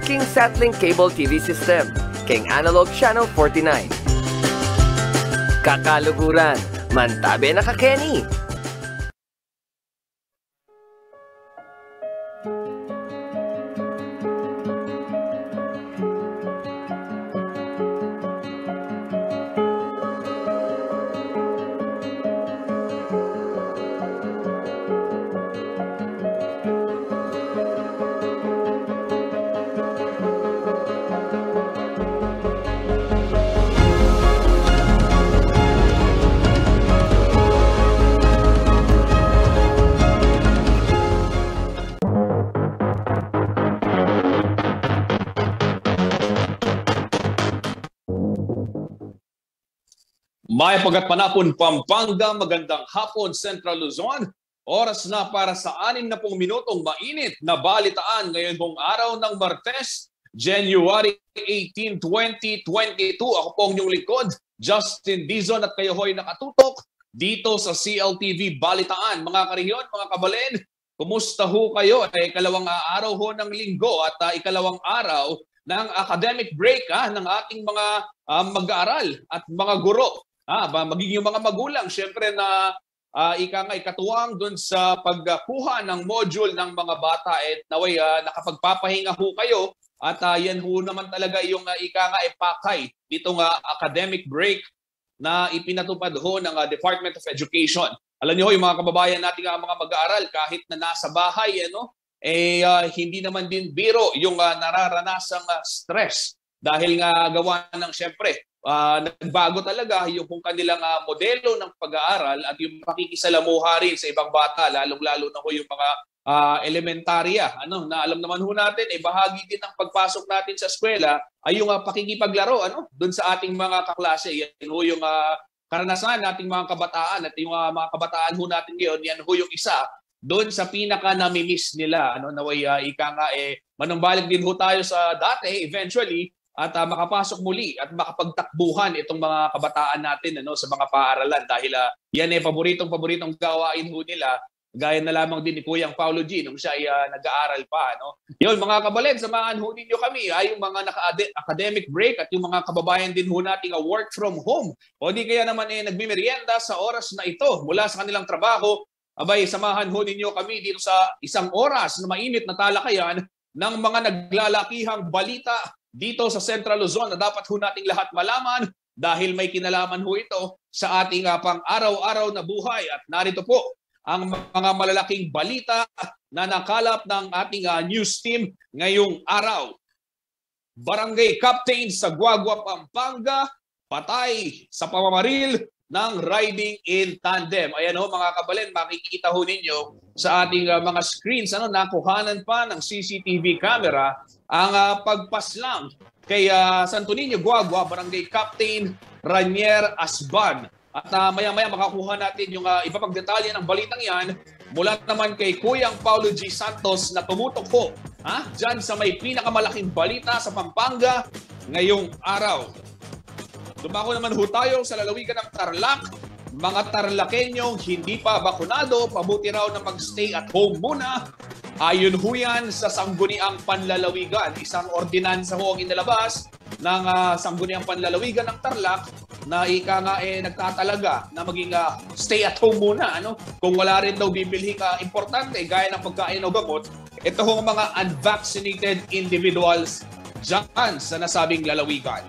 king Satlink Cable TV System, king Analog Channel 49. Kakaluguran, mantabe na ka Kenny. May pagkatpanapon Pampanga, magandang hapon Central Luzon. Oras na para sa 60 minutong mainit na balitaan ngayon pong araw ng Martes, January 18, 2022. Ako po ang inyong lingkod, Justin Dizon, at kayo ho'y nakatutok dito sa CLTV Balitaan. Mga kariyon, mga kabalen, kumusta ho kayo? Ikalawang araw ho ng linggo at ikalawang araw ng academic break ng ating mga mag-aaral at mga guro. Magiging mga magulang, syempre na ikatuwang dun sa pagkuha ng module ng mga bata at naway nakapagpapahinga ho kayo at yan ho naman talaga yung ipakay dito nga academic break na ipinatupad ho ng Department of Education. Alam niyo ho, yung mga kababayan natin mga mag-aaral kahit na nasa bahay, hindi naman din biro yung nararanasang stress dahil nga gawa ng syempre nagbago talaga yung kung kanilang modelo ng pag-aaral at yung pakikisalamuha rin sa ibang bata, lalong-lalo na ho yung mga elementarya. Na alam naman ho natin, bahagi din ng pagpasok natin sa eskwela ay yung pakikipaglaro doon sa ating mga kaklase. Yan ho yung karanasan nating mga kabataan at yung mga kabataan ho natin ngayon, yan ho yung isa doon sa pinaka namimiss nila. Naway manumbalik din ho tayo sa dati eventually at makapasok muli at makapagtakbuhan itong mga kabataan natin sa mga paaralan dahil yan paboritong gawain ho nila, gaya na lamang din ni Kuyang Paulo G nung siya ay nag-aaral pa. Yun mga kabalen, samahan ho ninyo kami yung mga naka-academic break at yung mga kababayan din ho nating work from home o di kaya naman nagmimerienda sa oras na ito mula sa kanilang trabaho. Abay, samahan ho ninyo kami dito sa isang oras na mainit na talakayan ng mga naglalakihang balita dito sa Central Luzon na dapat ho nating lahat malaman dahil may kinalaman ho ito sa ating pang-araw-araw na buhay. At narito po ang mga malalaking balita na nakalap ng ating news team ngayong araw. Barangay Captain sa Guagua, Pampanga, patay sa pamamaril ng riding in tandem. Ayan ho mga kabalen, makikita ho ninyo sa ating mga screens nakuhanan pa ng CCTV camera ang pagpaslang kay Santo Niño Guagua, Barangay Captain Ranier Asban. At maya-maya makakuha natin yung iba pang detalye ng balitang yan mula naman kay Kuyang Paulo G. Santos na tumutok po dyan sa may pinakamalaking balita sa Pampanga ngayong araw. Dumako naman ho tayo sa lalawigan ng Tarlac. Mga Tarlakenyong hindi pa bakunado, pabuti raw na mag-stay at home muna. Ayon ho yan sa Sangguniang Panlalawigan. Isang ordinansa ho ang inilabas ng Sangguniang Panlalawigan ng Tarlac na nagtatalaga na maging stay at home muna. Kung wala rin daw bibilhing importante gaya ng pagkain o gamot, ito ho mga unvaccinated individuals dyan sa nasabing lalawigan.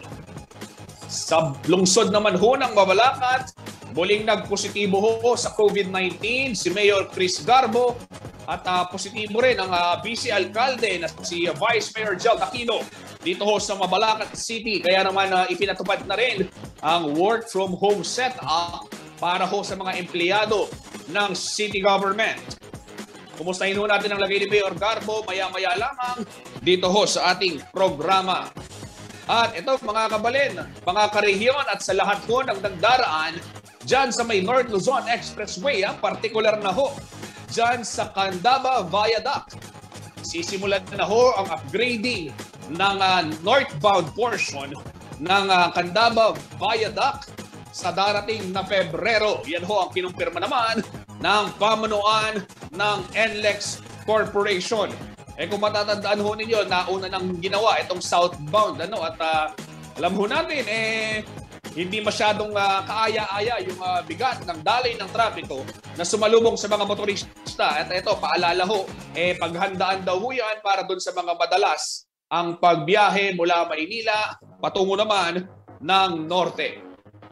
Sa lungsod naman ho ng Mabalacat, muling nagpositibo ho sa COVID-19 si Mayor Chris Garbo at positibo rin ang Vice Alcalde na si Vice Mayor Jel Aquino dito ho sa Mabalacat City. Kaya naman ipinatupad na rin ang work from home setup para ho sa mga empleyado ng city government. Kumustahin ho natin ang lagay ni Mayor Garbo maya-maya lamang dito ho sa ating programa. At ito mga kabalen, mga karehiyon at sa lahat ho ng nagdaraan dyan sa may North Luzon Expressway, partikular na ho dyan sa Candaba Viaduct. Sisimulan na ho ang upgrading ng northbound portion ng Candaba Viaduct sa darating na Pebrero. Yan ho ang kinumpirma naman ng pamunuan ng NLEX Corporation. Kung matatandaan ho ninyo, nauna nang ginawa itong southbound, at alam ho natin, hindi masyadong kaaya-aya yung bigat ng daloy ng trapiko na sumalubong sa mga motorista. At ito, paalala ho, paghandaan daw ho yan para doon sa mga madalas ang pagbiyahe mula Maynila patungo naman ng norte.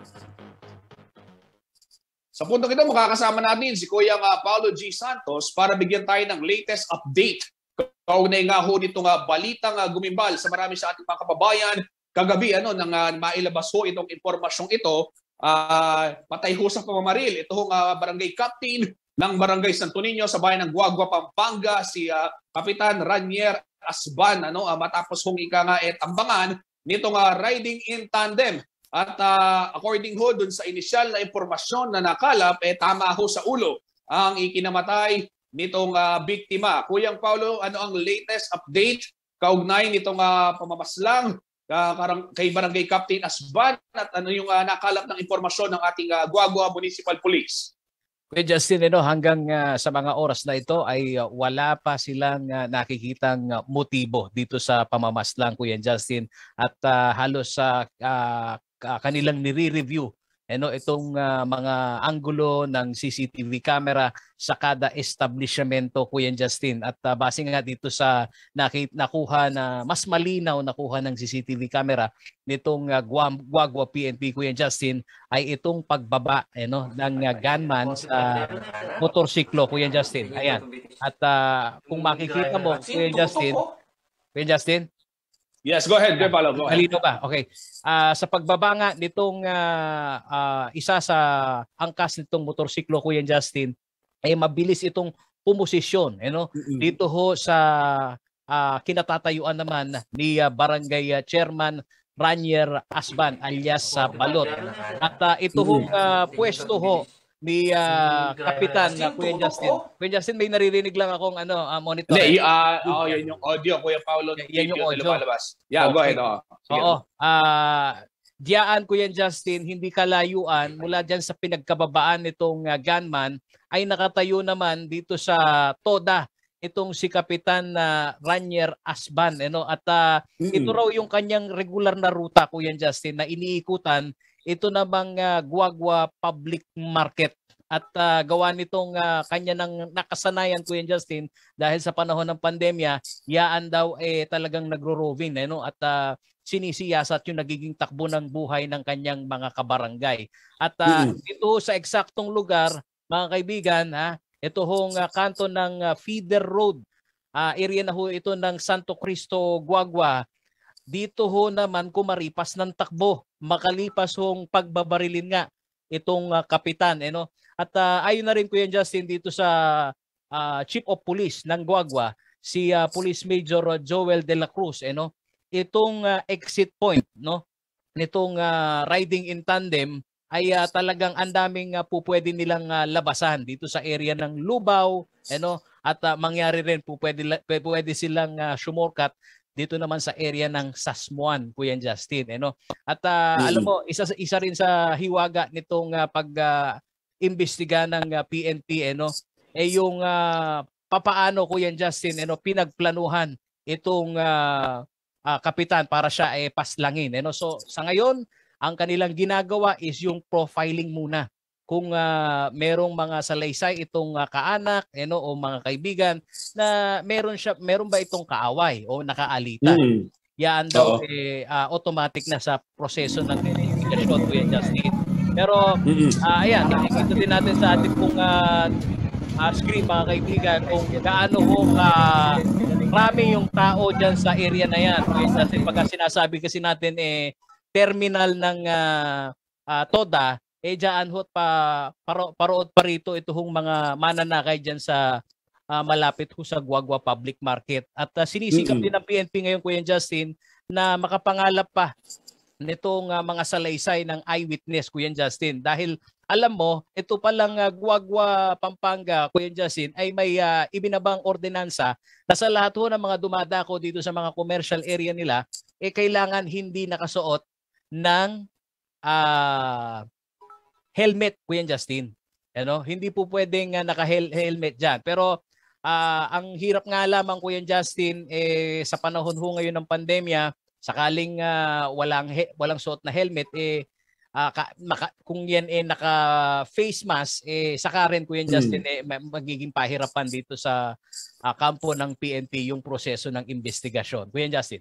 Sa puntong ito, makakasama natin si Kuya Paulo G. Santos para bigyan tayo ng latest update. Kaugnay nga ho nitong balitang gumimbal sa marami sa ating mga kababayan. Kagabi, nang mailabas ho itong impormasyong ito, patay ho sa pamamaril. Ito hong barangay captain ng Barangay Santo Niño sa bayan ng Guagua, Pampanga, si Kapitan Ranier Asban, matapos hong tambangan nitong riding in tandem. At according ho dun sa inisyal na impormasyon na nakalap, tama ho sa ulo ang ikinamatay nitong biktima. Kuyang Paulo, ano ang latest update kaugnay nitong pamamaslang kay Barangay Captain Asban at ano yung nakalap ng impormasyon ng ating Guagua Municipal Police? Kuya Justin, hanggang sa mga oras na ito ay wala pa silang nakikitang motibo dito sa pamamaslang, Kuya Justin, at halos sa kanilang nire-review itong mga anggulo ng CCTV camera sa kada establishmento, Kuya Justin. At base nga dito sa nakuha na mas malinaw nakuha ng CCTV camera nitong Guagua PNP, Kuya Justin, ay itong pagbaba ng gunman sa motorsiklo, Kuya Justin. Ayan. At kung makikita mo, Kuya Justin, yes, go ahead, Paulo. Go ahead. Halino ba? Okay. Sa pagbaba nga nitong isa sa angkas nitong motorsiklo, Kuya Justin, ay mabilis itong pumosisyon. Dito ho sa kinatatayuan naman ni Barangay Chairman Ranier Asban alias Balot. At ito hong pwesto ho ni Kapitan Kuya Justin. Kuya Justin, may naririnig lang akong monitor. Hindi, yun yung audio, Kuya Paulo. Yan yung audio. Yeah, okay. Go ahead. Oo. Diyan, Kuya Justin, hindi kalayuan mula dyan sa pinagkababaan nitong gunman ay nakatayo naman dito sa Toda itong si Kapitan Ranier Asban. At ito raw yung kanyang regular na ruta, Kuya Justin, na iniikutan. Ito namang Guagua Public Market. At gawa nitong kanya ng nakasanayan, Kuya Justin, dahil sa panahon ng pandemya, yaan daw talagang nagro-roving at sinisiyasat yung nagiging takbo ng buhay ng kanyang mga kabarangay. At ito sa eksaktong lugar, mga kaibigan, ito hong kanto ng Feeder Road, area na ho ito ng Santo Cristo, Guagua. Dito ho naman kumaripas ng takbo, makalipas hong pagbabarilin nga itong kapitan. At ayon na rin, Kuya Justin, dito sa Chief of Police ng Guagua, si Police Major Joel de la Cruz, itong exit point nitong riding in tandem ay talagang ang daming pwede nilang labasan dito sa area ng Lubao, at mangyari rin pwede silang sumorkat dito naman sa area ng Sasmuan, Kuya Justin. At alam mo, isa rin sa hiwaga nitong pag-imbestiga ng PNP, yung papaano, Kuya Justin, pinagplanuhan itong kapitan para siya paslangin. So sa ngayon, ang kanilang ginagawa is yung profiling muna. Kung merong mga salaysay itong kaanak o mga kaibigan na meron ba itong kaaway o nakaalitan. Yan daw automatic na sa proseso ng investigation, Kuya Justin. Pero ayan, nakikita din natin sa ating pong screen, mga kaibigan, kung gaano ho marami yung tao dyan sa area na yan. Kasi pagka sinasabi kasi natin terminal ng Toda, dyan ho parood pa rito itong mga mananakay dyan sa malapit ho sa Guagua Public Market. At sinisikap din ng PNP ngayon, Kuya Justin, na makapangalap pa nitong mga salaysay ng eyewitness, Kuya Justin. Dahil alam mo, ito palang Guagua, Pampanga, Kuya Justin, ay may ibinabang ordinansa na sa lahat ho ng mga dumadako dito sa mga commercial area nila, kailangan hindi nakasuot ng helmet, Kuya Justin. Hindi po pwedeng naka-helmet dyan. Pero ang hirap nga lamang Kuya Justin sa panahon ho ngayon ng pandemya, sakaling walang suot na helmet kung yan naka face mask saka rin Kuya Justin magiging pahirapan dito sa kampo ng PNP yung proseso ng investigasyon. Kuya Justin.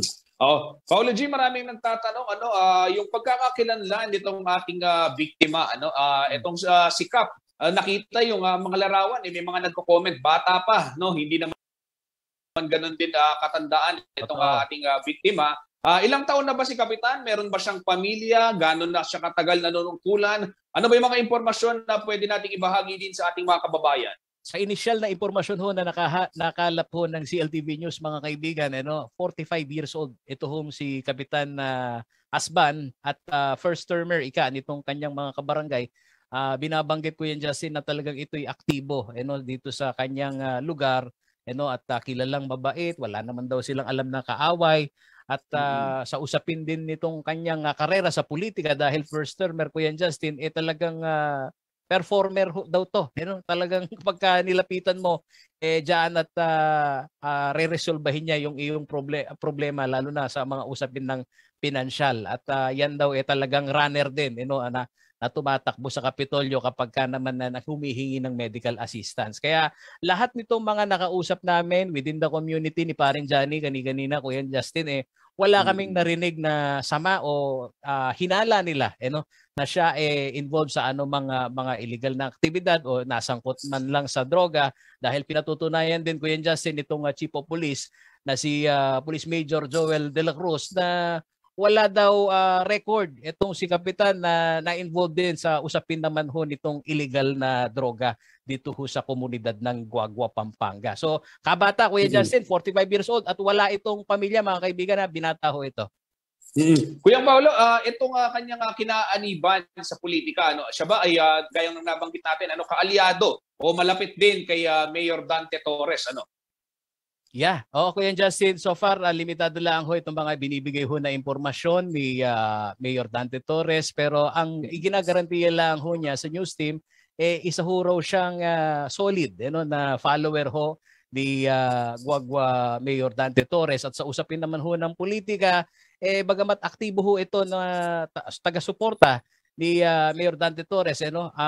Paulo G, maraming nagtatanong yung pagkakakilanlan nitong ating biktima itong si Kap, nakita yung mga larawan may mga nagko-comment bata pa hindi naman ganun din katandaan itong ating biktima. Ilang taon na ba si Kapitan? Meron ba siyang pamilya? Ganon na siya katagal nanunungkulan? Ano ba yung mga impormasyon na pwede nating ibahagi din sa ating mga kababayan? Sa initial na impormasyon ho na nakalap ho ng CLTV News mga kaibigan, 45 years old ito ho si Kapitan Asban at first termer nitong kanyang mga kabarangay. Binabanggit ko yan Justin na talagang ito'y aktibo dito sa kanyang lugar at kilalang mabait, wala naman daw silang alam na kaaway. At sa usapin din nitong kanyang karera sa politika dahil first termer ko yan Justin talagang performer daw to. Talagang pagka nilapitan mo diyan at re-resolbahin niya yung iyong problema lalo na sa mga usapin ng pinansyal. At yan daw talagang runner din na tumatakbo sa Kapitolyo kapag naman na humihingi ng medical assistance. Kaya lahat nitong mga nakausap namin within the community ni Paring Johnny kanina Kuya Justin wala kaming narinig na sama o hinala nila na siya involved sa mga illegal na aktibidad o nasangkot man lang sa droga dahil pinatutunayan din Kuya Justin itong Chief of Police na si Police Major Joel De La Cruz na wala daw record itong si Kapitan na involved din sa usapin naman ho nitong illegal na droga dito ho sa komunidad ng Guagua, Pampanga. So kabata Kuya Justin, 45 years old at wala itong pamilya mga kaibigan na binata ho ito. Kuya Paulo, itong kanyang kinaaniban sa politika, siya ba ay gayang nang nabanggit natin, kaalyado o malapit din kay Mayor Dante Torres, Yeah. Kuya Justin, so far limitado lang ho itong mga binibigay ho na impormasyon ni Mayor Dante Torres pero ang iginagarantiya lang ho niya sa news team isa ho raw siyang solid na follower ho ni Guagua Mayor Dante Torres at sa usapin naman ho ng politika bagamat aktibo ho ito na taga-suporta ni Mayor Dante Torres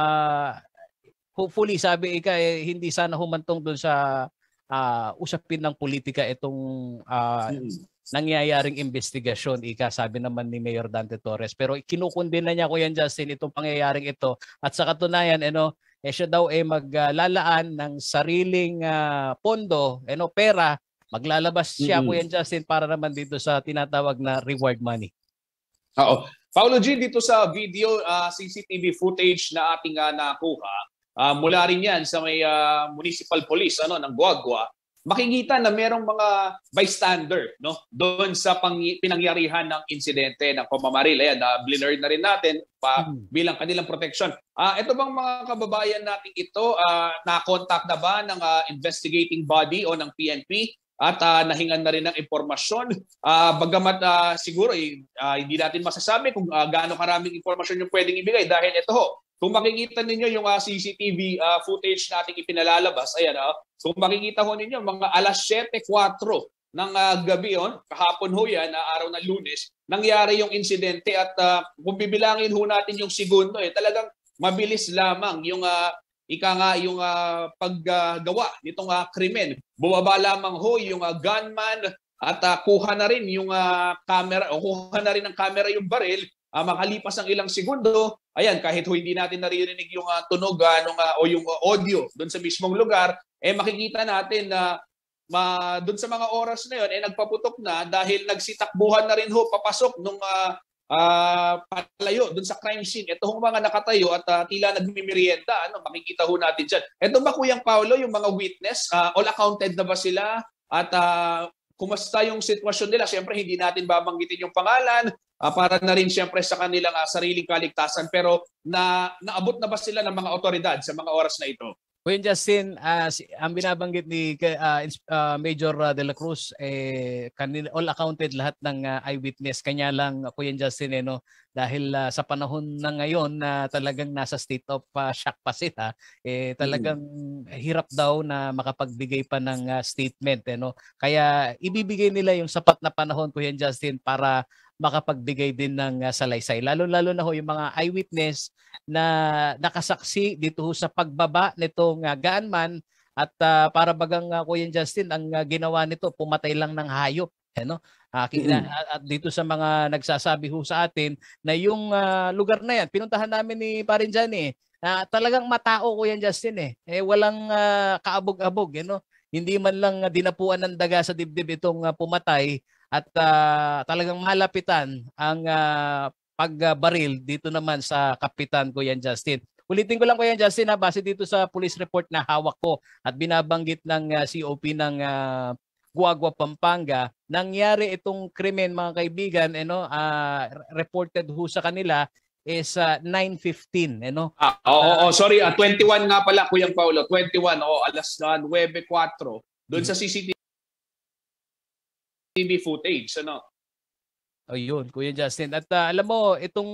hopefully sabi hindi sana humantong doon sa usapin ng politika itong nangyayaring investigasyon sabi naman ni Mayor Dante Torres pero kinukundina niya Kuya Justin itong pangyayaring ito at sa katunayan siya daw maglalaan ng sariling pondo pera maglalabas siya Kuya Justin para naman dito sa tinatawag na reward money. Paulo G, dito sa video CCTV footage na ating nakuha mula rin yan sa may municipal police ng Guagua, makikita na merong mga bystander doon sa pinangyarihan ng insidente ng pamamaril. Ayan, blurred na rin natin bilang kanilang protection. Ito bang mga kababayan natin ito, na-contact na ba ng investigating body o ng PNP? At nahingan na rin ng impormasyon. Bagamat siguro hindi natin masasabi kung gaano karaming impormasyon yung pwedeng ibigay dahil ito kung makikita ninyo yung CCTV footage nating ipinalalabas, ayan, kung makikita ho ninyo, mga alas 7:04 ng gabi kahapon ho yan, araw ng Lunes, nangyari yung insidente at kung bibilangin ho natin yung segundo, talagang mabilis lamang yung yung paggawa nitong krimen. Bumaba lamang ho yung gunman at kuha na rin yung camera o kuha na rin ng camera yung baril. Makalipas ang ilang segundo, ayan, kahit hindi natin naririnig yung tunog o yung audio doon sa mismong lugar, makikita natin na doon sa mga oras na yun, nagpaputok na dahil nagsitakbuhan na rin ho papasok nung palayo doon sa crime scene. Ito hong mga nakatayo at tila nagmimerienda, makikita ho natin dyan. Ito ba Kuyang Paulo, yung mga witness, all accounted na ba sila? At kumusta yung sitwasyon nila? Siyempre, hindi natin babanggitin yung pangalan para na rin siyempre sa kanilang sariling kaligtasan. Pero naabot na ba sila ng mga otoridad sa mga oras na ito? Kuya Justin, ang binabanggit ni Major De La Cruz, kanina, all accounted lahat ng eyewitness. Kanya lang, Kuya Justin, no? Dahil sa panahon na ngayon na talagang nasa state of shock pa sila, talagang hirap daw na makapagbigay pa ng statement. No? Kaya ibibigay nila yung sapat na panahon, Kuya Justin, para makapagbigay din ng salaysay. Lalo-lalo na ho yung mga eyewitness na nakasaksi dito sa pagbaba nitong gunman at para bagang Kuya Justin, ang ginawa nito, pumatay lang ng hayop. Ano? At dito sa mga nagsasabi ho sa atin na yung lugar na yan, pinuntahan namin ni Parinjan talagang matao, Kuya Justin walang kaabog-abog. Hindi man lang dinapuan ng daga sa dibdib itong pumatay. At talagang malapitan ang pagbaril dito naman sa kapitan, Kuya Justin. Ulitin ko lang, Kuya Justin, base dito sa police report na hawak ko at binabanggit ng COP ng Guagua, Pampanga, nangyari itong krimen, mga kaibigan, reported ho sa kanila is 9:15. Sorry, 21 nga pala, Kuya Paulo. 21, alas 9:04 doon sa CCTV footage, Ayun, Kuya Justin. At alam mo, itong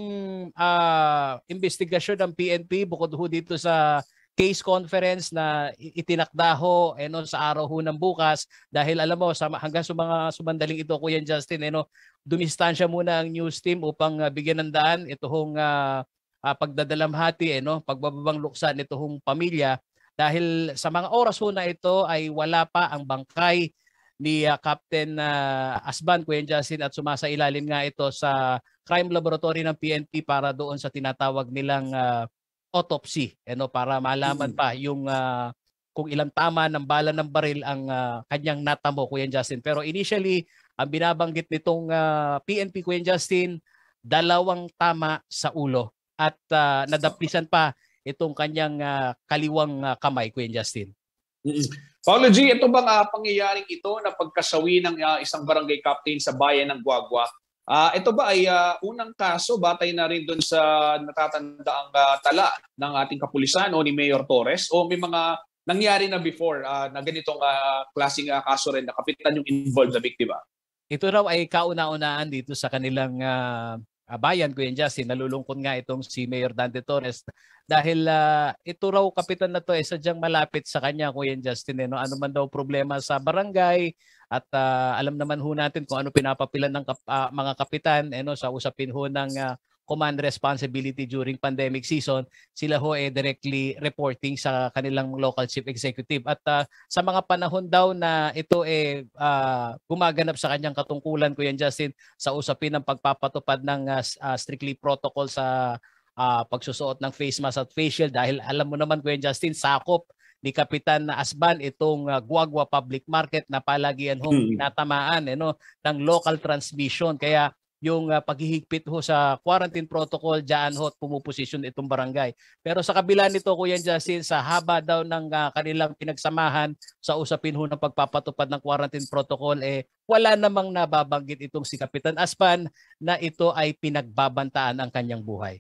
investigasyon ng PNP, bukod ho dito sa case conference na itinakda ho sa araw ho ng bukas, dahil alam mo, hanggang sa mga sumandaling ito, Kuya Justin, dumistansya muna ang news team upang bigyan ng daan ito hong pagdadalamhati, pagbababang luksa nito hong pamilya, dahil sa mga oras ho na ito ay wala pa ang bangkay ni Captain Asban, Kuya Justin, at sumasailalim nga ito sa crime laboratory ng PNP para doon sa tinatawag nilang autopsy, para malaman pa yung kung ilang tama ng bala ng baril ang kanyang natamo, Kuya Justin. Pero initially, ang binabanggit nitong PNP, Kuya Justin, 2 tama sa ulo at nadaplisan pa itong kanyang kaliwang kamay, Kuya Justin. Paulo G, ito bang pangyayaring ito na pagkasawi ng isang barangay captain sa bayan ng Guagua? Ito ba ay unang kaso batay na rin doon sa natatandaang tala ng ating kapulisan o ni Mayor Torres, o may mga nangyari na before na ganitong klaseng kaso rin na kapitan yung involved na biktima? Ito raw ay kauna-unaan dito sa kanilang bayan, Kuya Justin. Nalulungkot nga itong si Mayor Dante Torres dahil ito raw kapitan na to sadyang malapit sa kanya, Kuya Justin. Ano man daw problema sa barangay at alam naman ho natin kung ano pinapapilan ng mga kapitan sa usapin ho ng command responsibility during pandemic season, sila ho directly reporting sa kanilang local chief executive. At sa mga panahon daw na ito gumaganap sa kanyang katungkulan, Kuya Justin, sa usapin ng pagpapatupad ng strictly protocol sa pagsusuot ng face mask at face shield, dahil alam mo naman, Kuya Justin, sakop ni Kapitan Asban itong Guagua Public Market na palagian hong tinatamaan ng local transmission. Kaya yung paghihigpit ho sa quarantine protocol, diyan ho pumuposisyon itong barangay. Pero sa kabila nito, Kuya Justin, sa haba daw ng kanilang pinagsamahan sa usapin ho ng pagpapatupad ng quarantine protocol, wala namang nababanggit itong si Kapitan Asban na ito ay pinagbabantaan ang kanyang buhay.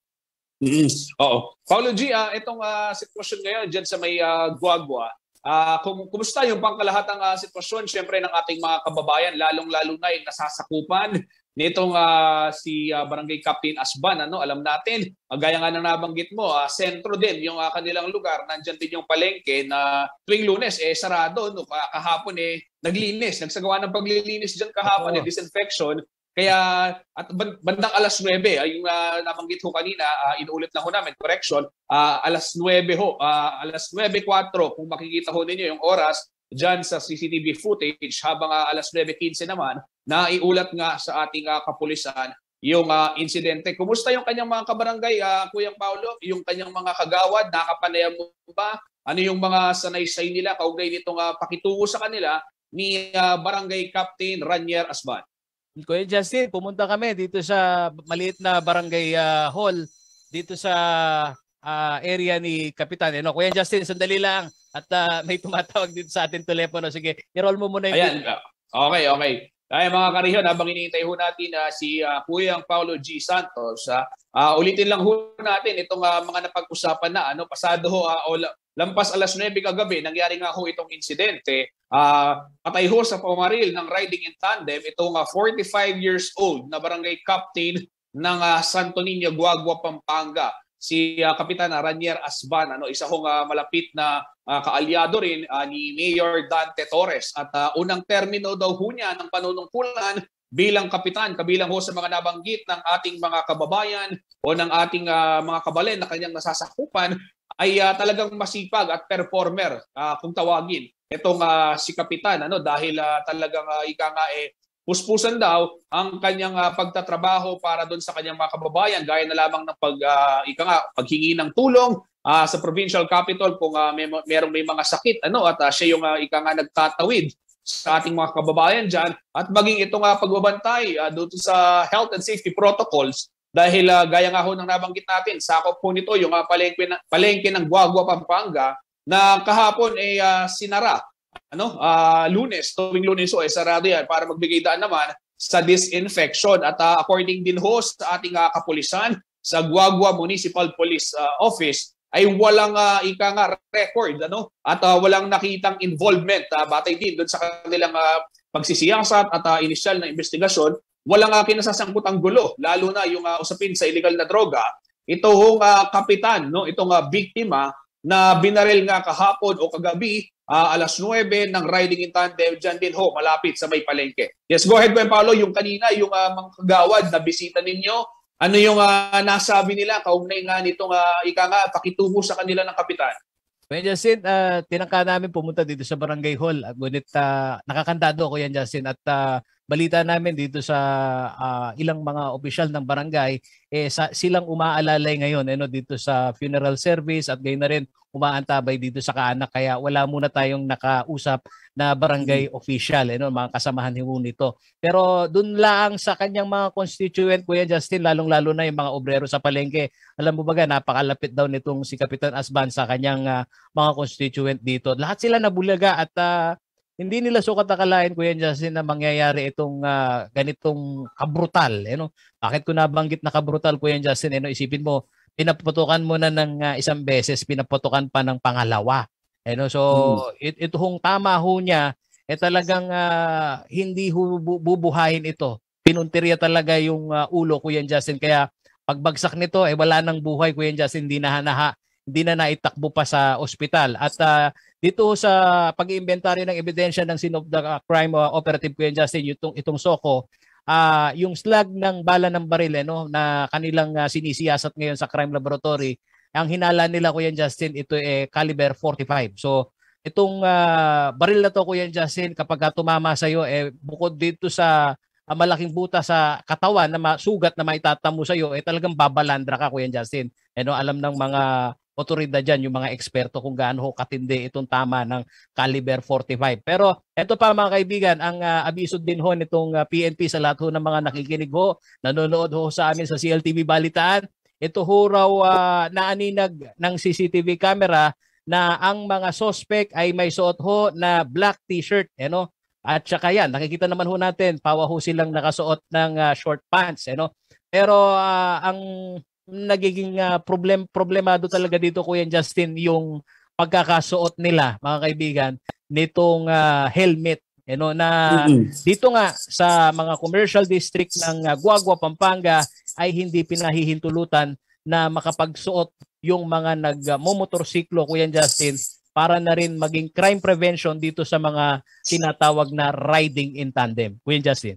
Oo. Paulo G, itong sitwasyon ngayon dyan sa may Guagua, kumusta yung pangkalahatang sitwasyon siyempre ng ating mga kababayan, lalong-lalo na yung nasasakupan nitong si Barangay Captain Asban? Alam natin, gaya nga ng nabanggit mo, sentro din yung kanilang lugar, nandyan din yung palengke na tuwing Lunes sarado, kahapon naglinis, nagsagawa ng paglilinis dyan kahapon, disinfection. Kaya at bandang alas 9, yung nabanggit ho kanina, inuulit lang ho namin, correction, alas 9 ho, alas 9:04 kung makikita ho ninyo yung oras dyan sa CCTV footage, habang alas 9:15 naman, naiulat nga sa ating kapulisan yung insidente. Kumusta yung kanyang mga kabarangay, Kuya Paulo? Yung kanyang mga kagawad, nakapanayam mo ba? Ano yung mga sanaysay nila kaugnay nitong pakitungo sa kanila ni Barangay Captain Ranier Asban? Kuya Justin, pumunta kami dito sa maliit na barangay hall dito sa area ni Kapitan. Kuya Justin, sandali lang at may tumatawag dito sa ating telepono. Sige, i-roll mo muna yung video. Okay. Ay, mga kariyon, habang hinihintay ho natin si Kuya Paulo G. Santos, ulitin lang ho natin itong mga napag-usapan na pasado ho lampas alas 9 kagabi, nangyari nga ho itong insidente. Patay ho sa pamaril ng riding in tandem itong 45 years old na barangay captain ng Santo Niño, Guagua, Pampanga. Si Kapitan Ranier Asban, isa hong malapit na kaalyado rin ni Mayor Dante Torres. At unang termino daw ho niya ng panunungkulan bilang kapitan, kabilang ho sa mga nabanggit ng ating mga kababayan o ng ating mga kabalen na kanyang nasasakupan, ay talagang masipag at performer kung tawagin itong si Kapitan, dahil talagang ika nga puspusan daw ang kanyang pagtatrabaho para doon sa kanyang mga kababayan, gaya na lamang ng paghingi ng tulong sa provincial capital kung may mga sakit at siya yung nagtatawid sa ating mga kababayan dyan, at maging itong pagbabantay doon sa health and safety protocols, dahil gaya nga ho ng nabanggit natin, sakop po nito yung palengke ng Guagua, Pampanga, na kahapon sinara. Tuwing Lunes sarado yan para magbigay daan naman sa disinfection. At according din ho sa ating kapulisan, sa Guagua Municipal Police Office, ay walang record at walang nakitang involvement batay din doon sa kanilang pagsisiyasat at inisyal na investigasyon. Walang kinasasangkutang gulo, lalo na yung usapin sa illegal na droga. Ito hong kapitan, itong biktima na binaril nga kahapon o kagabi alas 9 ng riding in tandem dyan din ho, malapit sa may palengke. Yes, go ahead, Kuya Paolo. Yung kanina, yung mga kagawad na bisita ninyo, ano yung nasabi nila kaugnay nga nitong pakitungo sa kanila ng kapitan? Kuya Justin, tinangka namin pumunta dito sa Barangay Hall. Ngunit nakakandado ko yan, Justin. At balita namin dito sa ilang mga opisyal ng barangay, silang umaalalay ngayon dito sa funeral service, at gayon na rin umaantabay dito sa kaanak. Kaya wala muna tayong nakausap na barangay official, mga kasamahan nito. Pero dun lang sa kanyang mga constituent, Kuya Justin, lalong-lalo na yung mga obrero sa palengke. Alam mo ba, napakalapit daw nitong si Kapitan Asban sa kanyang mga constituent dito. Lahat sila nabulaga at hindi nila sukat akalain, Kuya Justin, na mangyayari itong ganitong kabrutal. Bakit ko nabanggit na kabrutal, Kuya Justin? Isipin mo, pinaputukan mo na ng isang beses, pinaputukan pa ng pangalawa. So ito hong tama ho niya, talagang hindi bubuhayin ito. Pinuntirya talaga yung ulo, Kuya Justin. Kaya pagbagsak nito, wala nang buhay, Kuya Justin, hindi na naitakbo pa sa ospital. At dito sa pag-iimbentaryo ng ebidensya ng Scene of the Crime Operative, Kuya Justin, itong SOCO, yung slug ng bala ng baril na kanilang sinisiyasat ngayon sa crime laboratory, ang hinala nila, Kuya Justin, ito caliber 45. So itong baril na to, Kuya Justin, kapag tumama sa iyo, bukod dito sa malaking buta sa katawan na masugat na maitatamo sa iyo, talagang babalandra ka, Kuya Justin. Alam ng mga otoridad dyan, yung mga eksperto, kung gaano katindi itong tama ng caliber 45. Pero ito pa, mga kaibigan, ang abiso din ho nitong PNP sa lahat ho ng mga nakikinig ho, nanonood ho sa amin sa CLTV Balitaan. Ito ho raw naaninag ng CCTV camera na ang mga suspect ay may suot ho na black t-shirt. At saka yan, nakikita naman ho natin, pawa ho silang nakasuot ng short pants. Pero ang nagiging problemado talaga dito, Kuya Justin, yung pagkakasuot nila, mga kaibigan, nitong helmet. Dito nga sa mga commercial district ng Guagua, Pampanga, ay hindi pinahihintulutan na makapagsuot yung mga nagmomotorsiklo, Kuya Justin, para na rin maging crime prevention dito sa mga tinatawag na riding in tandem. Kuya Justin.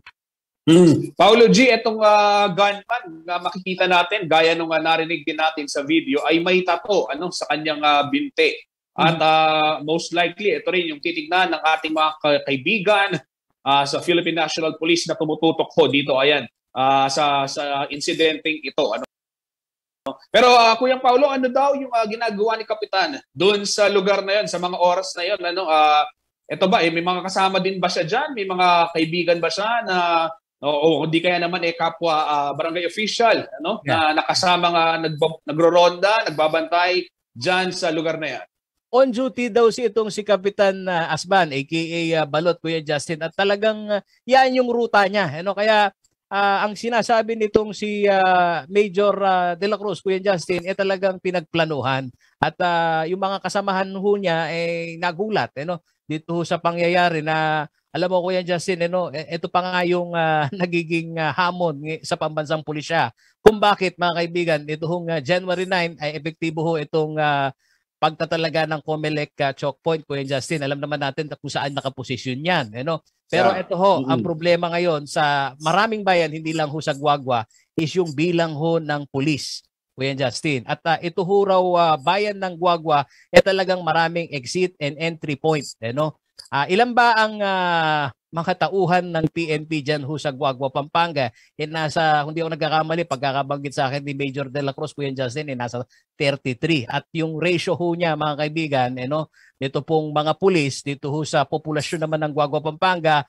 Paulo G, itong gunman na makikita natin, gaya nung narinig din natin sa video, ay may tato sa kanyang binte. At most likely, ito rin yung titignan ng ating mga kaibigan sa Philippine National Police na tumututok ho dito, sa incidenteng ito. Pero Kuya Paulo, ano daw yung ginagawa ni Kapitan doon sa lugar na yon, sa mga oras na yon? Ito ba, may mga kasama din ba siya dyan? May mga kaibigan ba siya na o hindi kaya naman kapwa barangay official na nakasama nga nagro-ronda, nagbabantay diyan sa lugar na yan? On duty daw si Kapitan Asban aka Balot, Kuya Justin, at talagang yan yung ruta niya. Kaya ang sinasabi nitong si Major De La Cruz, Kuya Justin, talagang pinagplanuhan. At yung mga kasamahan ho niya nagulat dito sa pangyayari na alam mo Kuya Justin, ito pa nga yung nagiging hamon sa pambansang pulisya. Kung bakit mga kaibigan, ito hong January 9 ay epektibo ho itong pagtatalaga ng COMELEC choke point, Kuya Justin. Alam naman natin kung saan nakaposisyon yan. Pero ito ho, ang problema ngayon sa maraming bayan, hindi lang ho sa Guagua, is yung bilang ho ng pulis, Kuya Justin. At ito ho raw bayan ng Guagua, talagang maraming exit and entry point. Ilan ba ang mga tauhan ng PNP dyan ho sa Guagua, Pampanga? Nasa, hindi ako nagkakamali, pagkakabanggit sa akin ni Major De La Cruz, Kuya Justin, nasa 33. At yung ratio ho niya, mga kaibigan, dito pong mga pulis, dito ho sa populasyon naman ng Guagua, Pampanga,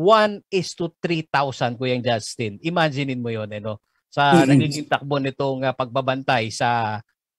1:3,000, Kuya Justin. Imaginein mo yun, sa nagiging takbo nitong pagbabantay sa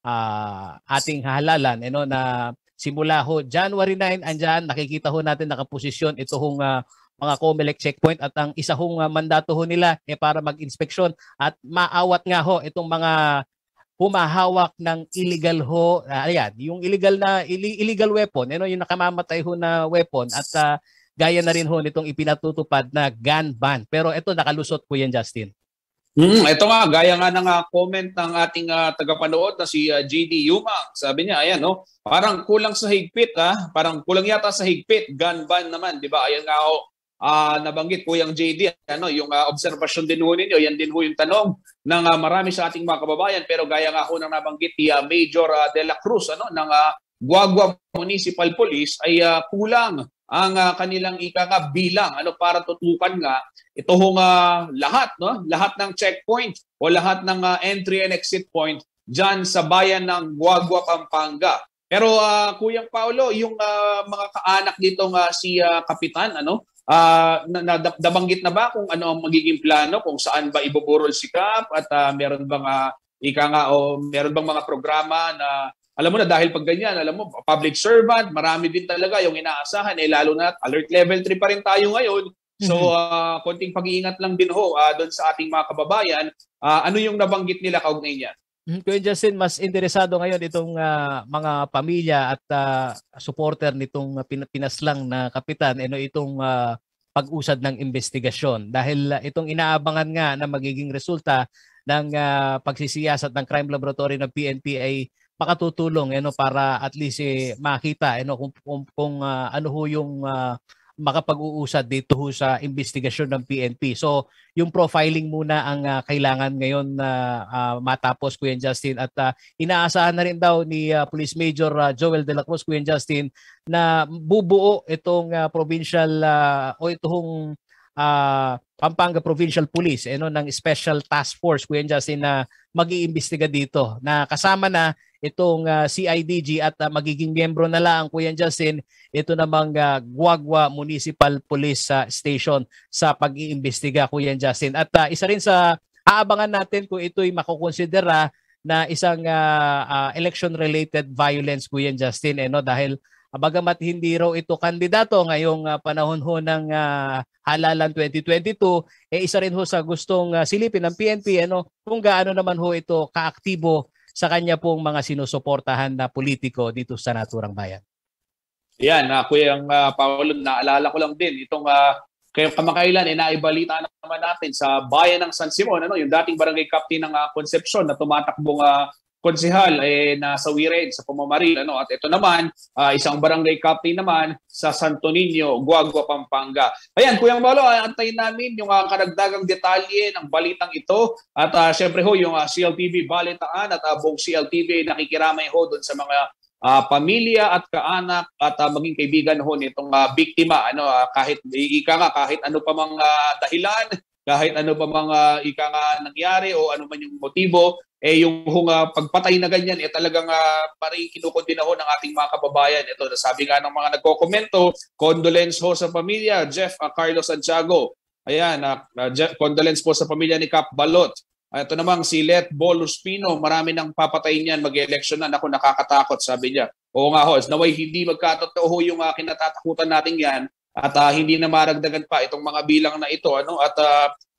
ating halalan, na simula ho January 9, andyan, nakikita ho natin nakaposisyon ito hong mga COMELEC checkpoint at ang isa hong mandato ho nila para mag-inspeksyon at maawat nga ho itong mga humahawak ng illegal ho, ayan, yung illegal weapon, yung nakamamatay ho na weapon at gaya na rin ho nitong ipinatutupad na gun ban. Pero ito nakalusot po yan, Justin. Ito nga, gaya nga ng comment ng ating tagapanood na si JD Yumang. Sabi niya, ayan, parang kulang sa higpit, parang kulang yata sa higpit, gun ban naman, di ba? Ayan nga nabanggit Kuyang JD, yung obserbasyon din ho ninyo, yan din ho yung tanong ng marami sa ating mga kababayan. Pero gaya nga ho nang nabanggit ni Major De La Cruz, ng Guagua Municipal Police ay kulang ang kanilang bilang para tutukan nga ito hong lahat ng checkpoint o lahat ng entry and exit point diyan sa bayan ng Guagua, Pampanga. Pero Kuyang Paulo, yung mga kaanak dito si Kapitan, nabanggit na ba kung ano ang magiging plano, kung saan ba ibuburol si Kap at meron bang meron bang mga programa na alam mo na dahil pag ganyan, alam mo, public servant, marami din talaga yung inaasahan, lalo na alert level 3 pa rin tayo ngayon. So, konting pag-iingat lang din ho doon sa ating mga kababayan. Ano yung nabanggit nila kaugnay niya? Kuya Justin, mas interesado ngayon itong mga pamilya at supporter nitong pinaslang na kapitan, itong pag-usad ng investigasyon. Dahil itong inaabangan nga na magiging resulta ng pagsisiyasat ng Crime Laboratory ng PNP ay makatutulong para at least makita kung ano ho yung makapag-uusad dito ho sa investigasyon ng PNP. So yung profiling muna ang kailangan ngayon na matapos, Kuya Justin, at inaasahan na rin daw ni Police Major Joel De La Cruz, Kuya Justin, na bubuo itong provincial o itong Pampanga Provincial Police ng Special Task Force, Kuya Justin, na mag-iimbestiga dito, na kasama na itong CIDG at magiging miyembro na lang, Kuya Justin, ito namang Guagua Municipal Police Station sa pag-iimbestiga, Kuya Justin. At isa rin sa aabangan natin kung ito'y makukonsidera na isang election-related violence, Kuya Justin, dahil bagamat hindi raw ito kandidato ngayong panahon ho ng halalan 2022, isa rin ho sa gustong silipin ng PNP kung gaano naman ho ito kaaktibo sa kanya pong mga sinusuportahan na politiko dito sa naturang bayan. Yan, Kuyang Paulo, naalala ko lang din itong kamakailan naibalita naman natin sa bayan ng San Simon, yung dating barangay captain ng Concepcion na tumatakbong konsehal nasawi rin sa pamamaril, at ito naman isang barangay captain naman sa Santo Niño, Guagua, Pampanga. Ayan, Kuyang Paulo, antayin namin yung karagdagang detalye ng balitang ito at syempre ho yung CLTV Balitaan at buong CLTV nakikiramay ho doon sa mga pamilya at kaanak at maging kaibigan ho nitong biktima, kahit kahit ano pa mga dahilan, kahit ano pa mga nangyari o ano man yung motibo, yung pagpatay na ganyan talagang parang kinukondina ho ng ating mga kababayan. Ito, sabi nga ng mga nagko-komento, condolence ho sa pamilya, Jeff Carlos Santiago. Ayan, condolence po sa pamilya ni Cap Balot. Ito namang si Let Boluspino, marami nang papatay niyan, mag-election na. Naku, nakakatakot, sabi niya. Oo nga ho, naway hindi magkatotoo ho yung kinatatakutan natin yan at hindi na maragdagan pa itong mga bilang na ito. At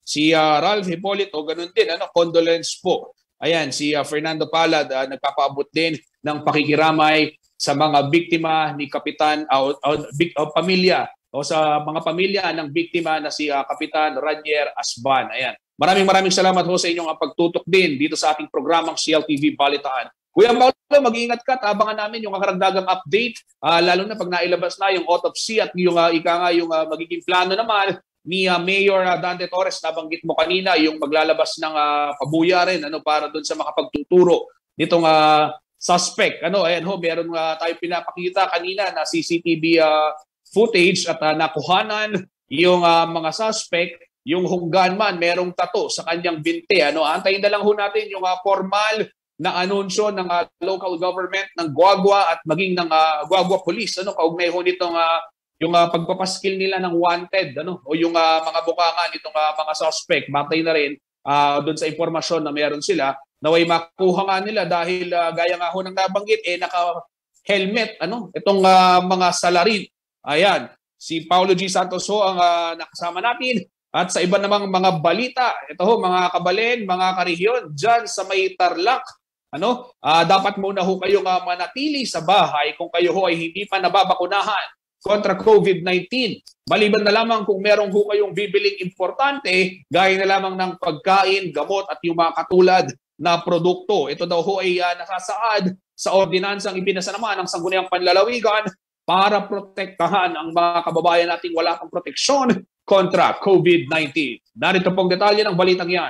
Si Ralph Hipolito, ganun din, condolence po. Ayan, si Fernando Palad, nagpapaabot din ng pakikiramay sa mga biktima ni Kapitan pamilya o sa mga pamilya ng biktima na si Kapitan Ranier Asban. Ayan. Maraming salamat ho sa inyong pagtutok din dito sa ating programang CLTV Balitaan. Kuya Paulo, mag-iingat ka at abangan namin yung karagdagang update, lalo na pag nailabas na yung autopsy at yung yung magiging plano naman ni Mayor Dante Torres. Nabanggit mo kanina yung maglalabas ng pabuya rin para doon sa makapagtuturo nitong suspect. Ayan ho, meron tayo pinapakita kanina na CCTV footage at nakuhanan yung mga suspect. Yung gunman, merong tato sa kanyang binti. Antayin na lang ho natin yung formal na anunsyo ng local government, ng Guagua at maging ng Guagua Police. Kaugnay ho nitong yung pagpapaskil nila ng wanted, o yung mga bukanga nitong mga suspect. Bantay na rin doon sa impormasyon na meron sila. Naway makuha nga nila dahil gaya nga ho ng nabanggit, naka-helmet, itong mga salarin. Ayan, si Paulo G. Santos ho ang nakasama natin. At sa iba namang mga balita, ito ho mga kabaleng, mga karehiyon, dyan sa may Tarlac, dapat muna ho kayong manatili sa bahay kung kayo ho ay hindi pa nababakunahan kontra COVID-19. Maliban na lamang kung meron ho kayong bibiling importante, gaya na lamang ng pagkain, gamot at yung mga katulad na produkto. Ito daw ho ay nasasaad sa ordinansang ibinasa naman ng Sangguniang Panlalawigan para protektahan ang mga kababayan nating wala pang proteksyon kontra COVID-19. Narito pong detalye ng balitang yan.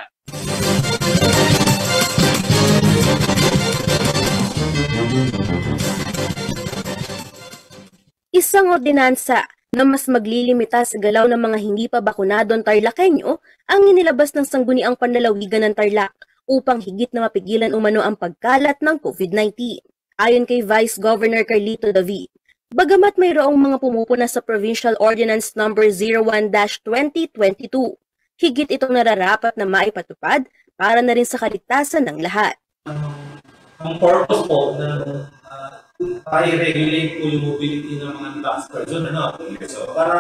Isang ordinansa na mas maglilimita sa galaw ng mga hindi pa bakunadong Tarlakenyo ang inilabas ng Sangguniang Panlalawigan ng Tarlac upang higit na mapigilan umano ang pagkalat ng COVID-19. Ayon kay Vice Governor Carlito David, bagamat mayroong mga pumupuna sa Provincial Ordinance No. 01-2022, higit itong nararapat na maipatupad para na rin sa kaligtasan ng lahat. Ang purpose po ng pa-regulate po yung mobility ng mga tax person, So, para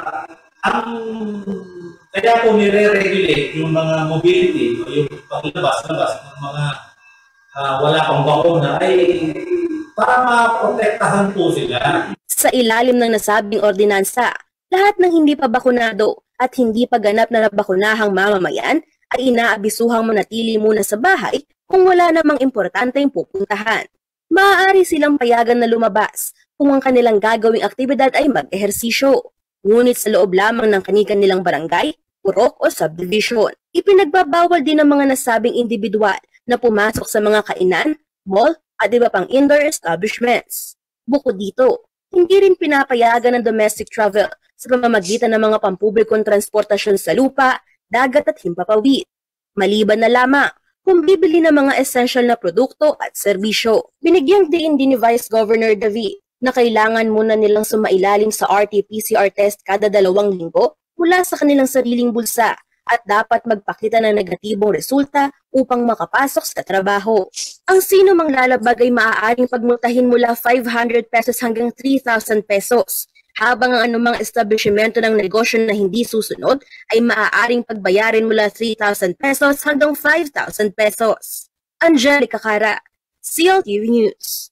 kaya po nire-regulate yung mga mobility o yung paglabas-labas ng mga wala pang bakuna ay para maprotektahan po sila. Sa ilalim ng nasabing ordinansa, lahat ng hindi pa bakunado at hindi pa ganap na nabakunahang mamamayan ay inaabisuhang manatili muna sa bahay kung wala namang importanteng pupuntahan. Maaari silang payagan na lumabas kung ang kanilang gagawing aktibidad ay mag-ehersisyo. Ngunit sa loob lamang ng kanilang barangay, purok o subdivision. Ipinagbabawal din ng mga nasabing individual na pumasok sa mga kainan, mall at iba pang indoor establishments. Bukod dito, hindi rin pinapayagan ng domestic travel sa pamamagitan ng mga pampublikong transportasyon sa lupa, dagat at himpapawid. Maliban na lamang kung bibili ng mga essential na produkto at serbisyo. Binigyang diin din ni Vice Governor David na kailangan muna nilang sumailalim sa RT-PCR test kada 2 linggo mula sa kanilang sariling bulsa at dapat magpakita ng negatibong resulta upang makapasok sa trabaho. Ang sino mang lalabag ay maaaring pagmultahin mula 500 pesos hanggang 3,000 pesos, habang ang anumang establishmento ng negosyo na hindi susunod ay maaaring pagbayarin mula 3,000 pesos hanggang 5,000 pesos. Angelica Cara, CLTV News.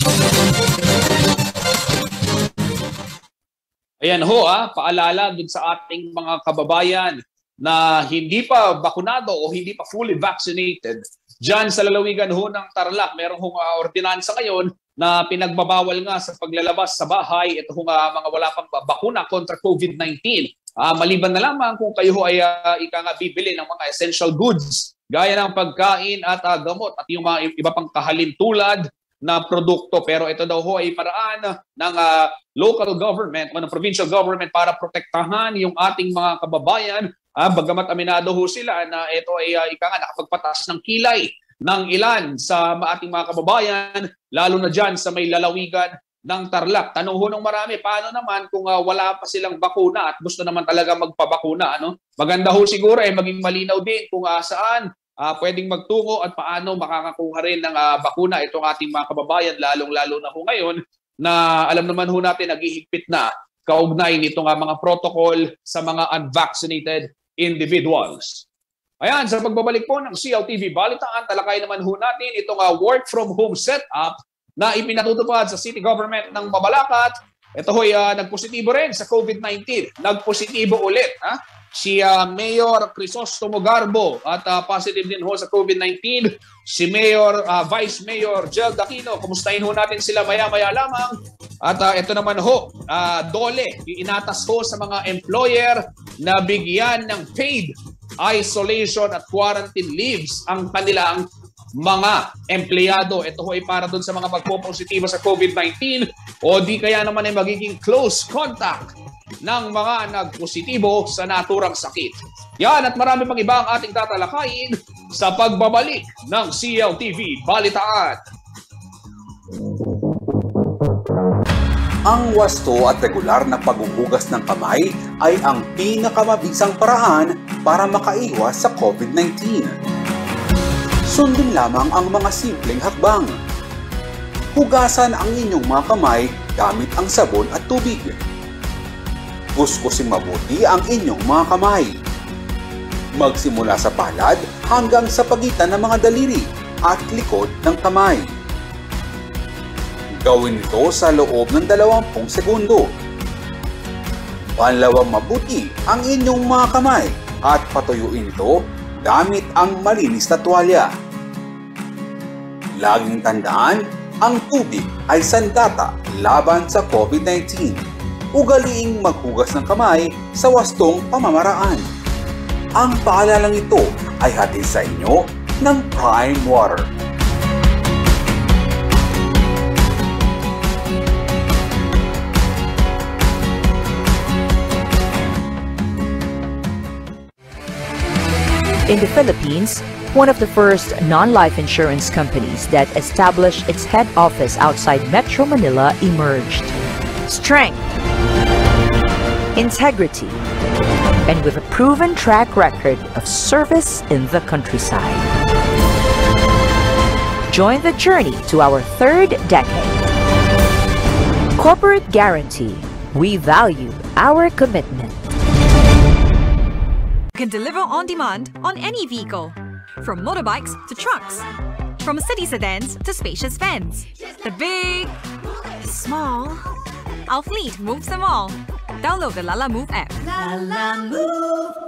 Ayan ho, paalala dun sa ating mga kababayan na hindi pa bakunado o hindi pa fully vaccinated. Diyan sa lalawigan ho ng Tarlac, merong ordinansa ngayon na pinagbabawal nga sa paglalabas sa bahay ito mga wala pang bakuna kontra COVID-19. Maliban na lamang kung kayo ay bibili ng mga essential goods gaya ng pagkain at gamot at yung mga iba pang kahalintulad na produkto. Pero ito daw ho ay paraan ng local government o ng provincial government para protektahan yung ating mga kababayan. Bagamat aminado ho sila na ito ay nakapagpatas ng kilay ng ilan sa ating mga kababayan, lalo na dyan sa may lalawigan ng Tarlac. Tanong ho ng marami, paano naman kung wala pa silang bakuna at gusto naman talaga magpabakuna? Maganda ho siguro maging malinaw din kung saan pwedeng magtungo at paano makakakuha rin ng bakuna itong ating mga kababayan, lalong-lalo na ho ngayon na alam naman ho natin naghihigpit na kaugnay nitong mga protocol sa mga unvaccinated individuals. Ayan, sa pagbabalik po ng CLTV Balitaan, talakay naman ho natin itong work from home setup na ipinatutupad sa City Government ng Mabalacat. Ito ho'y nagpositibo rin sa COVID-19. Nagpositibo ulit si Mayor Crisostomo Garbo at positive din ho sa COVID-19 si Vice Mayor Jel Daquino. Kumustahin ho natin sila maya-maya lamang. At ito naman ho, dole, inatas ho sa mga employer na bigyan ng paid isolation at quarantine leaves ang kanilang mga empleyado. Ito ho ay para doon sa mga magpo-positibo sa COVID-19 o di kaya naman ay magiging close contact ng mga nagpositibo sa naturang sakit. Yan at marami pang iba ang ating tatalakayin sa pagbabalik ng CLTV Balitaan. Ang wasto at regular na paghuhugas ng kamay ay ang pinakamabisang paraan para makaiwas sa COVID-19. Sundin lamang ang mga simpleng hakbang. Hugasan ang inyong mga kamay gamit ang sabon at tubig. Kuskusin mabuti ang inyong mga kamay. Magsimula sa palad hanggang sa pagitan ng mga daliri at likod ng kamay. Gawin ito sa loob ng 20 segundo. Panlawang mabuti ang inyong mga kamay at patuyuin ito gamit ang malinis na tuwalya. Laging tandaan, ang tubig ay sandata laban sa COVID-19. Ugaliing maghugas ng kamay sa wastong pamamaraan. Ang paalalang ito ay hatid sa inyo ng Prime Water. In the Philippines, one of the first non-life insurance companies that established its head office outside Metro Manila emerged. Strength, integrity, and with a proven track record of service in the countryside. Join the journey to our 3rd decade. Corporate Guarantee. We value our commitment. Can deliver on demand on any vehicle, from motorbikes to trucks, from city sedans to spacious vans. The big, the small, our fleet moves them all. Download the Lala Move app. Lala Move.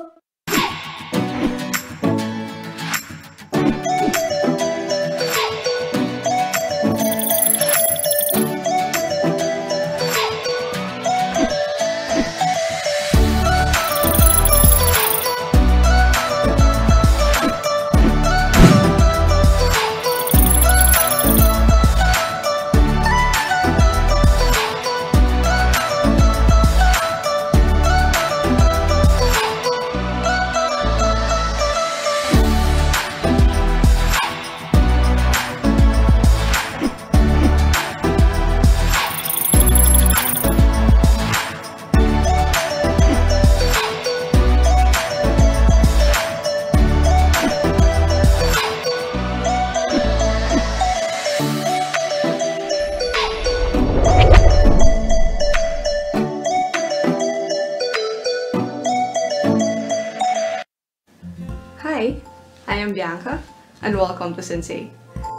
Hi, I am Bianca, and welcome to Sensei.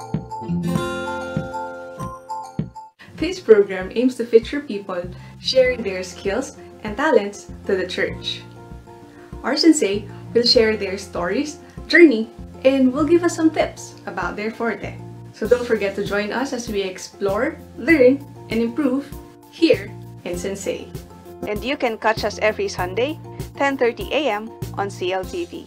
This program aims to feature people sharing their skills and talents to the church. Our Sensei will share their stories, journey, and will give us some tips about their forte. So don't forget to join us as we explore, learn, and improve here in Sensei. And you can catch us every Sunday, 10:30 a.m. on CLTV.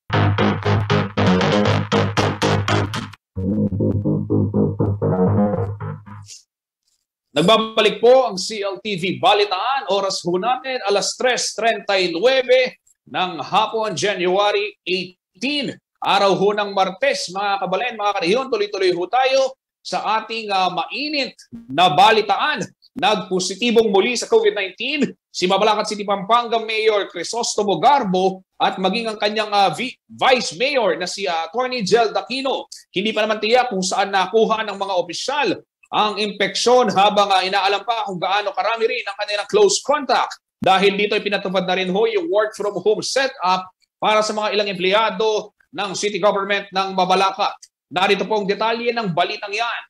Nagbabalik po ang CLTV Balitaan. Oras ho natin, alas 3:39 ng hapon, January 18. Araw ho ng Martes, mga kabalen, mga kariyon, tuloy-tuloy ho tayo sa ating mainit na balitaan. Nagpositibong muli sa COVID-19 si Mabalacat City, Pampanga Mayor Crisostomo Garbo at maging ang kanyang Vice Mayor na si Attorney Jel Daquino. Hindi pa naman tiyak kung saan nakuha ng mga opisyal ang impeksyon habang inaalam pa kung gaano karami rin ang kanilang close contact. Dahil dito ay pinatupad na rin ho yung work from home setup para sa mga ilang empleyado ng city government ng Mabalacat. Narito po ang detalye ng balitang yan.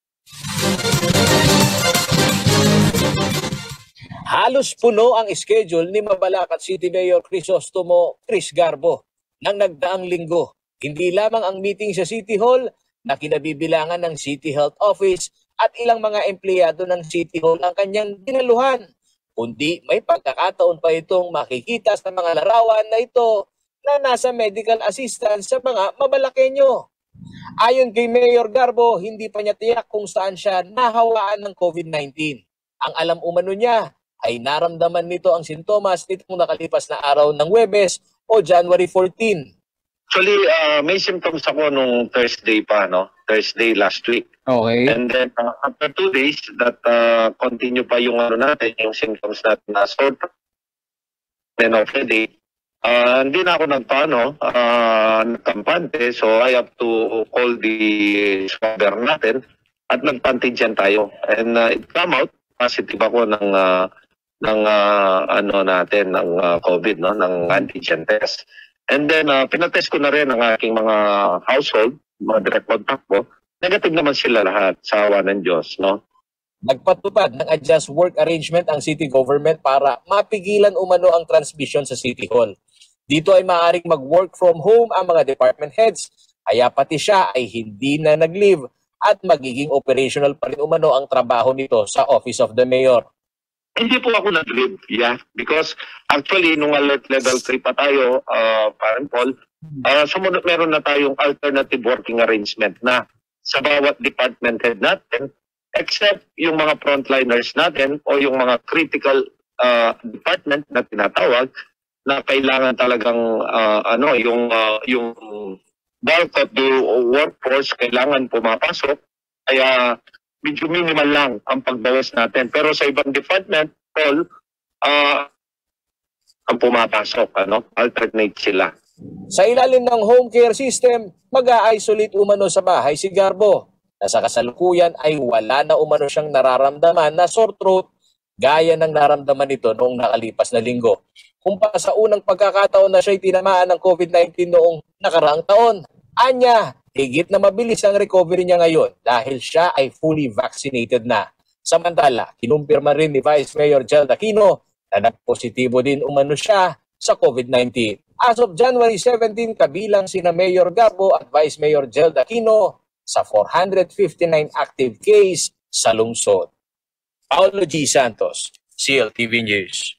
Halos puno ang schedule ni Mabalacat City Mayor Crisostomo Chris Garbo ng nagdaang linggo. Hindi lamang ang meeting sa City Hall na kinabibilangan ng City Health Office at ilang mga empleyado ng City Hall ang kanyang dinaluhan, kundi may pagkakataon pa itong makikita sa mga larawan na ito na nasa medical assistance sa mga Mabalaqueño. Ayon kay Mayor Garbo, hindi pa niya tiyak kung saan siya nahawaan ng COVID-19. Ang alam umano niya ay naramdaman nito ang sintomas nitong nakalipas na araw ng Huwebes o January 14. Actually, may symptoms ako nung Thursday pa, no? Thursday last week. Okay. And then after 2 days, that continue pa yung natin, yung symptoms natin na sore throat. Then of the day, hindi na ako nagkampante, so I have to call the swabber natin at nagpantigen tayo. And it come out, positive ako ng COVID, no? Ng antigen test. And then, pinatest ko na rin ang aking mga household, mga direct contact ko. Negative naman sila lahat sa awa ng Diyos, no? Nagpatupad ng adjust work arrangement ang city government para mapigilan umano ang transmission sa City Hall. Dito ay maaaring mag-work from home ang mga department heads, kaya pati siya ay hindi na nag-leave at magiging operational pa rin umano ang trabaho nito sa Office of the Mayor. Hindi po ako nag-leave, because actually, nung alert level 3 pa tayo, parang Paul, sumunod meron na tayong alternative working arrangement na sa bawat department head natin, except yung mga frontliners natin o yung mga critical department na tinatawag na kailangan talagang yung bulk of the workforce kailangan pumapasok, kaya medyo minimal lang ang pagbawas natin. Pero sa ibang department, Paul, ang pumapasok, alternate sila. Sa ilalim ng home care system, mag-a-isolate umano sa bahay si Garbo, na sa kasalukuyan ay wala na umano siyang nararamdaman na sore throat gaya ng naramdaman nito noong nakalipas na linggo. Kumpara sa unang pagkakataon na siya'y tinamaan ng COVID-19 noong nakaraang taon, anya, higit na mabilis ang recovery niya ngayon dahil siya ay fully vaccinated na. Samantala, kinumpirma rin ni Vice Mayor Jelda Aquino na nagpositibo din umano siya sa COVID-19. As of January 17, kabilang sina Mayor Garbo at Vice Mayor Jelda Aquino sa 459 active case sa lungsod. Paolo G. Santos, CLTV News.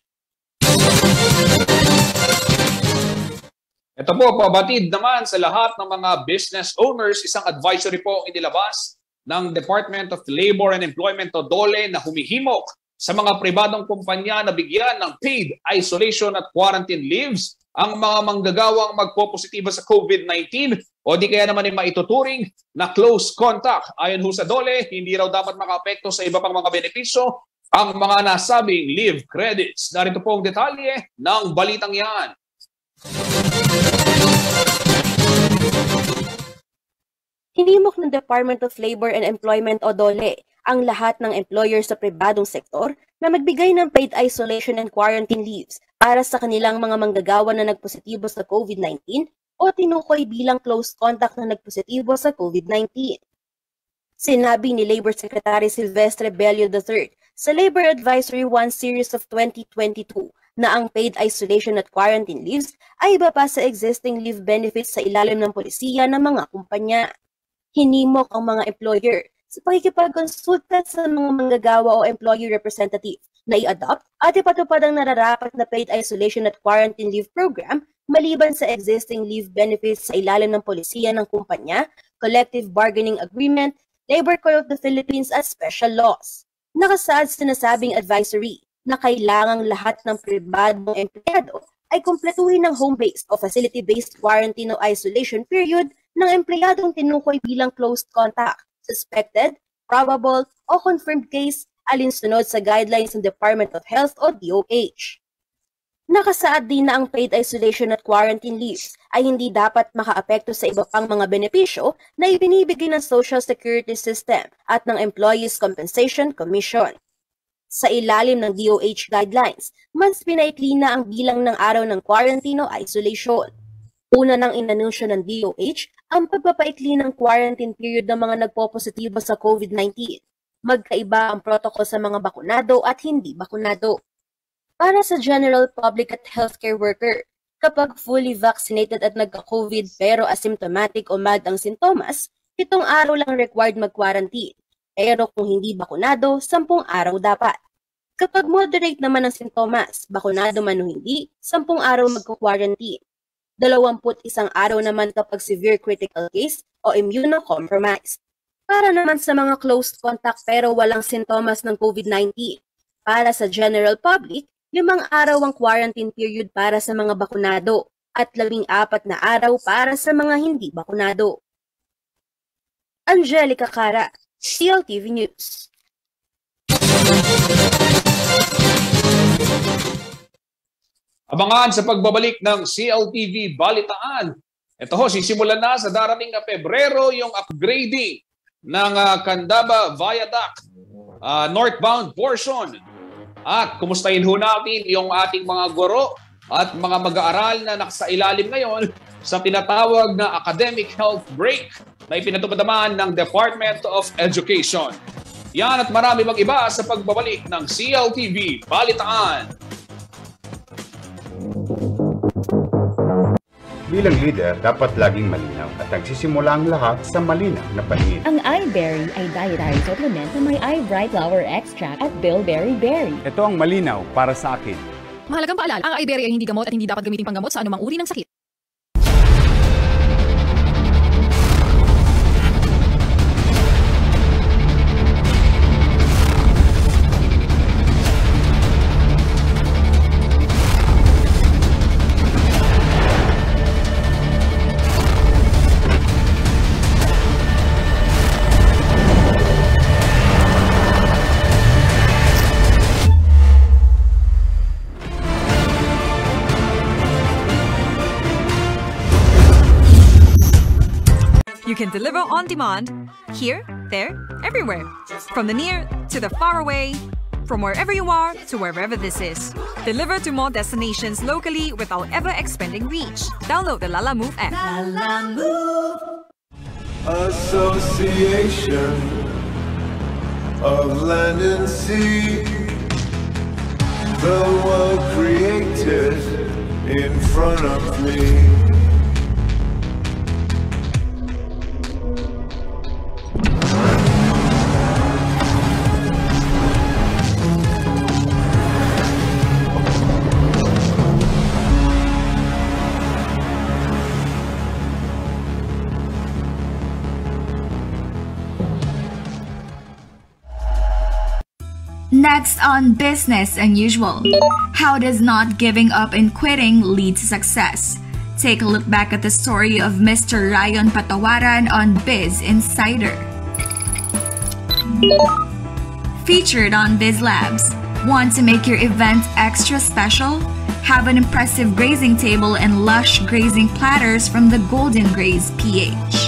Ito po, pabatid naman sa lahat ng mga business owners, isang advisory po ang inilabas ng Department of Labor and Employment o DOLE na humihimok sa mga pribadong kumpanya na bigyan ng paid isolation at quarantine leaves ang mga manggagawang magpopositibo sa COVID-19 o di kaya naman ay maituturing na close contact. Ayon ho sa DOLE, hindi raw dapat makaapekto sa iba pang mga benepisyo ang mga nasabing leave credits. Narito po ang detalye ng balitang yan. Hinimok ng Department of Labor and Employment o DOLE ang lahat ng employer sa pribadong sektor na magbigay ng paid isolation and quarantine leaves para sa kanilang mga manggagawa na nagpositibo sa COVID-19 o tinukoy bilang close contact na nagpositibo sa COVID-19. Sinabi ni Labor Secretary Silvestre Bello III sa Labor Advisory 1 Series of 2022 na ang paid isolation at quarantine leaves ay iba pa sa existing leave benefits sa ilalim ng polisiya ng mga kumpanya. Hinimok ang mga employer sa pakikipagkonsulta sa mga manggagawa o employee representative na i-adopt at ipatupad ang nararapat na paid isolation at quarantine leave program maliban sa existing leave benefits sa ilalim ng polisiya ng kumpanya, collective bargaining agreement, Labor Code of the Philippines at special laws. Nakasaad sa sinasabing advisory na kailangang lahat ng pribadong empleyado ay kumpletuhin ng home-based o facility-based quarantine o isolation period ng empleyadong tinukoy bilang close contact, suspected, probable, o confirmed case alinsunod sa guidelines ng Department of Health o DOH. Nakasaad din na ang paid isolation at quarantine leaves ay hindi dapat makaapekto sa iba pang mga benepisyo na ibinibigay ng Social Security System at ng Employees Compensation Commission. Sa ilalim ng DOH guidelines, mas pinaikli na ang bilang ng araw ng quarantine o isolation. Una nang inanunsyo ng DOH ang pagpapaikli ng quarantine period ng mga nagpo-positibo sa COVID-19. Magkaiba ang protocol sa mga bakunado at hindi bakunado. Para sa general public at healthcare worker, kapag fully vaccinated at nagka-COVID pero asymptomatic o mild ang sintomas, 7 araw lang required mag-quarantine. Pero kung hindi bakunado, 10 araw dapat. Kapag moderate naman ang sintomas, bakunado man o hindi, 10 araw magko-quarantine. 21 araw naman kapag severe critical case o immunocompromised. Para naman sa mga close contact pero walang sintomas ng COVID-19. Para sa general public, 5 araw ang quarantine period para sa mga bakunado at 14 na araw para sa mga hindi bakunado. Angelica Cara, CLTV News. Abangan sa pagbabalik ng CLTV Balitaan. Ito ho, sisimulan na sa darating na Pebrero yung upgrading ng Candaba Viaduct northbound portion. At kumustahin ho natin yung ating mga guro at mga mag-aaral na nakasailalim ngayon sa tinatawag na academic health break na ipinatupad naman ng Department of Education. Yan at marami bang iba sa pagbabalik ng CLTV Balitaan. Bilang leader, dapat laging malinaw at nagsisimula ang lahat sa malinaw na paningin. Ang iBerry ay dietary supplement na may iBright Flower Extract at Bilberry Berry. Ito ang malinaw para sa akin. Mahalagang paalala, ang iBerry ay hindi gamot at hindi dapat gamitin panggamot sa anumang uri ng sakit. You can deliver on demand, here, there, everywhere. From the near to the far away, from wherever you are to wherever this is. Deliver to more destinations locally without ever expanding reach. Download the Lala Move app. Lala Move. Association of Land and Sea, the world created in front of me. Next on Business Unusual, how does not giving up and quitting lead to success? Take a look back at the story of Mr. Ryan Patawaran on Biz Insider. Featured on Biz Labs, want to make your event extra special? Have an impressive grazing table and lush grazing platters from the Golden Graze PH.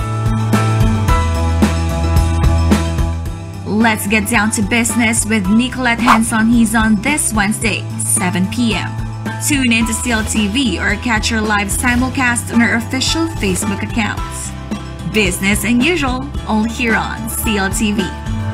Let's get down to business with Nicolette Henson. He's on this Wednesday, 7 p.m. Tune in to CLTV or catch your live simulcast on our official Facebook accounts. Business Unusual, only here on CLTV.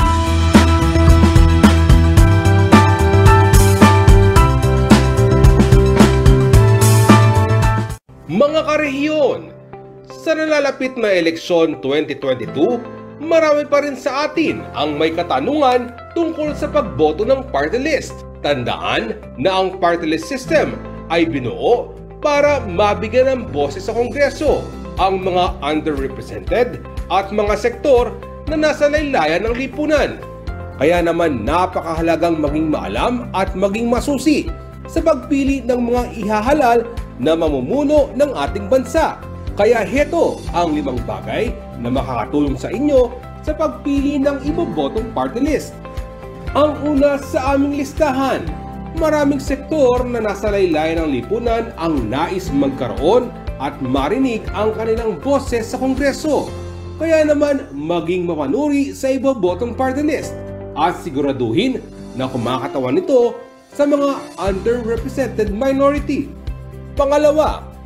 Mga karehiyon, sa nalalapit na eleksyon 2022, marami pa rin sa atin ang may katanungan tungkol sa pagboto ng party list. Tandaan na ang party list system ay binuo para mabigyan ng boses sa Kongreso ang mga underrepresented at mga sektor na nasa laylayan ng lipunan. Kaya naman napakahalagang maging maalam at maging masusi sa pagpili ng mga ihahalal na mamumuno ng ating bansa. Kaya heto ang 5 bagay na makakatulong sa inyo sa pagpili ng ibobotong party list. Ang una sa aming listahan, maraming sektor na nasa laylayan ng lipunan ang nais magkaroon at marinig ang kanilang boses sa Kongreso. Kaya naman maging mapanuri sa ibobotong party list at siguraduhin na kumakatawan nito sa mga underrepresented minority. Pangalawa,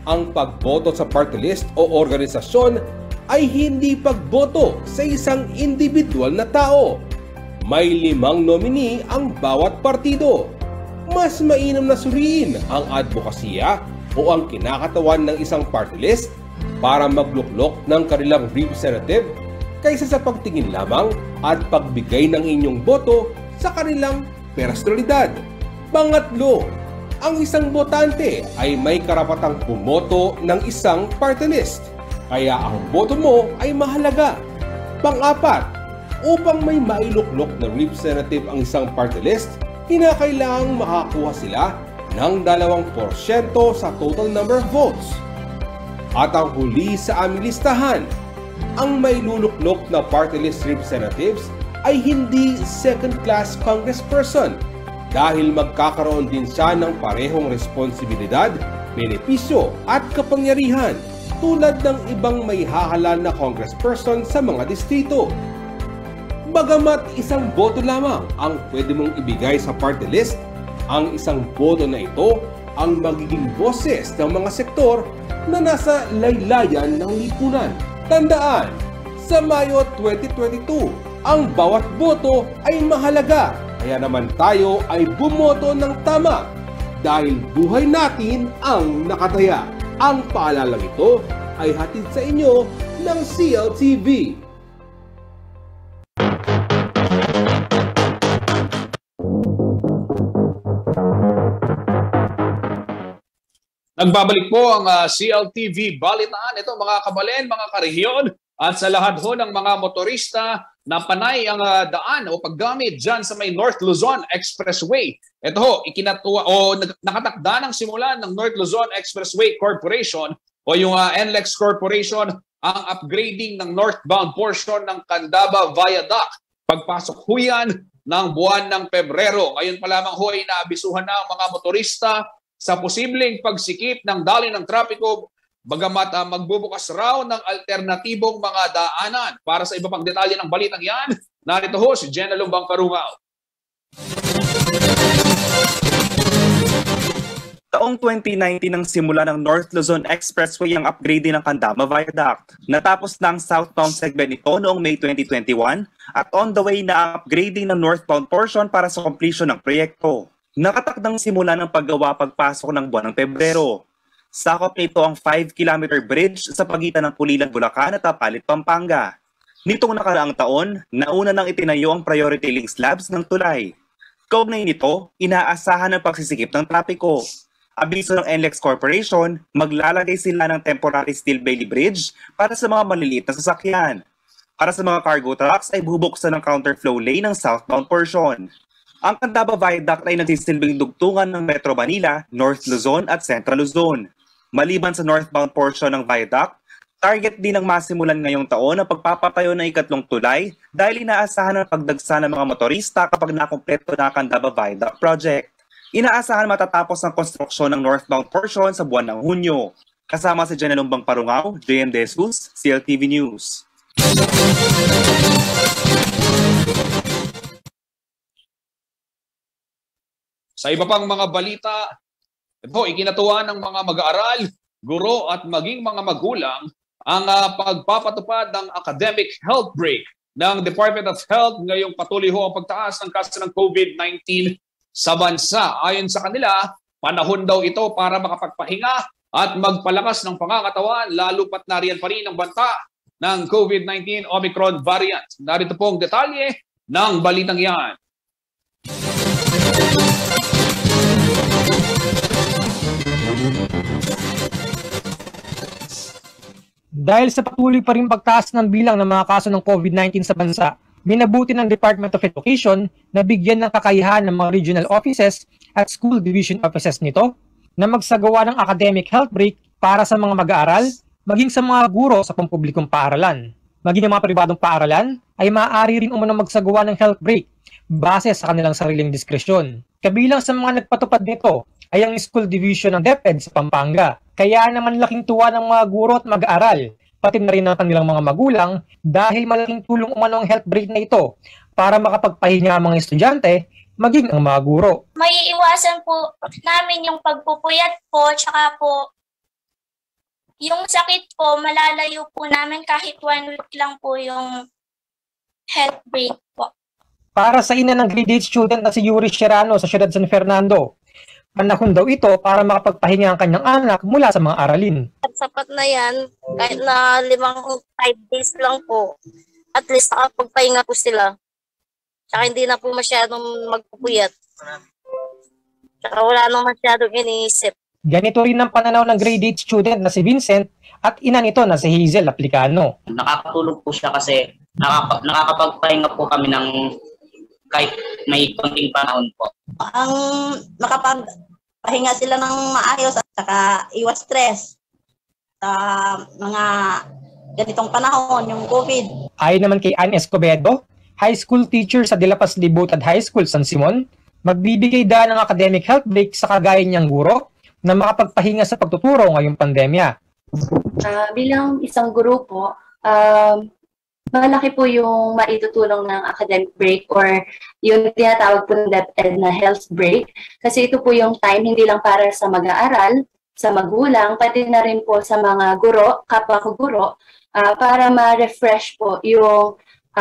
Ang pagboto sa party list o organisasyon ay hindi pagboto sa isang individual na tao. May 5 nominee ang bawat partido. Mas mainam na suriin ang advokasya o ang kinakatawan ng isang party list para magluklok ng kanilang representative kaysa sa pagtingin lamang at pagbigay ng inyong boto sa kanilang personalidad. Pangatlo, ang isang botante ay may karapatang bumoto ng isang party list, kaya ang boto mo ay mahalaga. Pang-apat, upang may mailuklok na representative ang isang party list, kinakailangang makakuha sila ng 2% sa total number of votes. At ang huli sa aming listahan, ang may luluklok na party list representatives ay hindi second-class congressperson dahil magkakaroon din siya ng parehong responsibilidad, benepisyo at kapangyarihan tulad ng ibang may hahalal na congressperson sa mga distrito. Bagamat isang boto lamang ang pwede mong ibigay sa party list, ang isang boto na ito ang magiging boses ng mga sektor na nasa laylayan ng lipunan. Tandaan, sa Mayo 2022, ang bawat boto ay mahalaga. Kaya naman tayo ay bumoto ng tama dahil buhay natin ang nakataya. Ang paalalang ito ay hatid sa inyo ng CLTV. Nagbabalik po ang CLTV Balitaan. Ito mga kabalen, mga karehiyon at sa lahat ho ng mga motorista na panay ang daan o paggamit dyan sa may North Luzon Expressway. Ito ho, ikinatuwa o nakatakda ng simula ng North Luzon Expressway Corporation o yung NLEX Corporation ang upgrading ng northbound portion ng Candaba Viaduct. Pagpasok ho yan ng buwan ng Pebrero. Ngayon pa lamang ho ay naabisuhan na ang mga motorista sa posibleng pagsikip ng daloy ng trapiko, bagamat magbubukas raw ng alternatibong mga daanan. Para sa iba pang detalye ng balitang yan, narito ho si Jenna Lumbang Karungaw. Taong 2019 nang simula ng North Luzon Expressway ang upgrading ng Candaba Viaduct. Natapos na ang southbound segment nito noong May 2021 at on the way na ang upgrading ng northbound portion para sa completion ng proyekto. Nakatakdang simula ng paggawa pagpasok ng buwan ng Pebrero. Sakop nito ang 5-kilometer bridge sa pagitan ng Pulilan, Bulacan at Apalit, Pampanga. Nitong nakaraang taon, nauna nang itinayo ang priority link slabs ng tulay. Kaugnay nito, inaasahan ang pagsisikip ng trapiko. Abiso ng NLEX Corporation, maglalagay sila ng temporary steel Bailey Bridge para sa mga maliliit na sasakyan. Para sa mga cargo trucks ay bubuksan ng counterflow lane ng southbound portion. Ang Candaba Viaduct ay nagsisilbing dugtungan ng Metro Manila, North Luzon at Central Luzon. Maliban sa northbound portion ng viaduct, target din ng masimulan ngayong taon ang pagpapatayo ng ikatlong tulay dahil inaasahan ang pagdagsa ng mga motorista kapag nakumpleto na ang Candaba Viaduct project. Inaasahan matatapos ang konstruksyon ng northbound portion sa buwan ng Hunyo. Kasama si Jenna Lumbang Parungaw, JM Jesus, CLTV News. Sa iba pang mga balita, ito ikinatuwa ng mga mag-aaral, guro at maging mga magulang ang pagpapatupad ng academic health break ng Department of Health ngayong patuloy ho ang pagtaas ng kaso ng COVID-19 sa bansa. Ayon sa kanila, panahon daw ito para makapagpahinga at magpalakas ng pangangatawan lalo pat nariyan pa rin ang banta ng COVID-19 Omicron variant. Narito po ang detalye ng balitang yan. Dahil sa patuloy pa rin pagtaas ng bilang ng mga kaso ng COVID-19 sa bansa, minabuti ng Department of Education na bigyan ng kakayahan ng mga regional offices at school division offices nito na magsagawa ng academic health break para sa mga mag-aaral, maging sa mga guro sa pampublikong paaralan. Maging ang mga pribadong paaralan ay maaari rin umano magsagawa ng health break base sa kanilang sariling diskresyon. Kabilang sa mga nagpatupad nito ay ang School Division ng DepEd sa Pampanga. Kaya naman laking tuwa ng mga guro at mag-aaral, pati na rin ng kanilang mga magulang dahil malaking tulong umano ang health break na ito para makapagpahinga ang mga estudyante, maging ang mga guro. May iwasan po namin yung pagpupuyat po, tsaka po Yung sakit po, malalayo po namin kahit 1 week lang po yung health break po. Para sa ina ng grade 8 student na si Yuri Sherano sa Ciudad San Fernando, panahon daw ito para makapagpahinga ang kanyang anak mula sa mga aralin. Sapat na yan, kahit na 5 days lang po. At least nakapagpahinga po sila. Tsaka hindi na po masyadong magpupuyat. Tsaka wala nang masyadong iniisip. Ganito rin ang pananaw ng grade 8 student na si Vincent at ina nito na si Hazel Aplicano. Nakakatulog po siya kasi nakakapagpahinga po kami ng kahit may konting panahon po. Ang makapagpahinga sila ng maayos at saka iwas stress sa mga ganitong panahon, yung COVID. Ayon naman kay Anne Escobedo, high school teacher sa De La Paz Libutad High School, San Simon, magbibigay daan ng academic health break sa kagaya niyang guro na makapagpahinga sa pagtuturo ngayong pandemya. Bilang isang guro po, malaki po yung maitutulong ng academic break or yung tinatawag po ng DepEd na health break. Kasi ito po yung time hindi lang para sa mag-aaral, sa magulang, pati na rin po sa mga guro, kapwa ko guro, para ma-refresh po yung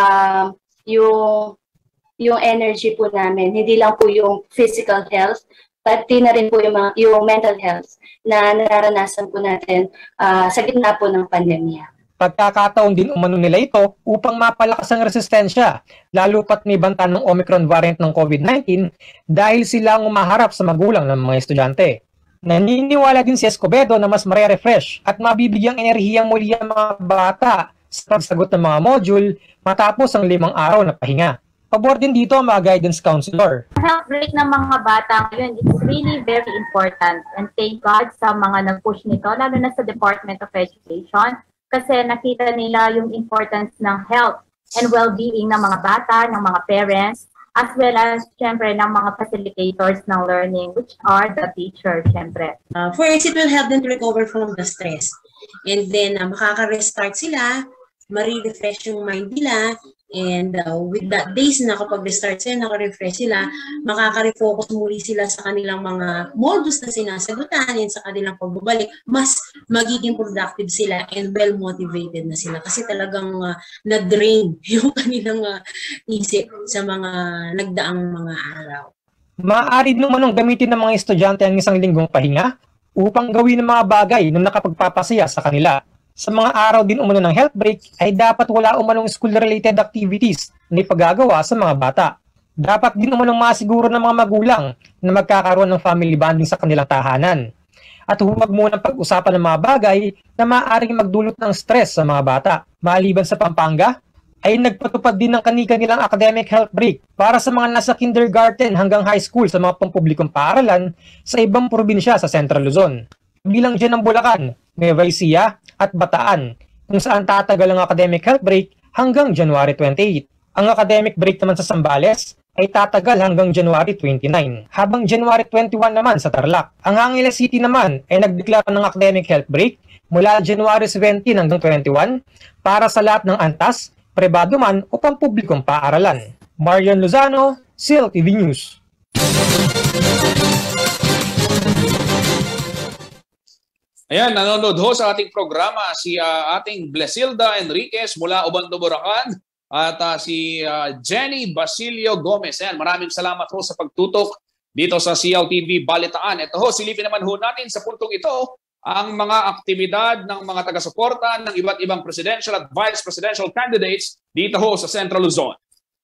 energy po namin. Hindi lang po yung physical health, pati na rin po yung mental health na nararanasan po natin sa gitna po ng pandemya. Pagkakataon din umano nila ito upang mapalakas ang resistensya, lalo pat may banta ng Omicron variant ng COVID-19 dahil sila ang umaharap sa magulang ng mga estudyante. Naniniwala din si Escobedo na mas mare-refresh at mabibigyang enerhiyang muli ang mga bata sa pagsagot ng mga module matapos ang 5 araw na pahinga. Pabor din dito ang mga guidance counselor. Health break ng mga bata ngayon is really very important and thank God sa mga nag-push nito, lalo na sa Department of Education, kasi nakita nila yung importance ng health and well-being ng mga bata, ng mga parents, as well as, syempre, ng mga facilitators ng learning, which are the teachers, syempre. First, it will help them to recover from the stress. And then, makaka-restart sila, ma-refresh yung mind nila, and with that days na kapag restart sila, naka-refresh sila, makaka-refocus muli sila sa kanilang mga modules na sinasagutan and sa kanilang pagbabalik, mas magiging productive sila and well-motivated na sila kasi talagang na-drain yung kanilang isip sa mga nagdaang mga araw. Maaari naman gamitin ng mga estudyante ang 1 linggong pahinga upang gawin ng mga bagay na nakapagpapasaya sa kanila. Sa mga araw din umano ng health break ay dapat wala umanong school-related activities na ipagagawa sa mga bata. Dapat din umanong masiguro ng mga magulang na magkakaroon ng family bonding sa kanilang tahanan. At huwag munang pag-usapan ng mga bagay na maaaring magdulot ng stress sa mga bata. Maliban sa Pampanga, ay nagpatupad din ng kani-kanilang academic health break para sa mga nasa kindergarten hanggang high school sa mga pampublikong paaralan sa ibang probinsya sa Central Luzon. Bilang dyan ng Bulacan, Nueva Ecija at Bataan, kung saan tatagal ang academic health break hanggang January 28. Ang academic break naman sa Zambales ay tatagal hanggang January 29, habang January 21 naman sa Tarlac. Ang Angeles City naman ay nagdeklara ng academic health break mula January 17 hanggang 21 para sa lahat ng antas, pribado man o pampublikong paaralan. Marian Lozano, CLTV News. Ayan, nanonood ho sa ating programa si ating Blesilda Enriquez mula Obando, Bulacan at si Jenny Basilio Gomez. Ayan, maraming salamat ho sa pagtutok dito sa CLTV Balitaan. Ito ho, silipin naman ho natin sa puntong ito ang mga aktibidad ng mga taga-suporta ng iba't ibang presidential at vice presidential candidates dito ho sa Central Luzon.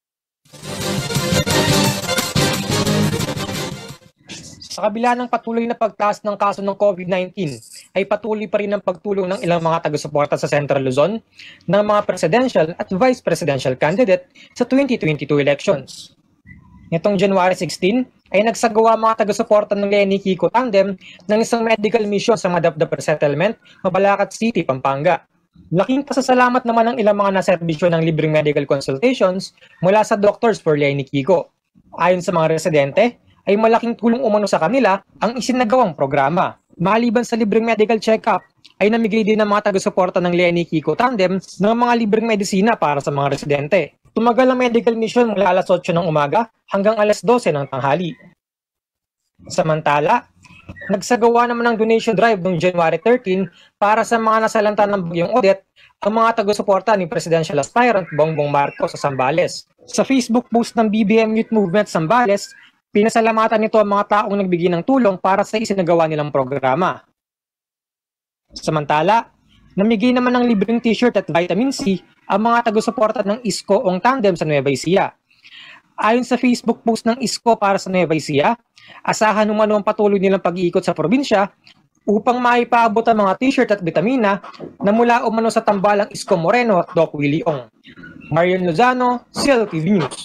Sa kabila ng patuloy na pagtaas ng kaso ng COVID-19, ay patuloy pa rin ang pagtulong ng ilang mga taga-suporta sa Central Luzon ng mga presidential at vice presidential candidate sa 2022 elections. Nitong January 16, ay nagsagawa mga taga-suporta ng Lenny Kiko Tandem ng isang medical mission sa Madapdap Resettlement, Mabalacat City, Pampanga. Laking pasasalamat naman ng ilang mga naserbisyo ng libreng medical consultations mula sa Doctors for Lenny Kiko. Ayon sa mga residente, ay malaking tulong umano sa kanila ang isinagawang programa. Maliban sa libreng medical check-up, ay namigay din ng mga taga-suporta ng Lenny Kiko Tandem ng mga libreng medisina para sa mga residente. Tumagal ang medical mission mula alas 8 ng umaga hanggang alas 12 ng tanghali. Samantala, Nagsagawa naman ng donation drive noong January 13 para sa mga nasalanta ng Bagyong Odette ang mga taga-suporta ni Presidential Aspirant Bongbong Marcos sa Zambales. Sa Facebook post ng BBM Youth Movement Zambales, pinasalamatan nito ang mga taong nagbigay ng tulong para sa isinagawa nilang programa. Samantala, namigay naman ng libreng t-shirt at vitamin C ang mga taga-suporta ng Isko Ong Tandem sa Nueva Ecija. Ayon sa Facebook post ng Isko para sa Nueva Ecija, asahan umano ang patuloy nilang pag-iikot sa probinsya upang maipaabot ang mga t-shirt at vitamina na mula umano sa tambalang Isko Moreno at Doc Willie Ong. Marian Lozano, CLTV News.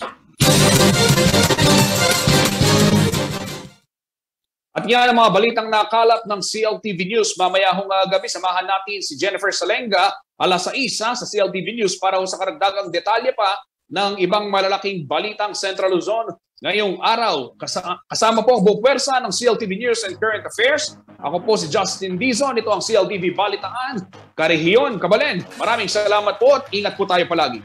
At yan ang mga balitang nakalap ng CLTV News. Mamaya gabi, samahan natin si Jennifer Salenga alas 6 sa CLTV News para sa karagdagang detalye pa ng ibang malalaking balitang Central Luzon ngayong araw. Kasama po ang buong pwersa ng CLTV News and Current Affairs. Ako po si Justin Dizon. Ito ang CLTV Balitaan, Karehiyon, Kabalen. Maraming salamat po at ingat po tayo palagi.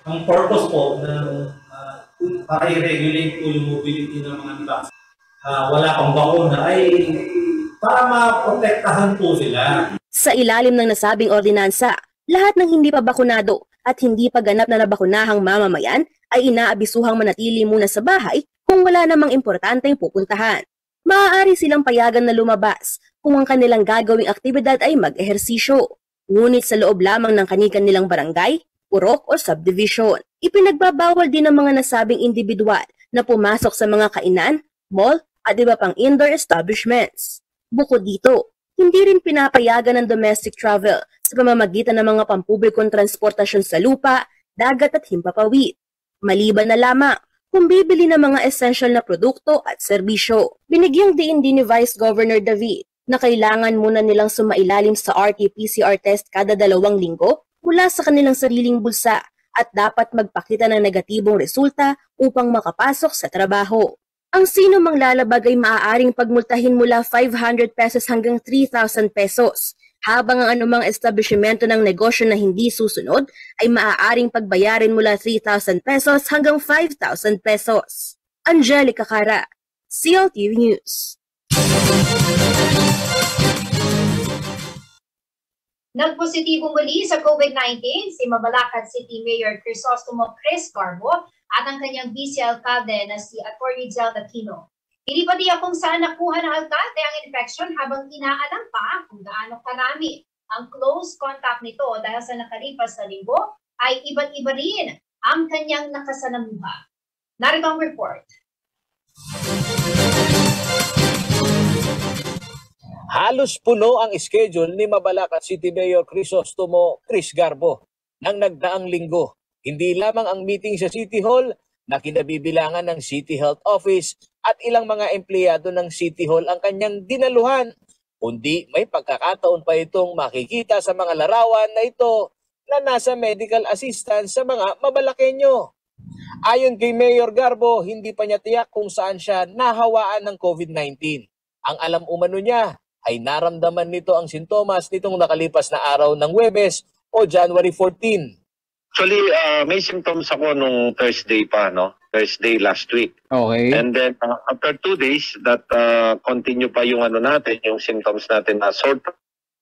Ang purpose po ng para i-regulate po yung mobility ng mga diba, wala pang bakuna ay para maprotektahan po sila. Sa ilalim ng nasabing ordinansa, lahat ng hindi pa bakunado at hindi pa ganap na nabakunahang mamamayan ay inaabisuhang manatili muna sa bahay kung wala namang importanteng pupuntahan. Maaari silang payagan na lumabas kung ang kanilang gagawing aktibidad ay mag-ehersisyo. Ngunit sa loob lamang ng kani-kanilang barangay, purok o subdivision. Ipinagbabawal din ng mga nasabing individual na pumasok sa mga kainan, mall at iba pang indoor establishments. Bukod dito, hindi rin pinapayagan ng domestic travel sa pamamagitan ng mga pampublikong transportasyon sa lupa, dagat at himpapawid. Maliban na lamang kung bibili ng mga essential na produkto at serbisyo. Binigyang diin din ni Vice Governor David na kailangan muna nilang sumailalim sa RT-PCR test kada 2 linggo mula sa kanilang sariling bulsa at dapat magpakita ng negatibong resulta upang makapasok sa trabaho. Ang sino mang lalabag ay maaaring pagmultahin mula 500 pesos hanggang 3,000 pesos, habang ang anumang establishmento ng negosyo na hindi susunod ay maaaring pagbayarin mula 3,000 pesos hanggang 5,000 pesos. Angelica Cara, CLTV News. Nagpositibo muli sa COVID-19 si Mabalacat City Mayor Crisostomo Chris Garbo at ang kanyang vice alcalde na si Atty. Jel Aquino. Hindi pa diya kung saan nakuha ng alkalde ang infection habang inaalam pa kung gaano karami. Ang close contact nito dahil sa nakalipas na linggo ay iba't iba rin ang kanyang nakasalamuha. Narito ang report. Halos puno ang schedule ni Mabalacat City Mayor Crisostomo Chris Garbo ng nagdaang linggo. Hindi lamang ang meeting sa City Hall na kinabibilangan ng City Health Office at ilang mga empleyado ng City Hall ang kanyang dinaluhan, kundi may pagkakataon pa itong makikita sa mga larawan na ito na nasa medical assistance sa mga Mabalakenyo. Ayon kay Mayor Garbo, hindi pa niya tiyak kung saan siya nahawaan ng COVID-19. Ang alam umano niya ay naramdaman nito ang sintomas nitong nakalipas na araw ng Huwebes o January 14. Actually, may symptoms ako nung Thursday pa, no? Thursday last week. Okay. And then after 2 days, that continue pa yung ano natin, yung symptoms natin na sore throat.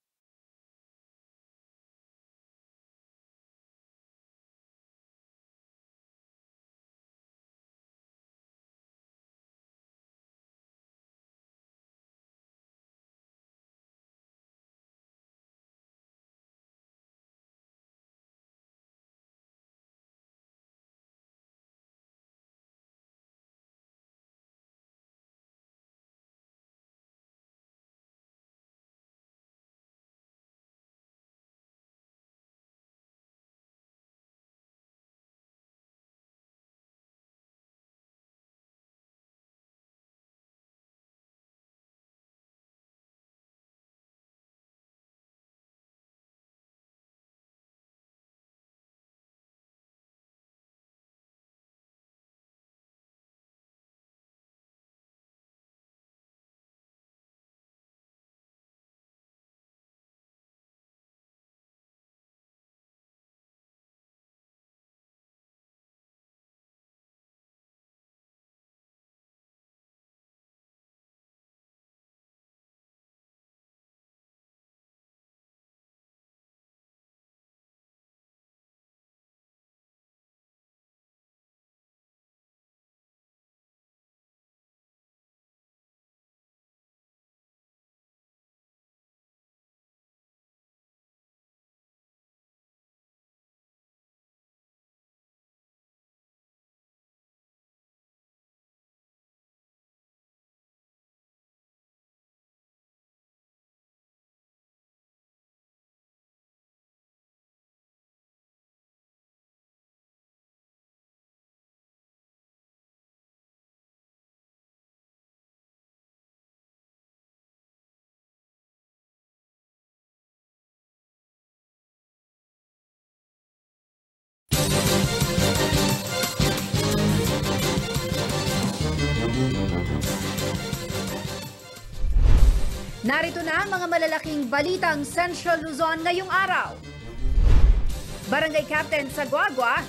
Narito na ang mga malalaking balitang Central Luzon ngayong araw. Barangay Captain sa Guagua,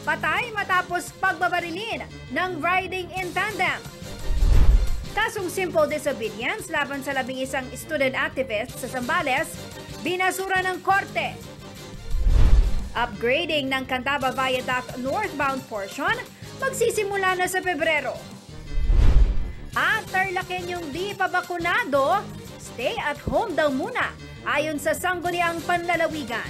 Patay matapos pagbabarilin ng riding in tandem. Kasong simple disobedience laban sa 11 student activist sa Zambales, binasura ng korte. Upgrading ng Candaba Viaduct northbound portion, magsisimula na sa Pebrero. At Tarlakenyong di pa bakunado, stay at home daw muna ayon sa Sangguniang Panlalawigan.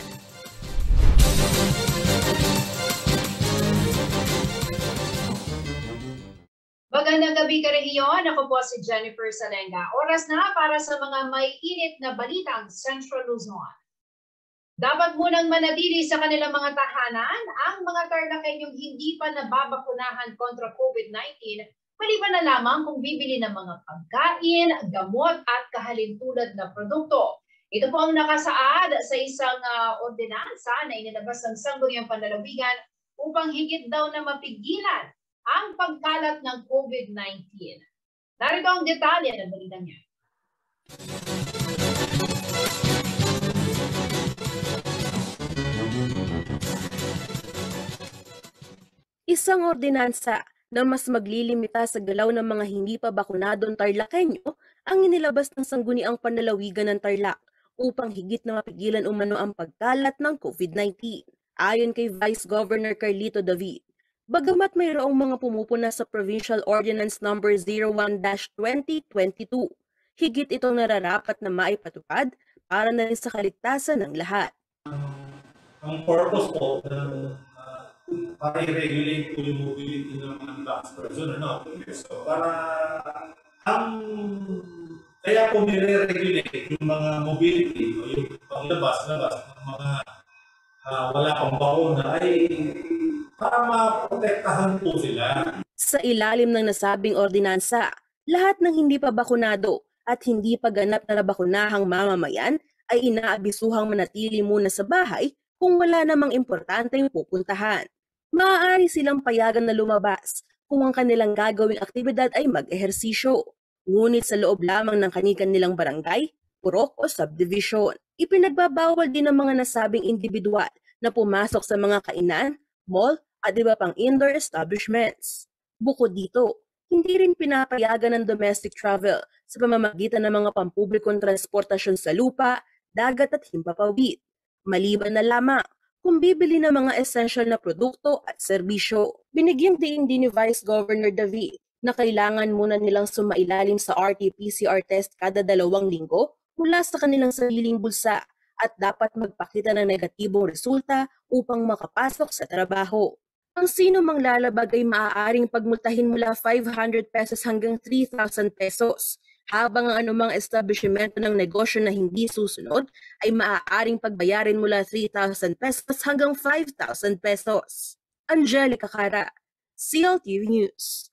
Magandang gabi ka rehiyon. Ako po si Jennifer Salenga. Oras na para sa mga may init na balitang Central Luzon. Dapat munang manatili sa kanilang mga tahanan ang mga Tarlakenyong hindi pa nababakunahan kontra COVID-19, maliban na lamang kung bibili ng mga pagkain, gamot at kahalintulad na produkto. Ito po ang nakasaad sa isang ordinansa na inilabas ng Sangguniang Panlalawigan upang higit daw na mapigilan ang pagkalat ng COVID-19. Narito ang detalye ng balita niya. Isang ordinansa na mas maglilimita sa galaw ng mga hindi pa bakunadong Tarlakenyo ang inilabas ng Sangguniang Panlalawigan ng Tarlac upang higit na mapigilan umano ang pagkalat ng COVID-19. Ayon kay Vice Governor Carlito David, bagamat mayroong mga pumupuna sa Provincial Ordinance No. 01-2022, higit itong nararapat na maipatupad para na rin sa kaligtasan ng lahat. Ang purpose po para i-regulate po yung mobility ng mga unvaxxed person, So, para kaya po nire-regulate yung mga mobility o yung paglabas-labas ng mga wala pang bakuna ay para maprotektahan po sila. Sa ilalim ng nasabing ordinansa, lahat ng hindi pa bakunado at hindi pa ganap na nabakunahang mamamayan ay inaabisuhang manatili muna sa bahay kung wala namang importanteng pupuntahan. Maaari silang payagan na lumabas kung ang kanilang gagawing aktibidad ay mag-ehersisyo, ngunit sa loob lamang ng kanilang barangay, purok o subdivision. Ipinagbabawal din ng mga nasabing individual na pumasok sa mga kainan, mall at iba pang indoor establishments. Bukod dito, hindi rin pinapayagan ng domestic travel sa pamamagitan ng mga pampublikong transportasyon sa lupa, dagat at himpapawid. Maliban na lamang kung bibili ng mga essential na produkto at serbisyo. Binigyang diin din ni Vice Governor David na kailangan muna nilang sumailalim sa RT-PCR test kada 2 linggo mula sa kanilang sariling bulsa at dapat magpakita ng negatibong resulta upang makapasok sa trabaho. Ang sino mang lalabag ay maaaring pagmultahin mula 500 pesos hanggang 3,000 pesos, habang ang anumang establishmento ng negosyo na hindi susunod ay maaaring pagbayarin mula 3,000 pesos hanggang 5,000 pesos. Angelica Cara, CLTV News.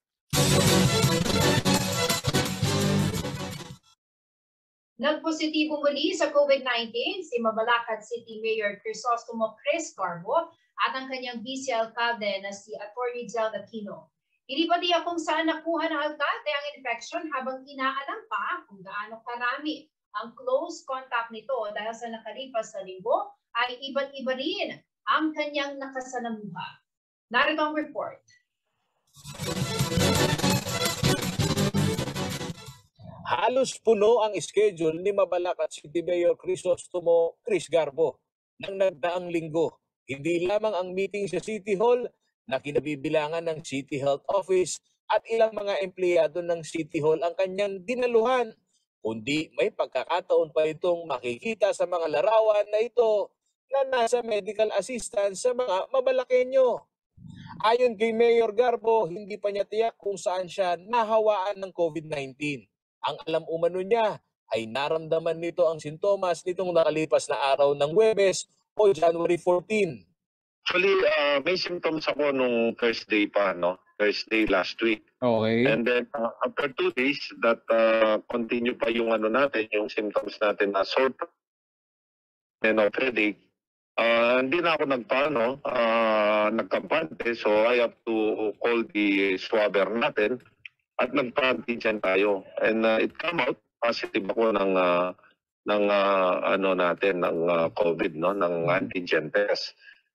Nagpositibo muli sa COVID-19 si Mabalacat City Mayor Crisostomo Chris Garbo at ang kanyang vice alcalde na si Atty. Jel Aquino. Hindi pa diya kung saan nakuha ng alkalde ang infection habang inaalam pa kung gaano karami ang close contact nito dahil sa nakalipas na linggo ay iba't iba rin ang kanyang nakasanamuha. Narito ang report. Halos puno ang schedule ni Mabalacat City Mayor Crisostomo Chris Garbo ng nagdaang linggo. Hindi lamang ang meeting sa City Hall na kinabibilangan ng City Health Office at ilang mga empleyado ng City Hall ang kanyang dinaluhan, kundi may pagkakataon pa itong makikita sa mga larawan na ito na nasa medical assistance sa mga Mabalakenyo. Ayon kay Mayor Garbo, hindi pa niya tiyak kung saan siya nahawaan ng COVID-19. Ang alam umano niya ay naramdaman nito ang sintomas nitong nakalipas na araw ng Huwebes o January 14. Actually, may symptoms ako nung Thursday pa, Thursday last week. Okay. And then after 2 days, that continue pa yung yung symptoms natin na sore throat and headache. Hindi na ako nagkampante, so I have to call the swabber natin at nagpa-antigen tayo. And it come out positive ako ng COVID, ng antigen test.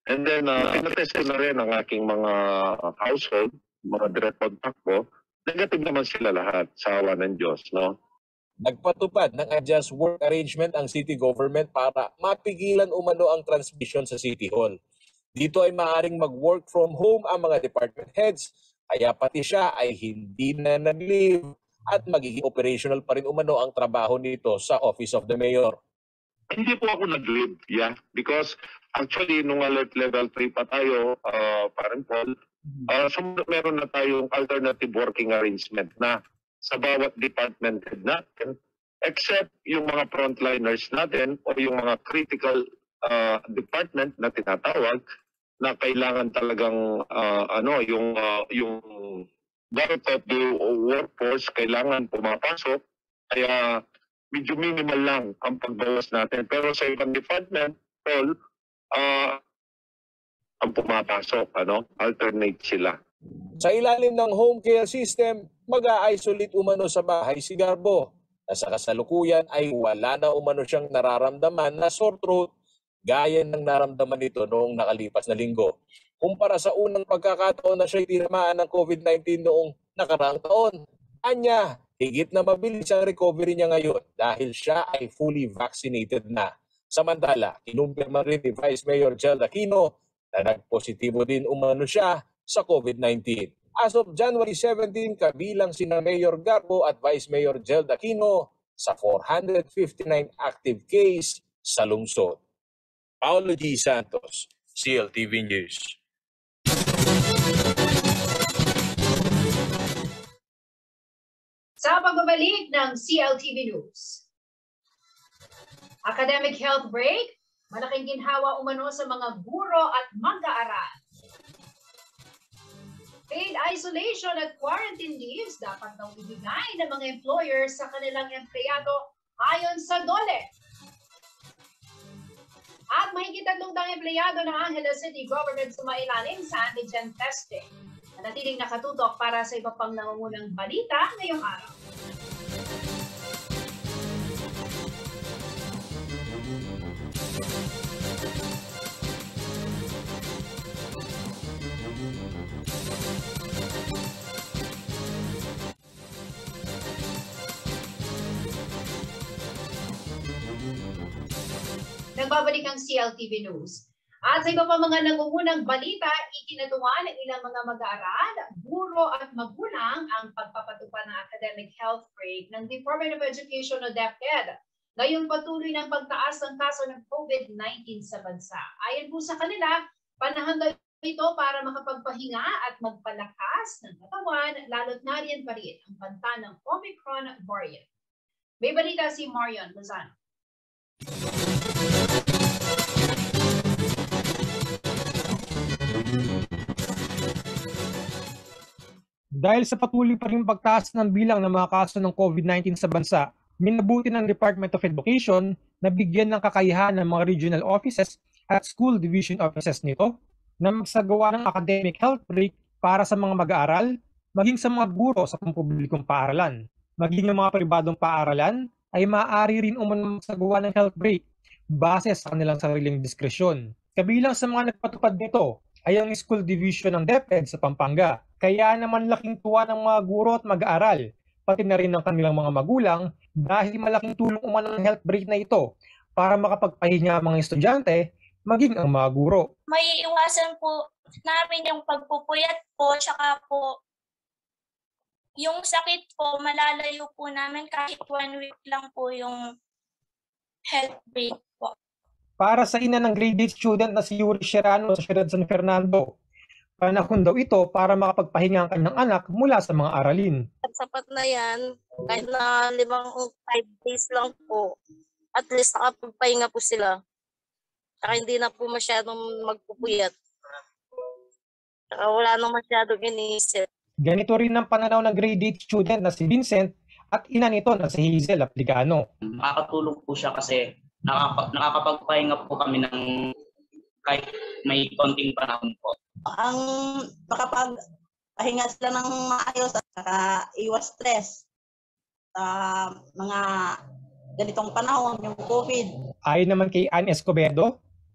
And then, pinatest ko na rin ang aking mga household, mga direct contact ko. Negative naman sila lahat sa awa ng Diyos, no? Nagpatupad ng adjust work arrangement ang city government para mapigilan umano ang transmission sa City Hall. Dito ay maaaring mag-work from home ang mga department heads, kaya pati siya ay hindi na nag-leave at magiging operational pa rin umano ang trabaho nito sa Office of the Mayor. Hindi po ako nag-leave, because actually, nung alert level 3 pa tayo, parang Paul, meron na tayong alternative working arrangement na sa bawat department head natin, except yung mga frontliners natin o yung mga critical department na tinatawag na kailangan talagang yung bulk of the workforce kailangan pumapasok, kaya medyo minimal lang ang pagbawas natin. Pero sa ibang department, Paul, ang pumapasok, alternate sila. Sa ilalim ng home care system, mag-a-isolate umano sa bahay si Garbo. Na sa kasalukuyan ay wala na umano siyang nararamdaman na sore throat gaya ng naramdaman nito noong nakalipas na linggo. Kumpara sa unang pagkakataon na siya'y tinamaan ng COVID-19 noong nakaraang taon. Anya, higit na mabilis ang recovery niya ngayon dahil siya ay fully vaccinated na. Samantala, kinumpirma rin ni Vice Mayor Jel Aquino na nagpositibo din umano siya sa COVID-19. As of January 17, kabilang sina Mayor Garbo at Vice Mayor Jel Aquino sa 459 active case sa lungsod. Paulo G. Santos, CLTV News. Sa pagbabalik ng CLTV News. Academic health break, malaking ginhawa umano sa mga guro at mag-aaral. Paid isolation at quarantine leaves dapat daw ibigay ng mga employers sa kanilang empleyado ayon sa DOLE. At mahigit 300 empleyado ng Angeles City Government sumailalim sa antigen testing. Nanatiling nakatutok para sa iba pang nangungunang balita ngayong araw. Nagbabalik ang CLTV News. At sa iba pa mga nangungunang balita, ikinatuwa ng ilang mga mag-aaral, guro at magulang ang pagpapatupad ng academic health break ng Department of Education o DepEd. Ngayong patuloy ng pagtaas ng kaso ng COVID-19 sa bansa. Ayon po sa kanila, panahon daw ito para makapagpahinga at magpalakas ng katawan, lalo't nariyan pa rin ang banta ng Omicron variant. May balita si Marion Lozano. Dahil sa patuloy pa rin pagtaas ng bilang ng mga kaso ng COVID-19 sa bansa, minabuti ng Department of Education na bigyan ng kakayahan ng mga regional offices at school division offices nito na magsagawa ng academic health break para sa mga mag-aaral, maging sa mga guro sa pampublikong paaralan. Maging ng mga pribadong paaralan ay maaari rin umano magsagawa ng health break base sa kanilang sariling diskresyon. Kabilang sa mga nagpatupad nito ay ang school division ng DepEd sa Pampanga. Kaya naman laking tuwa ng mga guro at mag-aaral, pati na rin ng kanilang mga magulang dahil malaking tulong umano ng health break na ito para makapagpahinga ang mga estudyante, maging ang mga guro. May iwasan po namin yung pagpupuyat po, tsaka po yung sakit po, malalayo po namin kahit 1 week lang po yung health break po. Para sa ina ng grade 8 student na si Yuri Sherano sa Ciudad San Fernando, panahon daw ito para makapagpahinga ang kanyang anak mula sa mga aralin. Sapat na yan, kahit na 5 days lang po, at least nakapagpahinga po sila. Saka hindi na po masyadong magpupuyat. Saka wala nang masyadong iniisip. Ganito rin ang pananaw ng grade 8 student na si Vincent at ina nito na si Hazel Aplicano. Makakatulong po siya kasi nakakapagpahinga po kami ng kahit may konting panahon po. Ang makapagpahinga sila ng maayos at saka iwas stress sa mga ganitong panahon, yung COVID. Ayon naman kay Anne Escobedo,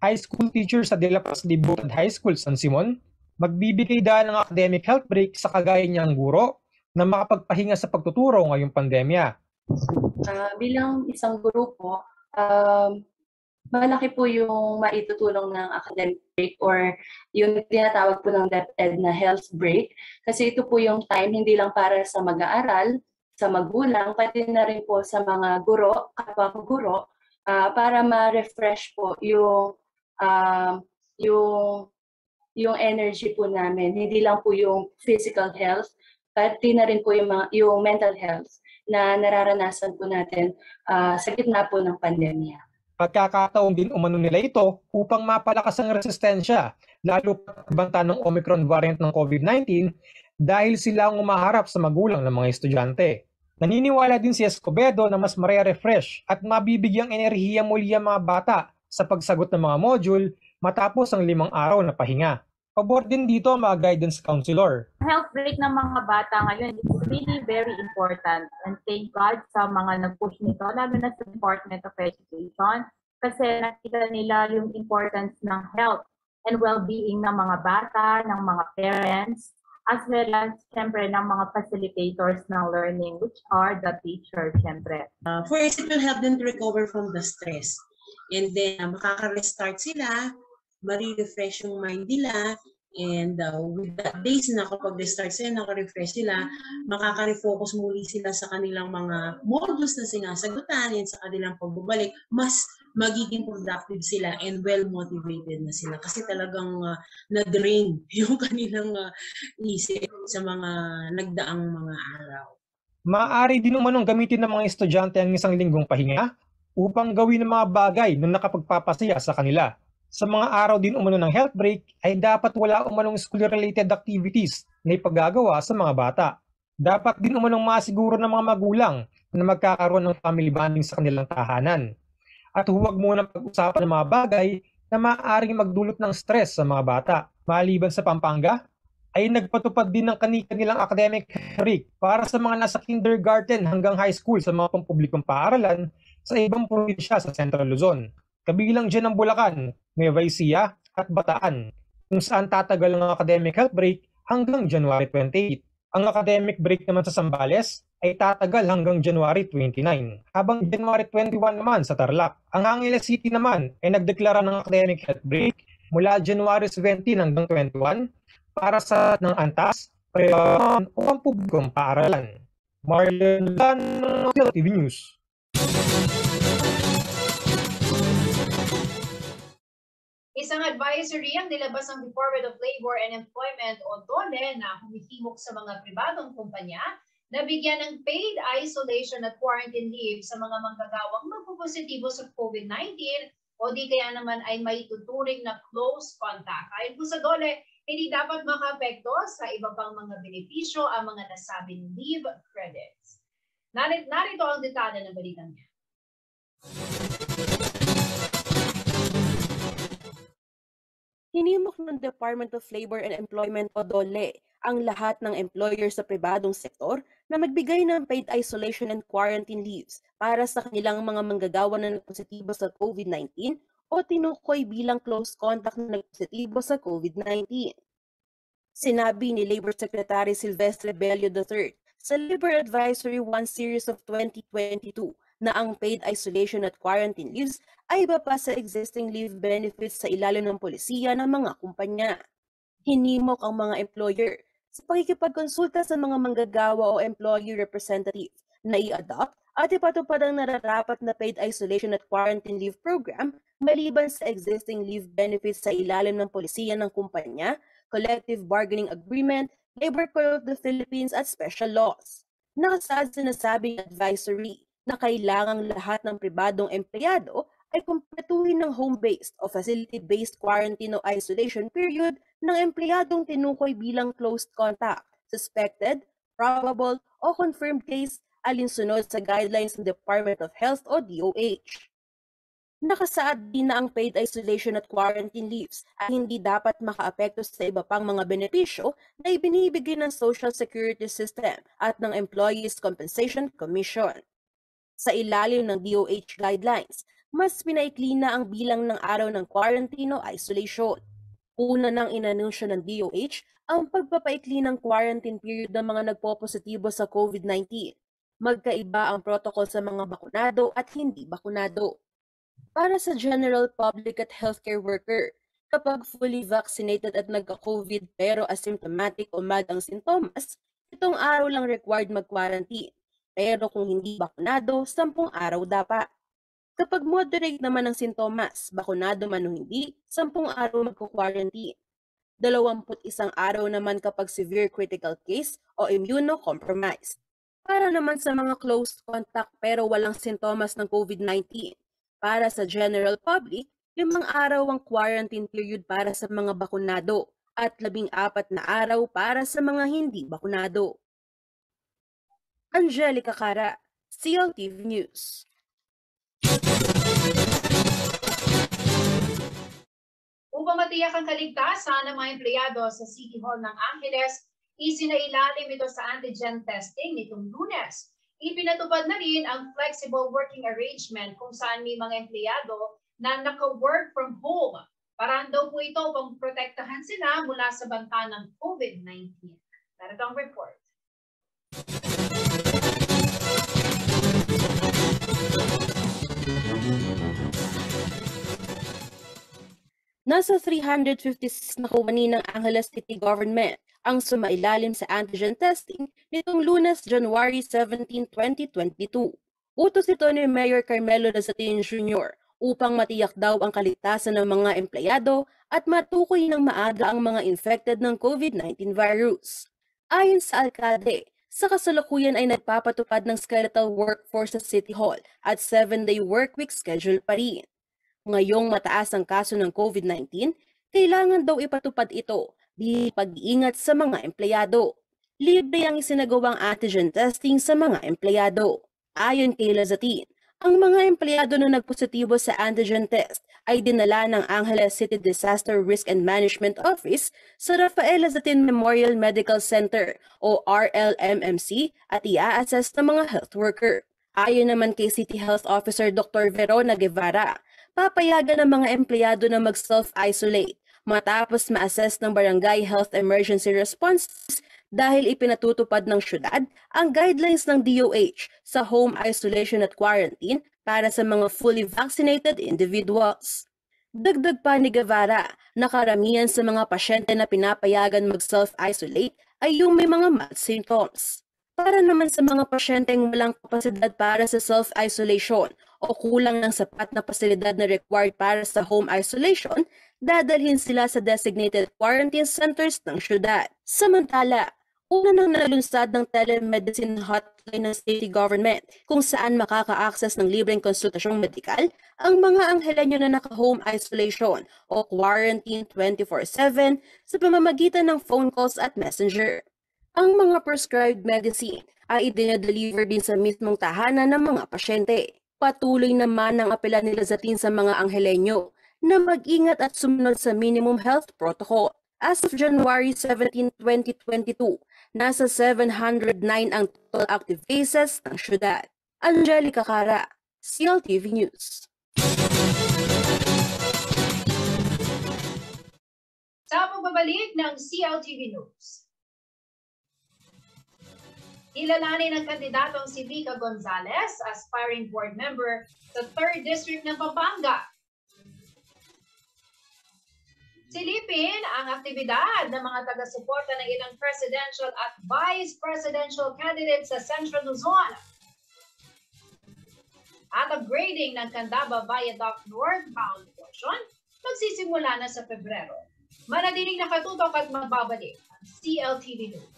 high school teacher sa De La Paz Devoted High School, San Simon, magbibigay daan ng academic health break sa kagaya niyang guro na makapagpahinga sa pagtuturo ngayong pandemya. Bilang isang guro po, malaki po yung maitutulong ng academic break or yung tinatawag po ng DepEd na health break. Kasi ito po yung time hindi lang para sa mag-aaral, sa magulang, pati na rin po sa mga guro, kapwa guro, para ma-refresh po yung energy po namin. Hindi lang po yung physical health, pati na rin po yung mental health na nararanasan po natin sa gitna po ng pandemya. Pagkakataon din umano nila ito upang mapalakas ang resistensya, lalo pagbanta ng Omicron variant ng COVID-19 dahil sila ang umaharap sa magulang ng mga estudyante. Naniniwala din si Escobedo na mas mare-refresh at mabibigyang enerhiya muli ang mga bata sa pagsagot ng mga module matapos ang 5 araw na pahinga. Pabor din dito ang mga guidance counselor. Health break ng mga bata ngayon is really very important, and thank God sa mga nag-push nito, lalo na sa Department of Education, kasi nakita nila yung importance ng health and well-being ng mga bata, ng mga parents, as well as syempre ng mga facilitators ng learning, which are the teachers syempre. First, it will help them to recover from the stress. And then, makaka-restart sila, ma-refresh yung mind nila, and with the days na kapag restart sila, naka-refresh sila, makaka-refocus muli sila sa kanilang mga modules na sinasagutan, and sa kanilang pagbabalik, mas magiging productive sila and well-motivated na sila. Kasi talagang na-drain yung kanilang isip sa mga nagdaang mga araw. Maaari din umanong gamitin ng mga estudyante ang 1 linggong pahinga upang gawin ng mga bagay na nakapagpapasaya sa kanila. Sa mga araw din umano ng health break ay dapat wala umanong school-related activities na ipagagawa sa mga bata. Dapat din umanong masiguro ng mga magulang na magkakaroon ng family bonding sa kanilang tahanan. At huwag muna pag-usapan ng mga bagay na maaaring magdulot ng stress sa mga bata. Maliban sa Pampanga, ay nagpatupad din ng kanilang academic break para sa mga nasa kindergarten hanggang high school sa mga pampublikong paaralan sa ibang probinsya sa Central Luzon. Kabilang dyan ang Bulacan, Nueva Ecija at Bataan, kung saan tatagal ang academic health break hanggang January 28. Ang academic break naman sa Zambales ay tatagal hanggang January 29, habang January 21 naman sa Tarlac. Ang Angeles City naman ay nagdeklara ng academic health break mula January 17 hanggang 21 para sa ng Antas, Preon o ang publikong paaralan. Marlon Lano, TV News. Isang advisory ang nilabas ng Department of Labor and Employment o DOLE na humihimok sa mga pribadong kumpanya na bigyan ng paid isolation at quarantine leave sa mga manggagawang magpopositibo sa COVID-19 o di kaya naman ay may tuturing na close contact. Ayon po sa DOLE, hindi dapat makaapekto sa iba pang mga benepisyo ang mga nasabing leave credits. Narito ang detalye ng balitang niya. Hinimok ng Department of Labor and Employment o DOLE ang lahat ng employer sa pribadong sektor na magbigay ng paid isolation and quarantine leaves para sa kanilang mga manggagawa na nagpositibo sa COVID-19 o tinukoy bilang close contact na nagpositibo sa COVID-19. Sinabi ni Labor Secretary Silvestre Bello III sa Labor Advisory 1 Series of 2022 na ang paid isolation at quarantine leaves ay iba pa sa existing leave benefits sa ilalim ng polisiya ng mga kumpanya. Hinimok ang mga employer sa pakikipagkonsulta sa mga manggagawa o employee representative na i-adopt at ipatupad ang nararapat na paid isolation at quarantine leave program maliban sa existing leave benefits sa ilalim ng polisiya ng kumpanya, collective bargaining agreement, Labor Code of the Philippines at special laws. Nakasaad sa nasabing advisory na kailangang lahat ng pribadong empleyado ay kumpletuhin ng home-based o facility-based quarantine o isolation period ng empleyadong tinukoy bilang close contact, suspected, probable, o confirmed case alinsunod sa guidelines ng Department of Health o DOH. Nakasaad din na ang paid isolation at quarantine leaves ay hindi dapat makaapekto sa iba pang mga benepisyo na ibinibigay ng Social Security System at ng Employees Compensation Commission. Sa ilalim ng DOH guidelines, mas pinaikli na ang bilang ng araw ng quarantine o isolation. Una nang inanunsyo ng DOH ang pagpapaikli ng quarantine period ng mga nagpo-positibo sa COVID-19. Magkaiba ang protocol sa mga bakunado at hindi bakunado. Para sa general public at healthcare worker, kapag fully vaccinated at nagka-COVID pero asymptomatic o mild ang sintomas, 7 araw lang required mag-quarantine. Pero kung hindi bakunado, 10 araw dapat. Kapag moderate naman ang sintomas, bakunado man o hindi, 10 araw magko-quarantine. 21 araw naman kapag severe critical case o immunocompromised. Para naman sa mga close contact pero walang sintomas ng COVID-19. Para sa general public, 5 araw ang quarantine period para sa mga bakunado at 14 na araw para sa mga hindi bakunado. Angelica Cara, CLTV News. Upang matiyak ang kaligtasan ng mga empleyado sa City Hall ng Angeles, isinailalim ito sa antigen testing nitong Lunes. Ipinatupad na rin ang flexible working arrangement kung saan may mga empleyado na naka-work from home. Parang daw po ito upang protektahan sila mula sa banta ng COVID-19. Narito ang report. Nasa 356 na kuwani ng Angeles City Government ang sumailalim sa antigen testing nitong Lunes, January 17, 2022. Utos ito ni Mayor Carmelo Lazatin Jr. upang matiyak daw ang kaligtasan ng mga empleyado at matukoy ng maaga ang mga infected ng COVID-19 virus. Ayon sa alkalde, sa kasalukuyan ay nagpapatupad ng skeletal workforce sa City Hall at 7-day workweek schedule pa rin. Ngayong mataas ang kaso ng COVID-19, kailangan daw ipatupad ito bilang pag-iingat sa mga empleyado. Libre ang isinagawang antigen testing sa mga empleyado. Ayon kay Lazatin, ang mga empleyado na nagpositibo sa antigen test ay dinala ng Angeles City Disaster Risk and Management Office sa Rafael Lazatin Memorial Medical Center o RLMMC at i-assess ng mga health worker. Ayon naman kay City Health Officer Dr. Verona Guevara, papayagan ng mga empleyado na mag-self-isolate matapos ma-assess ng Barangay Health Emergency Response dahil ipinatutupad ng syudad ang guidelines ng DOH sa home isolation at quarantine para sa mga fully vaccinated individuals. Dagdag pa ni Guevara na karamihan sa mga pasyente na pinapayagan mag-self-isolate ay yung may mga mild symptoms. Para naman sa mga pasyenteng walang kapasidad para sa self-isolation o kulang ng sapat na pasilidad na required para sa home isolation, dadalhin sila sa designated quarantine centers ng syudad. Samantala, una nang nalunsad ng telemedicine hotline ng city government kung saan makaka-access ng libreng konsultasyong medikal ang mga Angeleño na naka-home isolation o quarantine 24/7 sa pamamagitan ng phone calls at messenger. Ang mga prescribed medicine ay idinadeliver din sa mismong tahanan ng mga pasyente. Patuloy naman ang apela ni Lazatin sa mga Angeleño na mag-ingat at sumunod sa minimum health protocol. As of January 17, 2022, nasa 709 ang total active cases ng syudad. Angelica Cara, CLTV News. Sa pagbabalik ng CLTV News. Ilalanin ng kandidatong si Vica Gonzalez, aspiring board member sa 3rd District ng Pampanga. Silipin ang aktibidad ng mga taga-suporta ng ilang presidential at vice presidential candidates sa Central Luzon. At upgrading ng Candaba Viaduct northbound portion magsisimula na sa Pebrero. Manatiling nakatutok at magbabalik ang CLTV News.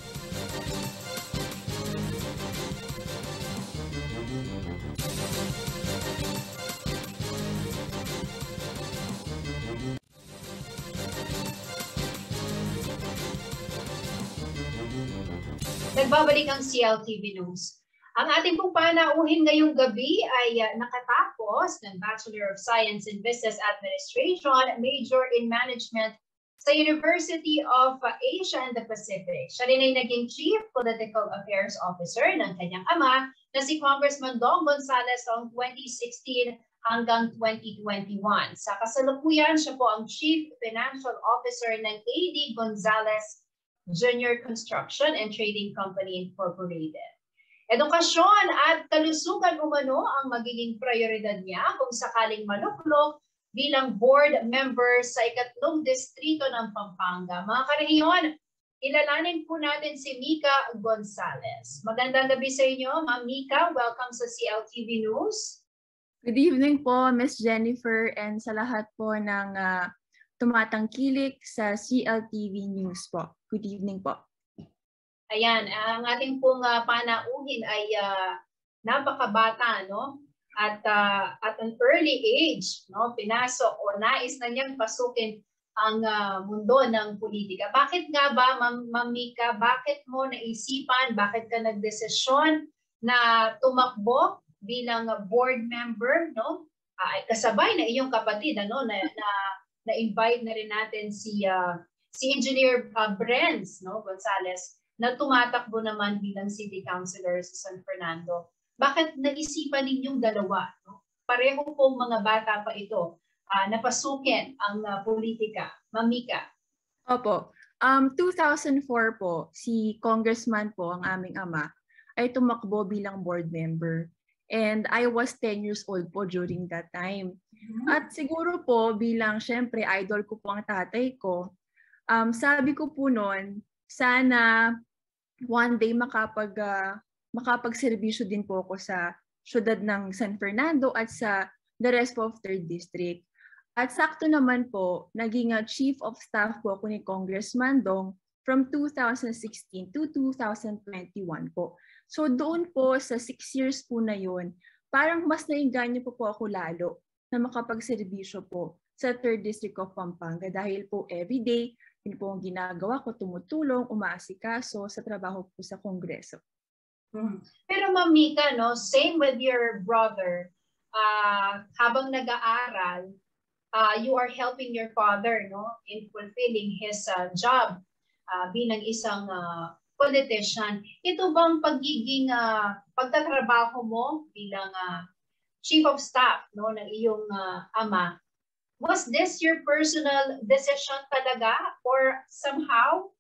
Nagbabalik ang CLTV News. Ang ating pong panauhin ngayong gabi ay nakatapos ng Bachelor of Science in Business Administration, Major in Management sa University of Asia and the Pacific. Siya rin ay naging Chief Political Affairs Officer ng kanyang ama na si Congressman Dong Gonzales noong 2016 hanggang 2021. Sa kasalukuyan, siya po ang Chief Financial Officer ng AD Gonzalez Junior Construction and Trading Company Incorporated. Edukasyon at kalusugan umano ang magiging prioridad niya kung sakaling maluklok bilang board member sa 3 distrito ng Pampanga. Mga karehiyon, ilalanin po natin si Mika Gonzalez. Magandang gabi sa inyo, Ma'am Mika. Welcome sa CLTV News. Good evening po, Miss Jennifer, and sa lahat po ng tumatangkilik sa CLTV News po. Good evening po. Ayan, ang ating pong panauhin ay napakabata, no? At an early age, no? Pinasok o nais na niyang pasukin ang mundo ng politika. Bakit nga ba, Ma'am Mika, bakit mo naisipan, bakit ka nagdesisyon na tumakbo bilang board member, no? Kasabay na iyong kapatid, ano, na invite na rin natin si Engineer Brenz, no, Gonzalez, na tumatakbo naman bilang City Councilor sa San Fernando. Bakit naisipan ninyong dalawa, no? Pareho pong mga bata pa ito, napasukin ang politika. Ma'am Mika. Opo. 2004 po, si Congressman po, ang aming ama, ay tumakbo bilang board member. And I was 10 years old po during that time. At siguro po bilang syempre idol ko po ang tatay ko, sabi ko po noon, sana one day makapagserbisyo din po ako sa syudad ng San Fernando at sa the rest of 3rd District. At sakto naman po, naging Chief of Staff po ako ni Congressman Dong from 2016 to 2021 po. So doon po sa 6 years po na yun, parang mas nainganyo po ako lalo na makapagserbisyo po sa 3rd District of Pampanga dahil po everyday, yun po ang ginagawa ko, tumutulong, umaasikaso sa trabaho po sa Kongreso. Pero Ma'am Mika, no, same with your brother, habang nag-aaral, you are helping your father, no, in fulfilling his job bilang isang politician. Ito bang pagiging pagtatrabaho mo bilang Chief of Staff, no, ng iyong ama, was this your personal decision talaga or somehow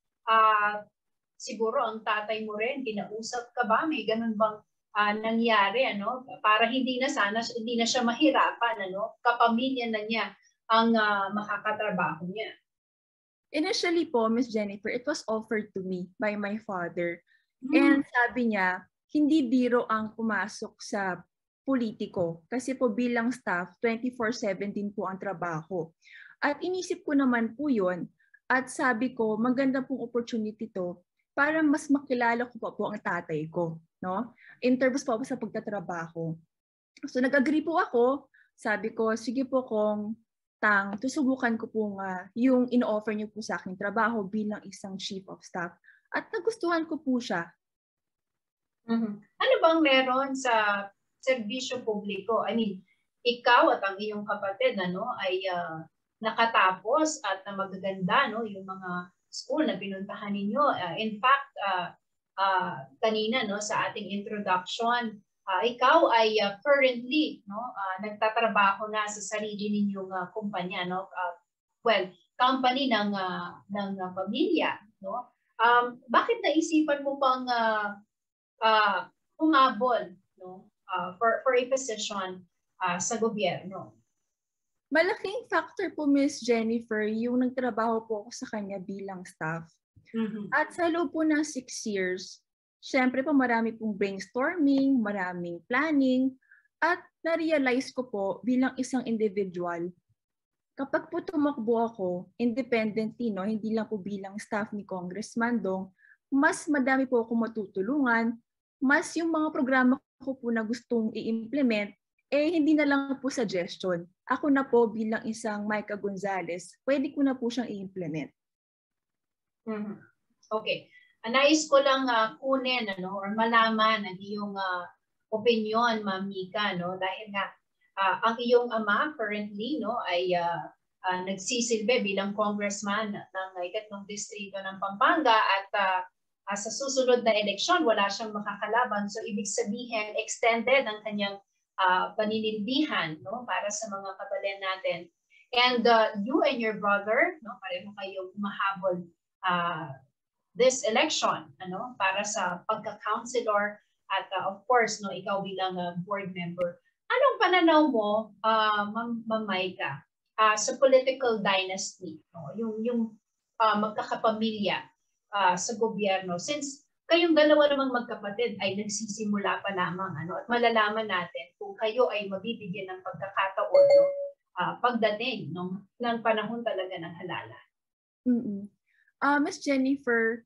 siguro ang tatay mo rin kinausap ka ba, may ganun bang nangyari, ano, para hindi na siya mahirapan, ano, kapamilya na niya ang makakatrabaho niya? Initially po, Miss Jennifer, it was offered to me by my father. And sabi niya, hindi biro ang pumasok sa politiko kasi po bilang staff, 24/7 din po ang trabaho. At inisip ko naman po yun at sabi ko, maganda pong opportunity to para mas makilala ko po ang tatay ko, no? In terms po sa pagtatrabaho. So nag-agree po ako, sabi ko, sige po kung susubukan ko po yung in-offer niyo po sa aking trabaho bilang isang Chief of Staff. At nagustuhan ko po siya. Ano bang meron sa serbisyo publiko? I mean, ikaw at ang iyong kapatid, ano, ay nakatapos at magaganda, no, yung mga school na pinuntahan ninyo. In fact, kanina, no, sa ating introduction, ikaw ay currently, no, nagtatrabaho na sa sarili ninyong kumpanya, no? Company ng pamilya, no? Bakit naisipan mo pang humabol, no, for a position sa gobyerno? Malaking factor po, Miss Jennifer, yung nagtrabaho po ako sa kanya bilang staff. At sa loob po ng 6 years, siyempre po marami pong brainstorming, maraming planning, at na-realize ko po bilang isang individual, kapag po tumakbo ako independently, no, hindi lang po bilang staff ni Congressman Dong, mas madami po ako matutulungan, mas yung mga programa ko po na gustong i-implement, hindi na lang po suggestion. Ako na po bilang isang Mika Gonzalez, pwede ko na po siyang i-implement. Okay. Nais ko lang kunin, ano, or malaman ang iyong opinion, Ma'am Mika, no, dahil nga ang iyong ama currently, no, ay nagsisilbi bilang congressman ng 3 distrito ng Pampanga at sa susunod na eleksyon wala siyang makakalaban, so ibig sabihin extended ang kanyang paninilbihan, no, para sa mga kababayan natin. And you and your brother, no, pareho kayo humahabol this election, ano, para sa pagka-councilor at of course, no, ikaw bilang board member. Anong pananaw mo, Ma'am Maika, sa political dynasty, no, yung magkakapamilya sa gobyerno, since kayong dalawa namang magkapatid ay nagsisimula pa lamang, ano, at malalaman natin kung kayo ay mabibigyan ng pagkakataon, no, pagdating ng panahon talaga ng halalan. Ms. Jennifer,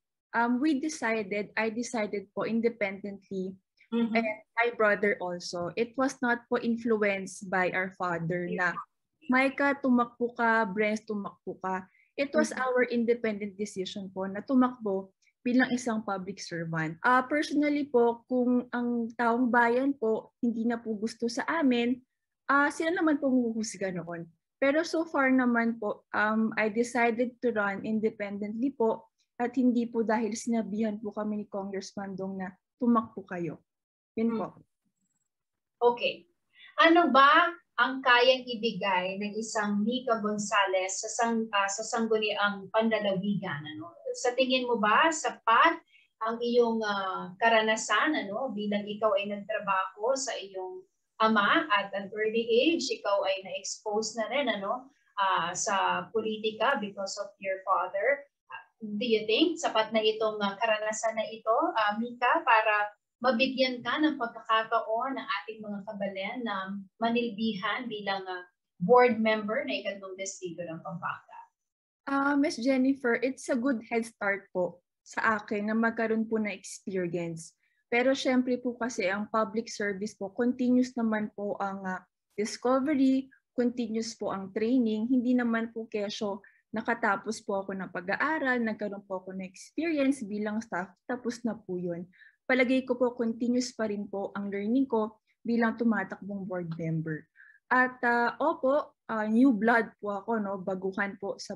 I decided po independently, and my brother also. It was not po influenced by our father na, Maika, tumakbo ka, Brens, tumakbo ka. It was our independent decision po na tumakbo bilang isang public servant. Personally po, kung ang taong bayan po hindi na po gusto sa amin, sila naman po huhusga noon. Pero so far naman po, I decided to run independently po at hindi po dahil sinabihan po kami ni Congressman Dong na tumakbo kayo. Yun po. Okay. Ano ba ang kayang ibigay ng isang Nica Gonzalez sa sangguniang panlalawigan? Ano? Sa tingin mo ba sapat ang iyong karanasan, ano, bilang ikaw ay nagtrabaho sa iyong ama at an early age, ikaw ay na-expose na rin, ano, sa politika because of your father? Do you think sapat na itong karanasan na ito, Mika, para mabigyan ka ng pagkakataon ng ating mga kababayan na manilbihan bilang board member na ikatlong distrito ng Pampanga? Ms. Jennifer, it's a good head start po sa akin na magkaroon po na experience. Pero syempre po kasi ang public service po, continuous naman po ang discovery, continuous po ang training. Hindi naman po kesyo nakatapos po ako ng pag-aaral, nagkaroon po ako ng experience bilang staff, tapos na po yun. Palagay ko po continuous pa rin po ang learning ko bilang tumatakbong board member. At opo, new blood po ako, no, baguhan po sa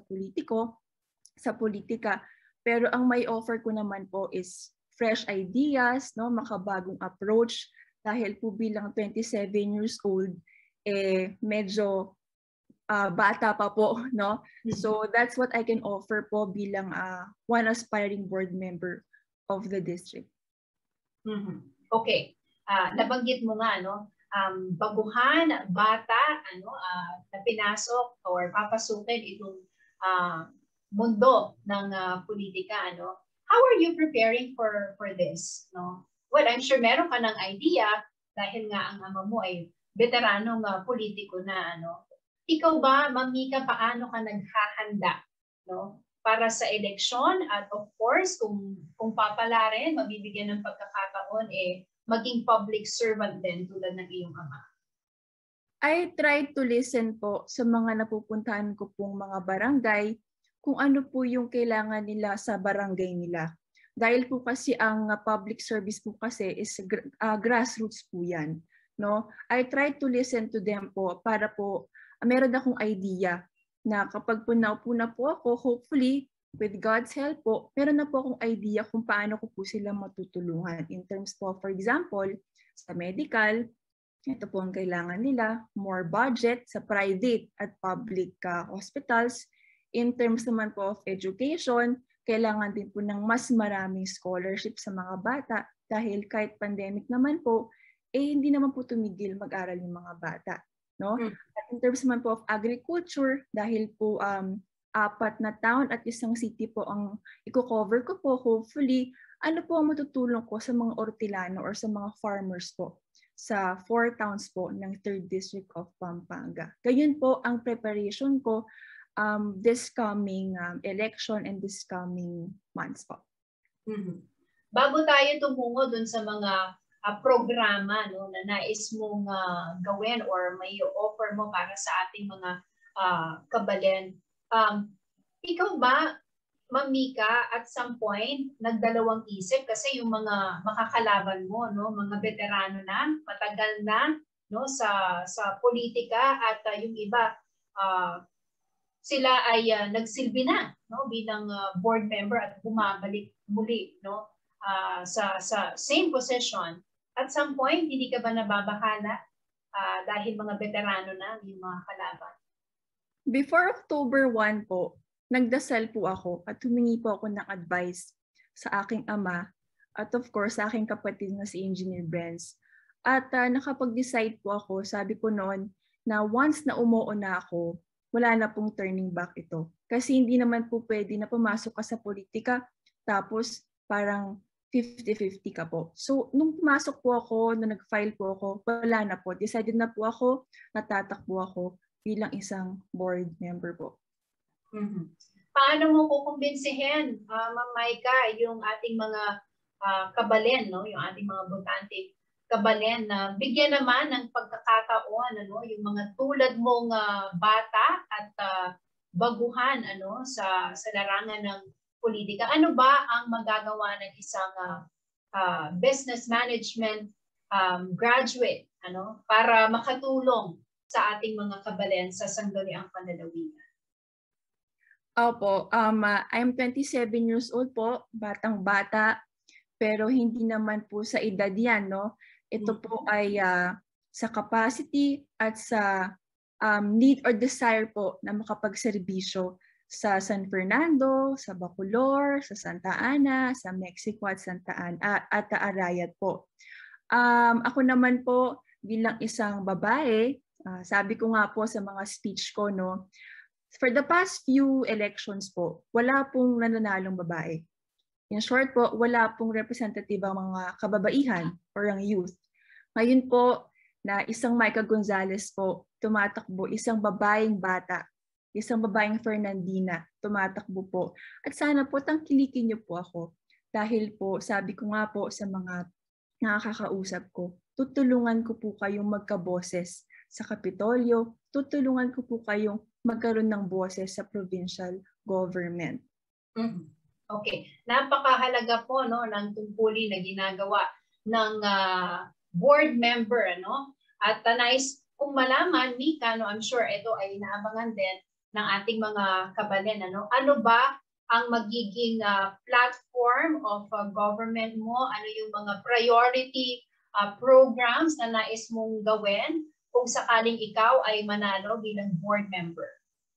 politika. Pero ang may offer ko naman po is fresh ideas, no, makabagong approach dahil po bilang 27 years old medyo bata pa po, no. So that's what I can offer po bilang one aspiring board member of the district. Okay. Nabanggit mo nga, no, baguhan, bata, ano, na pinasok or papasukin itong mundo ng politika, ano. How are you preparing for this, no? Well, I'm sure meron ka ng idea dahil nga ang ama mo ay veteranong politiko na, ano. Ikaw ba, Ma'am Mika, paano ka naghahanda, no, para sa eleksyon? At of course, kung papala rin, mabibigyan ng pagkakataon, maging public servant din tulad ng iyong ama. I tried to listen po sa mga napupuntahan ko pong mga barangay kung ano po yung kailangan nila sa barangay nila. Dahil po kasi ang public service po kasi is grassroots po yan, no? I tried to listen to them po para po meron akong idea na kapag naupo na po ako, hopefully, with God's help po, meron na po akong idea kung paano ko po sila matutulungan. In terms po, for example, sa medical, ito po ang kailangan nila, more budget sa private at public hospitals. In terms naman po of education, kailangan din po ng mas maraming scholarship sa mga bata dahil kahit pandemic naman po, hindi naman po tumigil mag-aral yung mga bata. No? At in terms naman po of agriculture, dahil po 4 na town at isang city po ang i-cover ko po, hopefully, ano po ang matutulong ko sa mga Ortilano or sa mga farmers po sa 4 towns po ng 3rd District of Pampanga. Gayun po ang preparation ko this coming election and this coming months po. Bago tayo tumungo dun sa mga programa, no, na nais mong gawin or may offer mo para sa ating mga kababayan, ikaw ba, Ma'am Mika, at some point nagdalawang isip kasi yung mga makakalaban mo, no, mga veterano na, matagal na, no, sa politika, at yung iba sila ay nagsilbi na, no, bilang board member at bumabalik muli, no, sa same position. At some point, hindi ka ba nababahala dahil mga veterano na yung mga kalaban? Before October 1 po, nagdasal po ako at humingi po ako ng advice sa aking ama at of course sa aking kapatid na si Engineer Benz. At nakapag-decide po ako, sabi ko noon, na once na umuo na ako, wala na pong turning back ito. Kasi hindi naman po pwede na pumasok ka sa politika tapos parang 50-50 ka po. So, nung pumasok po ako, nung nag-file po ako, wala na po. Decided na po ako, natatakbo ako bilang isang board member po. Paano mo kukumbinsihin, Ma'am Maika, yung ating mga kabalen, no? Yung ating mga botante kabalen na bigyan naman ng pagkakataon, ano, yung mga tulad mong bata at baguhan, ano, sa larangan ng politika. Ano ba ang magagawa ng isang business management graduate, ano, para makatulong sa ating mga kabalen sa sangguniang panlalawigan? Opo, I'm 27 years old po, batang-bata, pero hindi naman po sa edad yan, no? Ito po ay sa capacity at sa need or desire po na makapagserbisyo sa San Fernando, sa Bacolor, sa Santa Ana, sa Mexico at at Arayat po. Ako naman po bilang isang babae, sabi ko nga po sa mga speech ko, no, for the past few elections po, wala pong nananalong babae. In short po, wala pong representative ang mga kababaihan or ang youth. Ngayon po, na isang Maika Gonzales po, tumatakbo, isang babaeng bata, isang babaeng Fernandina, tumatakbo po. At sana po, tangkilikin niyo po ako. Dahil po, sabi ko nga po sa mga nakakausap ko, tutulungan ko po kayong magkaboses sa Kapitolyo, tutulungan ko po kayong magkaroon ng boses sa provincial government. Okay. Napakahalaga po, no, ng tungkulin na ginagawa ng board member, ano? At nais kung malaman, Mika, no, I'm sure ito ay inaabangan din ng ating mga kabalen, ano? Ano ba ang magiging platform of government mo? Ano yung mga priority programs na nais mong gawin kung sakaling ikaw ay manalo bilang board member?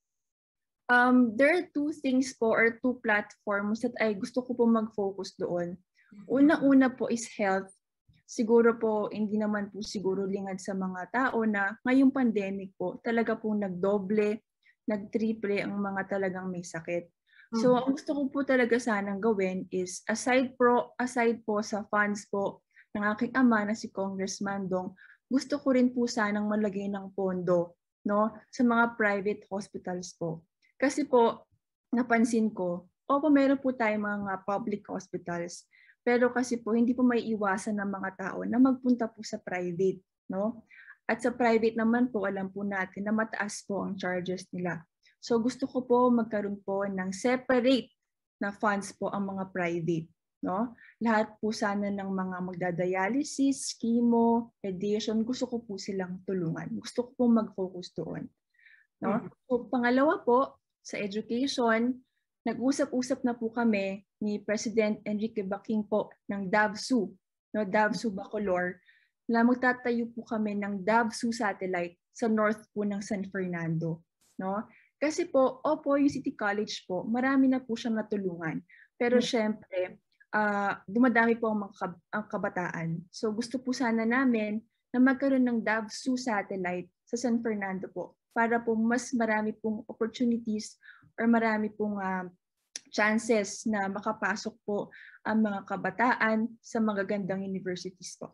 There are two things po or two platforms that ay gusto ko po mag-focus doon. Una-una po is health. Siguro po, hindi naman po siguro lingad sa mga tao na ngayong pandemic po, talaga po nagdoble, nagtriple ang mga talagang may sakit. So, ang gusto ko po talaga sanang gawin is aside po sa funds po ng aking ama na si Congressman Dong, gusto ko rin po sanang malagay ng pondo, no, sa mga private hospitals po. Kasi po, napansin ko, meron po tayong mga public hospitals. Pero kasi po, hindi po may iwasan ng mga tao na magpunta po sa private, no? At sa private naman po, alam po natin na mataas po ang charges nila. So gusto ko po magkaroon po ng separate na funds po ang mga private, no? Lahat po sana ng mga magdadialysis, chemo, radiation, gusto ko po silang tulungan. Gusto ko po mag-focus doon, no? So pangalawa po, sa education, nag-usap-usap na po kami ni President Enrique Baking po ng DAVSU, no, DAVSU Bacolor, na magtatayo po kami ng DAVSU satellite sa north po ng San Fernando, no? Kasi po, yung City College po, marami na po siyang natulungan. Pero syempre, dumadami po ang mga kabataan. So gusto po sana namin na magkaroon ng DAVSU satellite sa San Fernando po, para po mas marami pong opportunities or marami pong chances na makapasok po ang mga kabataan sa magagandang universities po.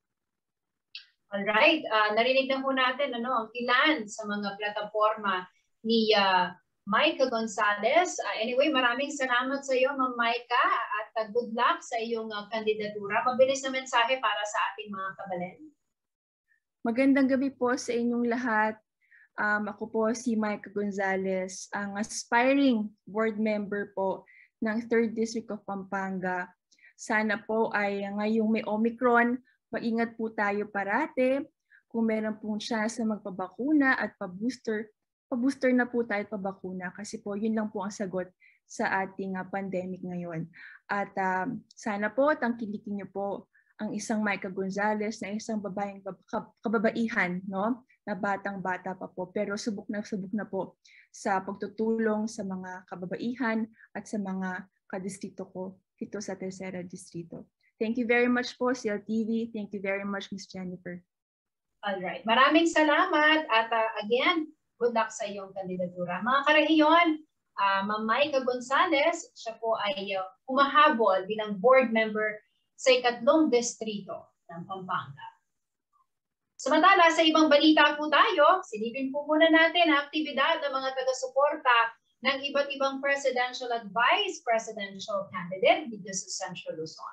Alright, narinig na po natin ang ilan sa mga plataforma ni Maika Gonzales. Anyway, maraming salamat sa iyo, Ma'am Maika, at good luck sa iyong kandidatura. Mabilis na mensahe para sa ating mga kabalen. Magandang gabi po sa inyong lahat. Ako po si Maika Gonzales, ang aspiring board member po ng 3rd District of Pampanga. Sana po ay ngayong may Omicron, maingat po tayo parate. Kung meron pong chance na magpabakuna at pa-booster na po tayo pabakuna kasi po yun lang po ang sagot sa ating pandemic ngayon. At sana po tangkilikin niyo po ang isang Micah Gonzalez na isang kababaihan, no? Na batang-bata pa po, pero subok na po sa pagtutulong sa mga kababaihan at sa mga kadistrito ko dito sa Tercera Distrito. Thank you very much po, CLTV. Thank you very much, Ms. Jennifer. Alright, maraming salamat at again, good luck sa iyong kandidatura. Mga karehiyon, Ma'am Micah Gonzalez, siya po ay humahabol bilang board member sa 3 distrito ng Pampanga. Samantala, sa ibang balita po tayo, silipin po muna natin ang aktibidad ng mga taga-suporta ng iba't ibang presidential at vice presidential candidate dito sa Central Luzon.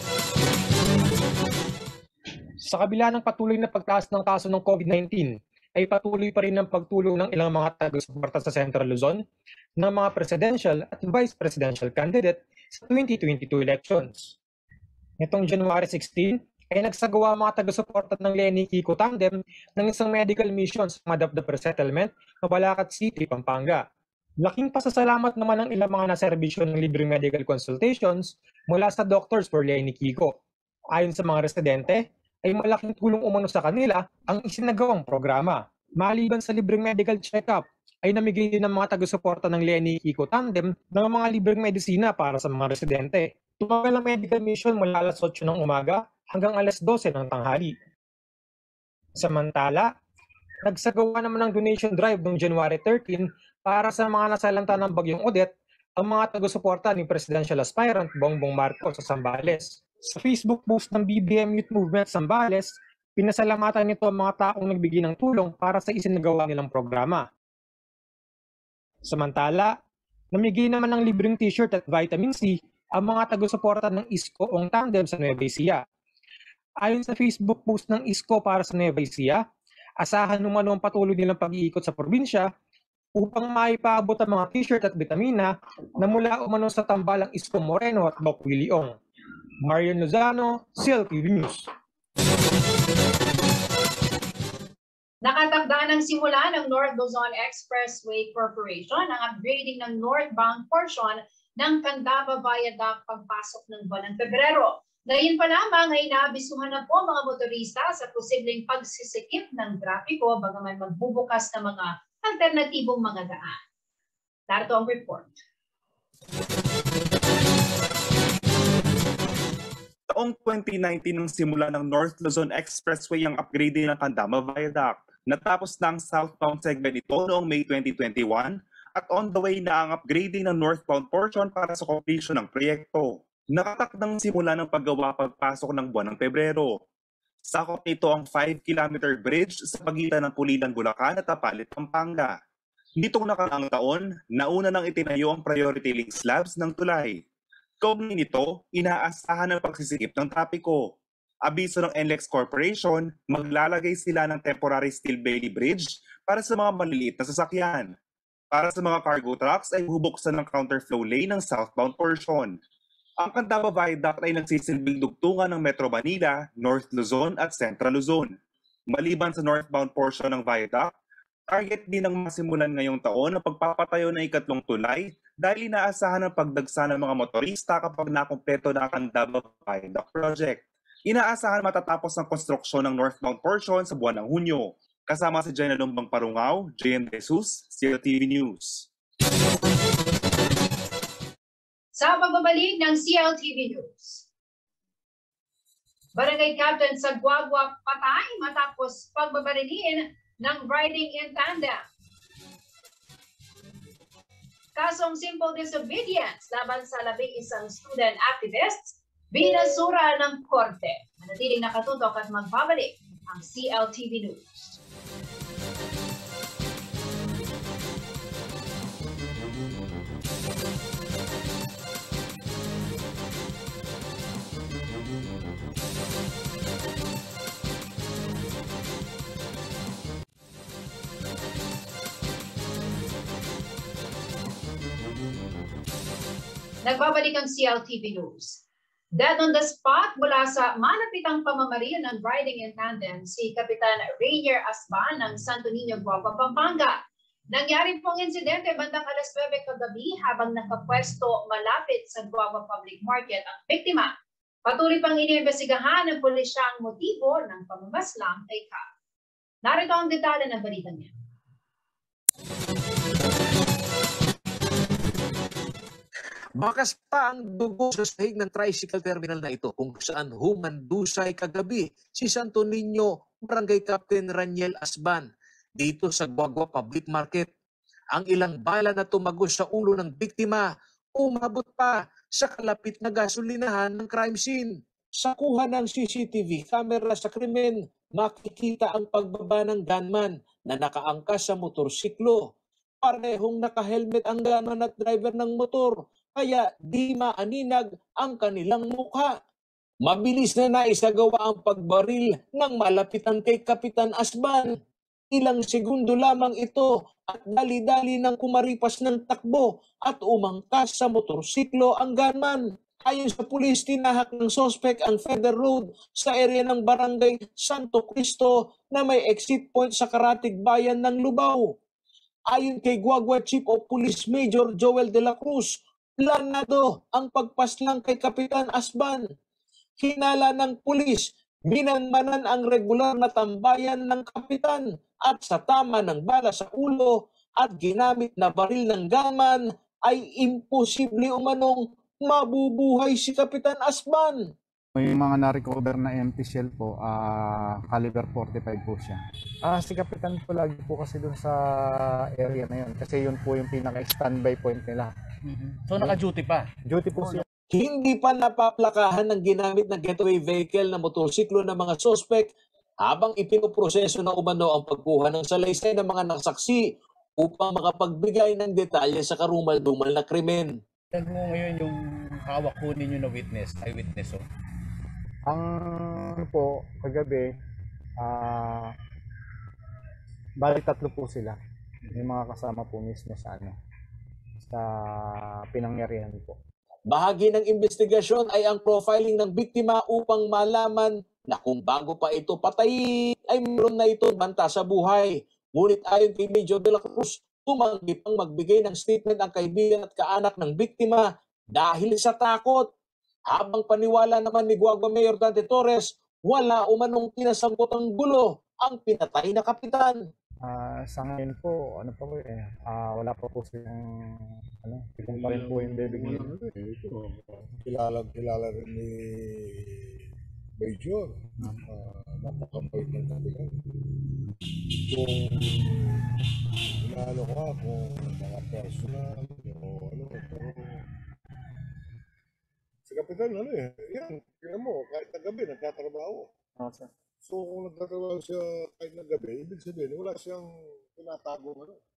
Sa kabila ng patuloy na pagtaas ng kaso ng COVID-19, ay patuloy pa rin ang pagtulong ng ilang mga taga-suporta sa Central Luzon ng mga presidential at vice presidential candidate sa 2022 elections. Nitong January 16, ay nagsagawa ang mga taga-suporta ng Lenny Kiko Tandem ng isang medical mission sa Madapdap Resettlement, Mabalacat City, Pampanga. Laking pasasalamat naman ng ilang mga naserbisyo ng libreng medical consultations mula sa Doctors for Lenny Kiko. Ayon sa mga residente, ay malaking tulong umano sa kanila ang isinagawang programa. Maliban sa libreng medical check-up, ay namigay din ng mga taga-suporta ng Lenny Kiko Tandem ng mga libreng medisina para sa mga residente. Tumagal ang medical mission mula alas 8 ng umaga hanggang alas 12 ng tanghali. Samantala, nagsagawa naman ng donation drive noong January 13 para sa mga nasalanta ng Bagyong Odette ang mga taga-suporta ni Presidential Aspirant Bongbong Marcos sa Zambales. Sa Facebook post ng BBM Youth Movement Zambales, pinasalamatan nito ang mga taong nagbigay ng tulong para sa isinagawa nilang programa. Samantala, namigay naman ng libreng t-shirt at vitamin C ang mga taga-suporta ng Isko Ong Tandem sa Nueva Ecija. Ayon sa Facebook post ng Isko para sa Nueva Ecija, asahan naman ang patuloy nilang pag-iikot sa probinsya upang maipaabot ang mga t-shirt at vitamina na mula umano sa tambalang Isko Moreno at Doc Willie Ong. Marian Lozano, CLTV News. Nakatakda ng simula ng North Luzon Expressway Corporation ang upgrading ng northbound portion ng Candaba Viaduct pagpasok ng buwan ng Pebrero. Ngayon pa lamang ay naabisuhan na po mga motorista sa posibleng pagsisikip ng trapiko bagaman magbubukas ng mga alternatibong mga daan. Narito ang report. Taong 2019 nang simula ng North Luzon Expressway ang upgrading ng Candaba Viaduct. Natapos na ang southbound segment ito noong May 2021 at on the way na ang upgrading ng northbound portion para sa completion ng proyekto. Nakatakdang simula ng paggawa pagpasok ng buwan ng Pebrero. Sakop nito ang 5-kilometer bridge sa pagitan ng Pulilan, Bulacan at Apalit, Pampanga. Nitong nakaraang taon, nauna nang itinayo ang priority link slabs ng tulay. Kaugnay nito, inaasahan ang pagsisikip ng trapiko. Abiso ng NLEX Corporation, maglalagay sila ng temporary steel bailey bridge para sa mga maliliit na sasakyan. Para sa mga cargo trucks ay bubuksan ng counterflow lane ng southbound portion. Ang Candaba Viaduct ay nagsisilbing dugtungan ng Metro Manila, North Luzon at Central Luzon. Maliban sa northbound portion ng viaduct, target din ng masimulan ngayong taon ang pagpapatayo ng ikatlong tulay dahil inaasahan ang pagdagsa ng mga motorista kapag nakumpleto na ang Candaba Viaduct project. Inaasahan matatapos ang konstruksyon ng northbound portion sa buwan ng Hunyo. Kasama si Jenna Lumbang Parungaw, JM Jesus, CLTV News. Sa pagbabalik ng CLTV News. Barangay Captain sa Guagua patay matapos pagbabarilin ng riding in tandem. Kasong simple disobedience laban sa 11 student activists binasura ng korte. Manatiling nakatutok at magbabalik ang CLTV News. Nagbabalik ang CLTV News. Dead on the spot mula sa malapitang pamamaril ng riding in tandem si Kapitan Rainier Asban ng Santo Niño, Guagua, Pampanga. Nangyari pong insidente bandang alas 9 kagabi habang nakapwesto malapit sa Guagua Public Market ang biktima. Patuloy pang iniimbestigahan ng pulisya ang motibo ng pamamaslang kay Cap. Narito ang detalye ng balita niya. Bakas pa ang dugo sa sahig ng tricycle terminal na ito kung saan humandusay kagabi si Santo Niño Barangay Captain Raniel Asban dito sa Guagua Public Market. Ang ilang bala na tumagos sa ulo ng biktima umabot pa sa kalapit na gasolinahan ng crime scene. Sa kuha ng CCTV camera sa krimen, makikita ang pagbaba ng gunman na nakaangkas sa motorsiklo. Parehong nakahelmet ang gunman at driver ng motor, kaya di maaninag ang kanilang mukha. Mabilis na naisagawa ang pagbaril ng malapitan kay Kapitan Asban. Ilang segundo lamang ito at dali-dali ng kumaripas ng takbo at umangkas sa motorsiklo ang gunman. Ayon sa pulis, tinahak ng sospek ang Feder Road sa area ng Barangay Santo Cristo na may exit point sa Karatig Bayan ng Lubao. Ayon kay Guagua Chief of Police Major Joel de la Cruz, planado ang pagpaslang kay Kapitan Asban. Hinala ng pulis, binanmanan ang regular na tambayan ng kapitan at sa tama ng bala sa ulo at ginamit na baril ng gunman ay imposible umanong mabubuhay si Kapitan Asban. May mga na-recover na empty shell po, caliber 45 po siya. Si Kapitan po lagi po kasi dun sa area na yun kasi yun po yung pinaka-standby point nila. So naka-duty pa? Duty po siya. Hindi pa napaplakahan ng ginamit na getaway vehicle na motorsiklo ng mga sospek habang ipinoproseso na umano ang pagkuha ng salaysay ng mga nasaksi upang makapagbigay ng detalye sa karumal-dumal na krimen. Ano ngayon yung hawak ko ninyo na witness, eyewitness? Ang po, kagabi, bali 3 po sila. May mga kasama po mismo sa pinangyarihan po. Bahagi ng investigasyon ay ang profiling ng biktima upang malaman na kung bago pa ito patay ay meron na ito banta sa buhay. Ngunit ayon kay Major de la Cruz, tumanggi pang magbigay ng statement ang kaibigan at kaanak ng biktima dahil sa takot. Habang paniwala naman ni Guagua Mayor Dante Torres, wala umanong pinasangkot ang gulo ang pinatay na kapitan. Sa ngayon po, wala pa po silang, tigong pa rin po yung bibig niya. Kilala rin ni Major, napakabait ng kapitan. Kung inaano ka, kung mga personal, o pero si kapitan, yan, kaya mo, kahit na gabi, nagtatrabaho. So kung nagtatrabaho siya kahit na gabi, ibig sabihin, wala siyang tinatago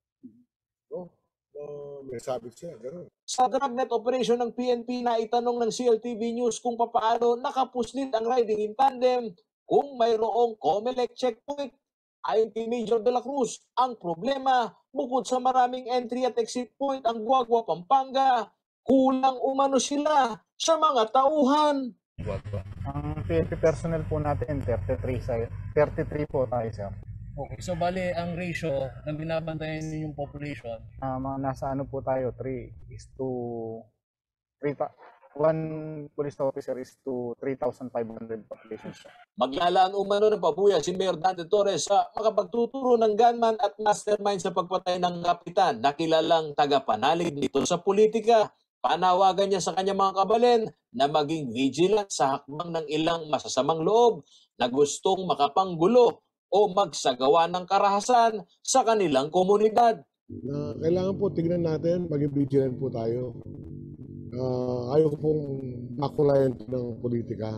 may sabit siya, gano'n. Sa dragnet operation ng PNP na itanong ng CLTV News kung papaano nakapuslit ang riding in tandem kung mayroong COMELEC checkpoint. Ayon kay Major de la Cruz, ang problema bukod sa maraming entry at exit point ang Guagua, Pampanga, kulang umano sila sa mga tauhan. Ang PNP personnel po natin, 33 po tayo, sir. Okay, so bali ang ratio ng binabantayan ninyong population? Mga nasa po tayo, 1 police officer is to 3,500 population. Maglalaan umano ng pabuya si Mayor Dante Torres sa makapagtuturo ng gunman at mastermind sa pagpatay ng kapitan na kilalang tagapanalig dito sa politika. Panawagan niya sa kanyang mga kabalen na maging vigilant sa hakbang ng ilang masasamang loob na gustong makapanggulo o magsagawa ng karahasan sa kanilang komunidad. Kailangan po tignan natin, maging vigilant po tayo. Ayaw pong makulayan ng politika.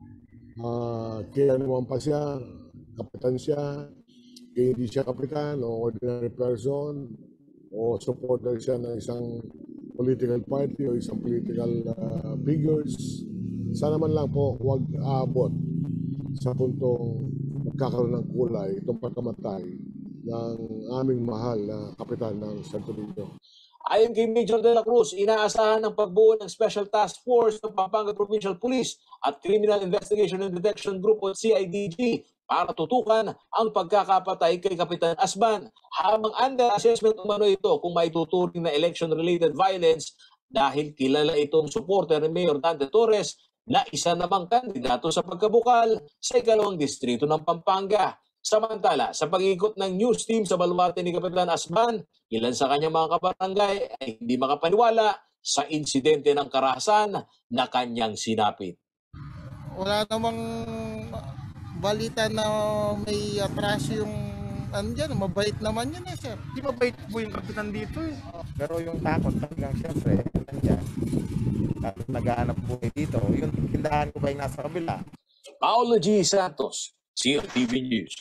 Kaya naman pa siya, kapitan siya, kaya hindi siya kapitan o ordinary person o supporter siya ng isang political party o isang political figures. Sana man lang po huwag aabot sa puntong magkakaroon ng kulay itong pagkamatay ng aming mahal na kapitan ng Santo Niño. Ayon kay Major de la Cruz, inaasahan ang pagbuo ng Special Task Force ng Pampanga Provincial Police at Criminal Investigation and Detection Group o CIDG para tutukan ang pagkakapatay kay Kapitan Asban. Habang under assessment umano ito kung maituturing na election-related violence dahil kilala itong supporter ni Mayor Dante Torres na isa namang kandidato sa pagkabukal sa ikalawang distrito ng Pampanga. Samantala, sa pag-ikot ng news team sa baluarte ni Kapitan Asban, ilan sa kanyang mga kabarangay ay hindi makapaniwala sa insidente ng karahasan na kanyang sinapit. Wala namang balita na may atraso yung andyan, mabait naman yan sir. Di mabait po yung kapitan dito Pero yung takot talagang siyempre, andyan. At nag-aanap po dito, yung tindahan ko ba yung nasa kabila? Paolo G. Santos, CLTV News.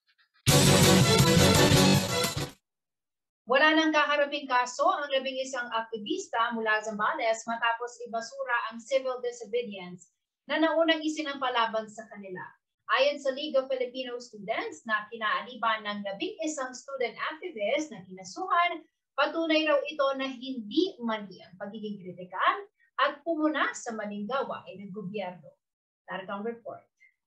Wala nang kaharaping kaso ang 11 aktivista mula Zambales matapos ibasura ang civil disobedience na naunang isinampalaban sa kanila. Ayon sa League of Filipino Students na kinaaniban ng 11 student activists na kinasuhan, patunay raw ito na hindi mali ang pagiging kritikal at pumuna sa maling gawain ng gobyerno. Narito ang report.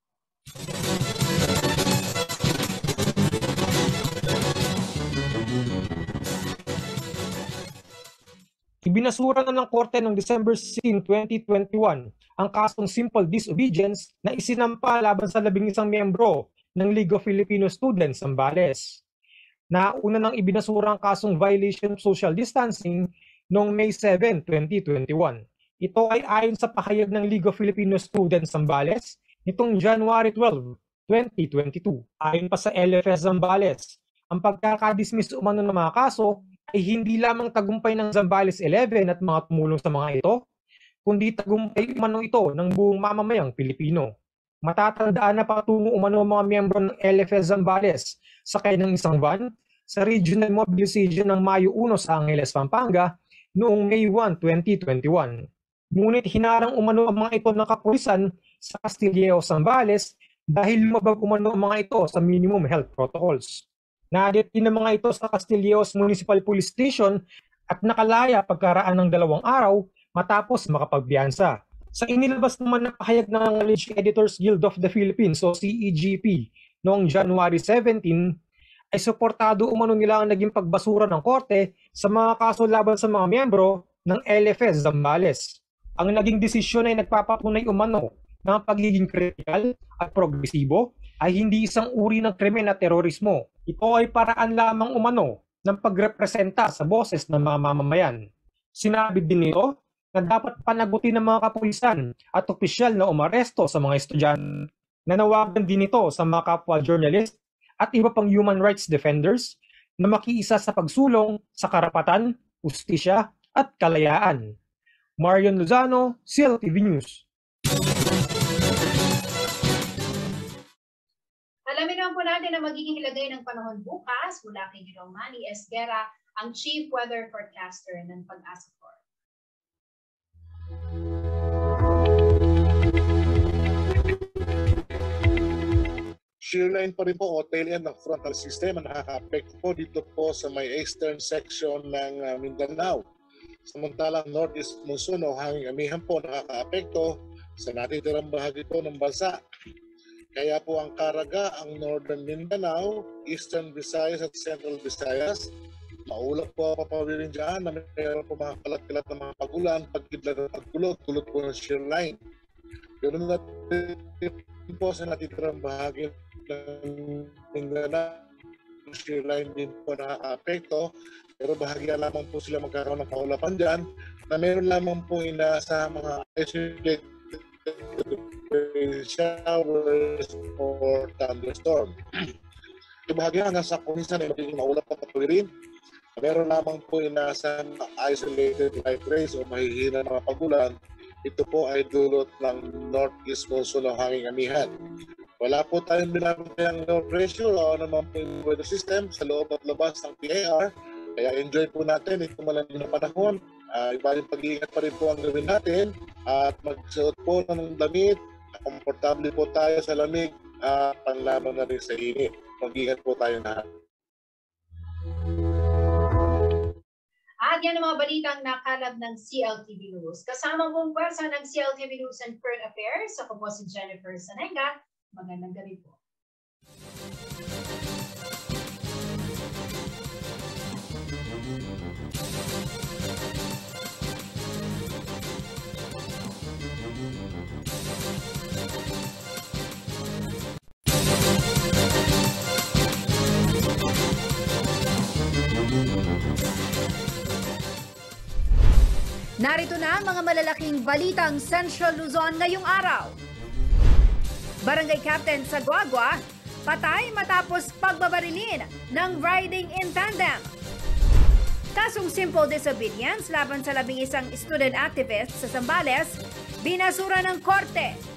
Ibinasura na ng Korte noong December 16, 2021 ang kasong simple disobedience na isinampa laban sa 11 miyembro ng League of Filipino Students Zambales. Nauna nang ibinasura ang kasong violation of social distancing noong May 7, 2021. Ito ay ayon sa pahayag ng League of Filipino Students Zambales nitong January 12, 2022. Ayon pa sa LFS Zambales, ang pagkakadismiss umano ng mga kaso ay hindi lamang tagumpay ng Zambales 11 at mga tumulong sa mga ito, kundi tagumpay umano ito ng buong mamamayang Pilipino. Matatandaan na patungo umano ang mga miyembro ng LFS Zambales sakay ng isang van sa regional mobilization ng Mayo 1 sa Angeles, Pampanga noong May 1, 2021. Ngunit hinarang umano ang mga ito ng kapulisan sa Castillejo, Zambales dahil lumabag umano ang mga ito sa minimum health protocols. Nadetin ang mga ito sa Castillejo's Municipal Police Station at nakalaya pagkaraan ng 2 araw matapos makapagbiyansa. Sa inilabas naman na pahayag ng Alleged Editors Guild of the Philippines o CEGP noong January 17, ay suportado umano nila ang naging pagbasura ng korte sa mga kaso laban sa mga miyembro ng LFS Zambales. Ang naging desisyon ay nagpapatunay umano na ang pagiging kritikal at progresibo ay hindi isang uri ng krimen at terorismo. Ito ay paraan lamang umano ng pagrepresenta sa boses ng mga mamamayan. Sinabi din nito na dapat panagutin ng mga kapulisan at opisyal na umaresto sa mga estudyante. Nanawagan din ito sa mga kapwa journalist at iba pang human rights defenders na makiisa sa pagsulong sa karapatan, hustisya at kalayaan. Marion Lozano, CLTV News. Alamin naman po natin ang magiging ilagay ng panahon bukas mula kay Manny Esguera, ang Chief Weather Forecaster ng Pag-asa Corp. Shear line pa rin po o tail end ng frontal system ang nakaka-apekto po dito po sa may eastern section ng Mindanao. Samantalang northeast monsoon o hanging amihan po nakaka-apekto sa natitirang bahagi po ng bansa. Kaya po ang Caraga, ang northern Mindanao, eastern Visayas at central Visayas, maulap po ang papawirin dyan na mayroon po mga kalat-kalat ng mga pagulan, pagkidlat at pagkulot, tulot po ng shear line. Ganoon natin po sa natitirang bahagi ng Mindanao, shear line din po nakaka-apekto, pero bahagya lamang po sila magkakaroon ng kaulapan dyan na meron lamang po inaasa mga isolated showers or thunderstorm. Yung bahagya hanggang sa kumisan ay magiging maulap at papawirin. Meron lamang po inaasa isolated light rays o mahihina mga pagulan. Ito po ay dulot ng northeast monsoon o hanging amihan. Wala po tayong binabantayang low pressure o naman po yung weather system sa loob at labas ng PAR. Kaya enjoy po natin itong malamig na panahon. Ibaling pag-iingat pa rin po ang gawin natin at magsuot po ng damit. Komportable po tayo sa lamig at panlaban na rin sa init. Mag-iingat po tayo lahat. At yan ang mga balitang nakalab ng CLTV News. Kasama mong pwersa ng CLTV News and Current Affairs. Ako po si Jennifer Sanenga. Magandang gabi po. Narito na ang mga malalaking balitang Central Luzon ngayong araw. Barangay Captain sa Guagua, patay matapos pagbabarilin ng riding in tandem. Kasong simple disobedience laban sa 11 student activist sa Zambales, binasura ng korte.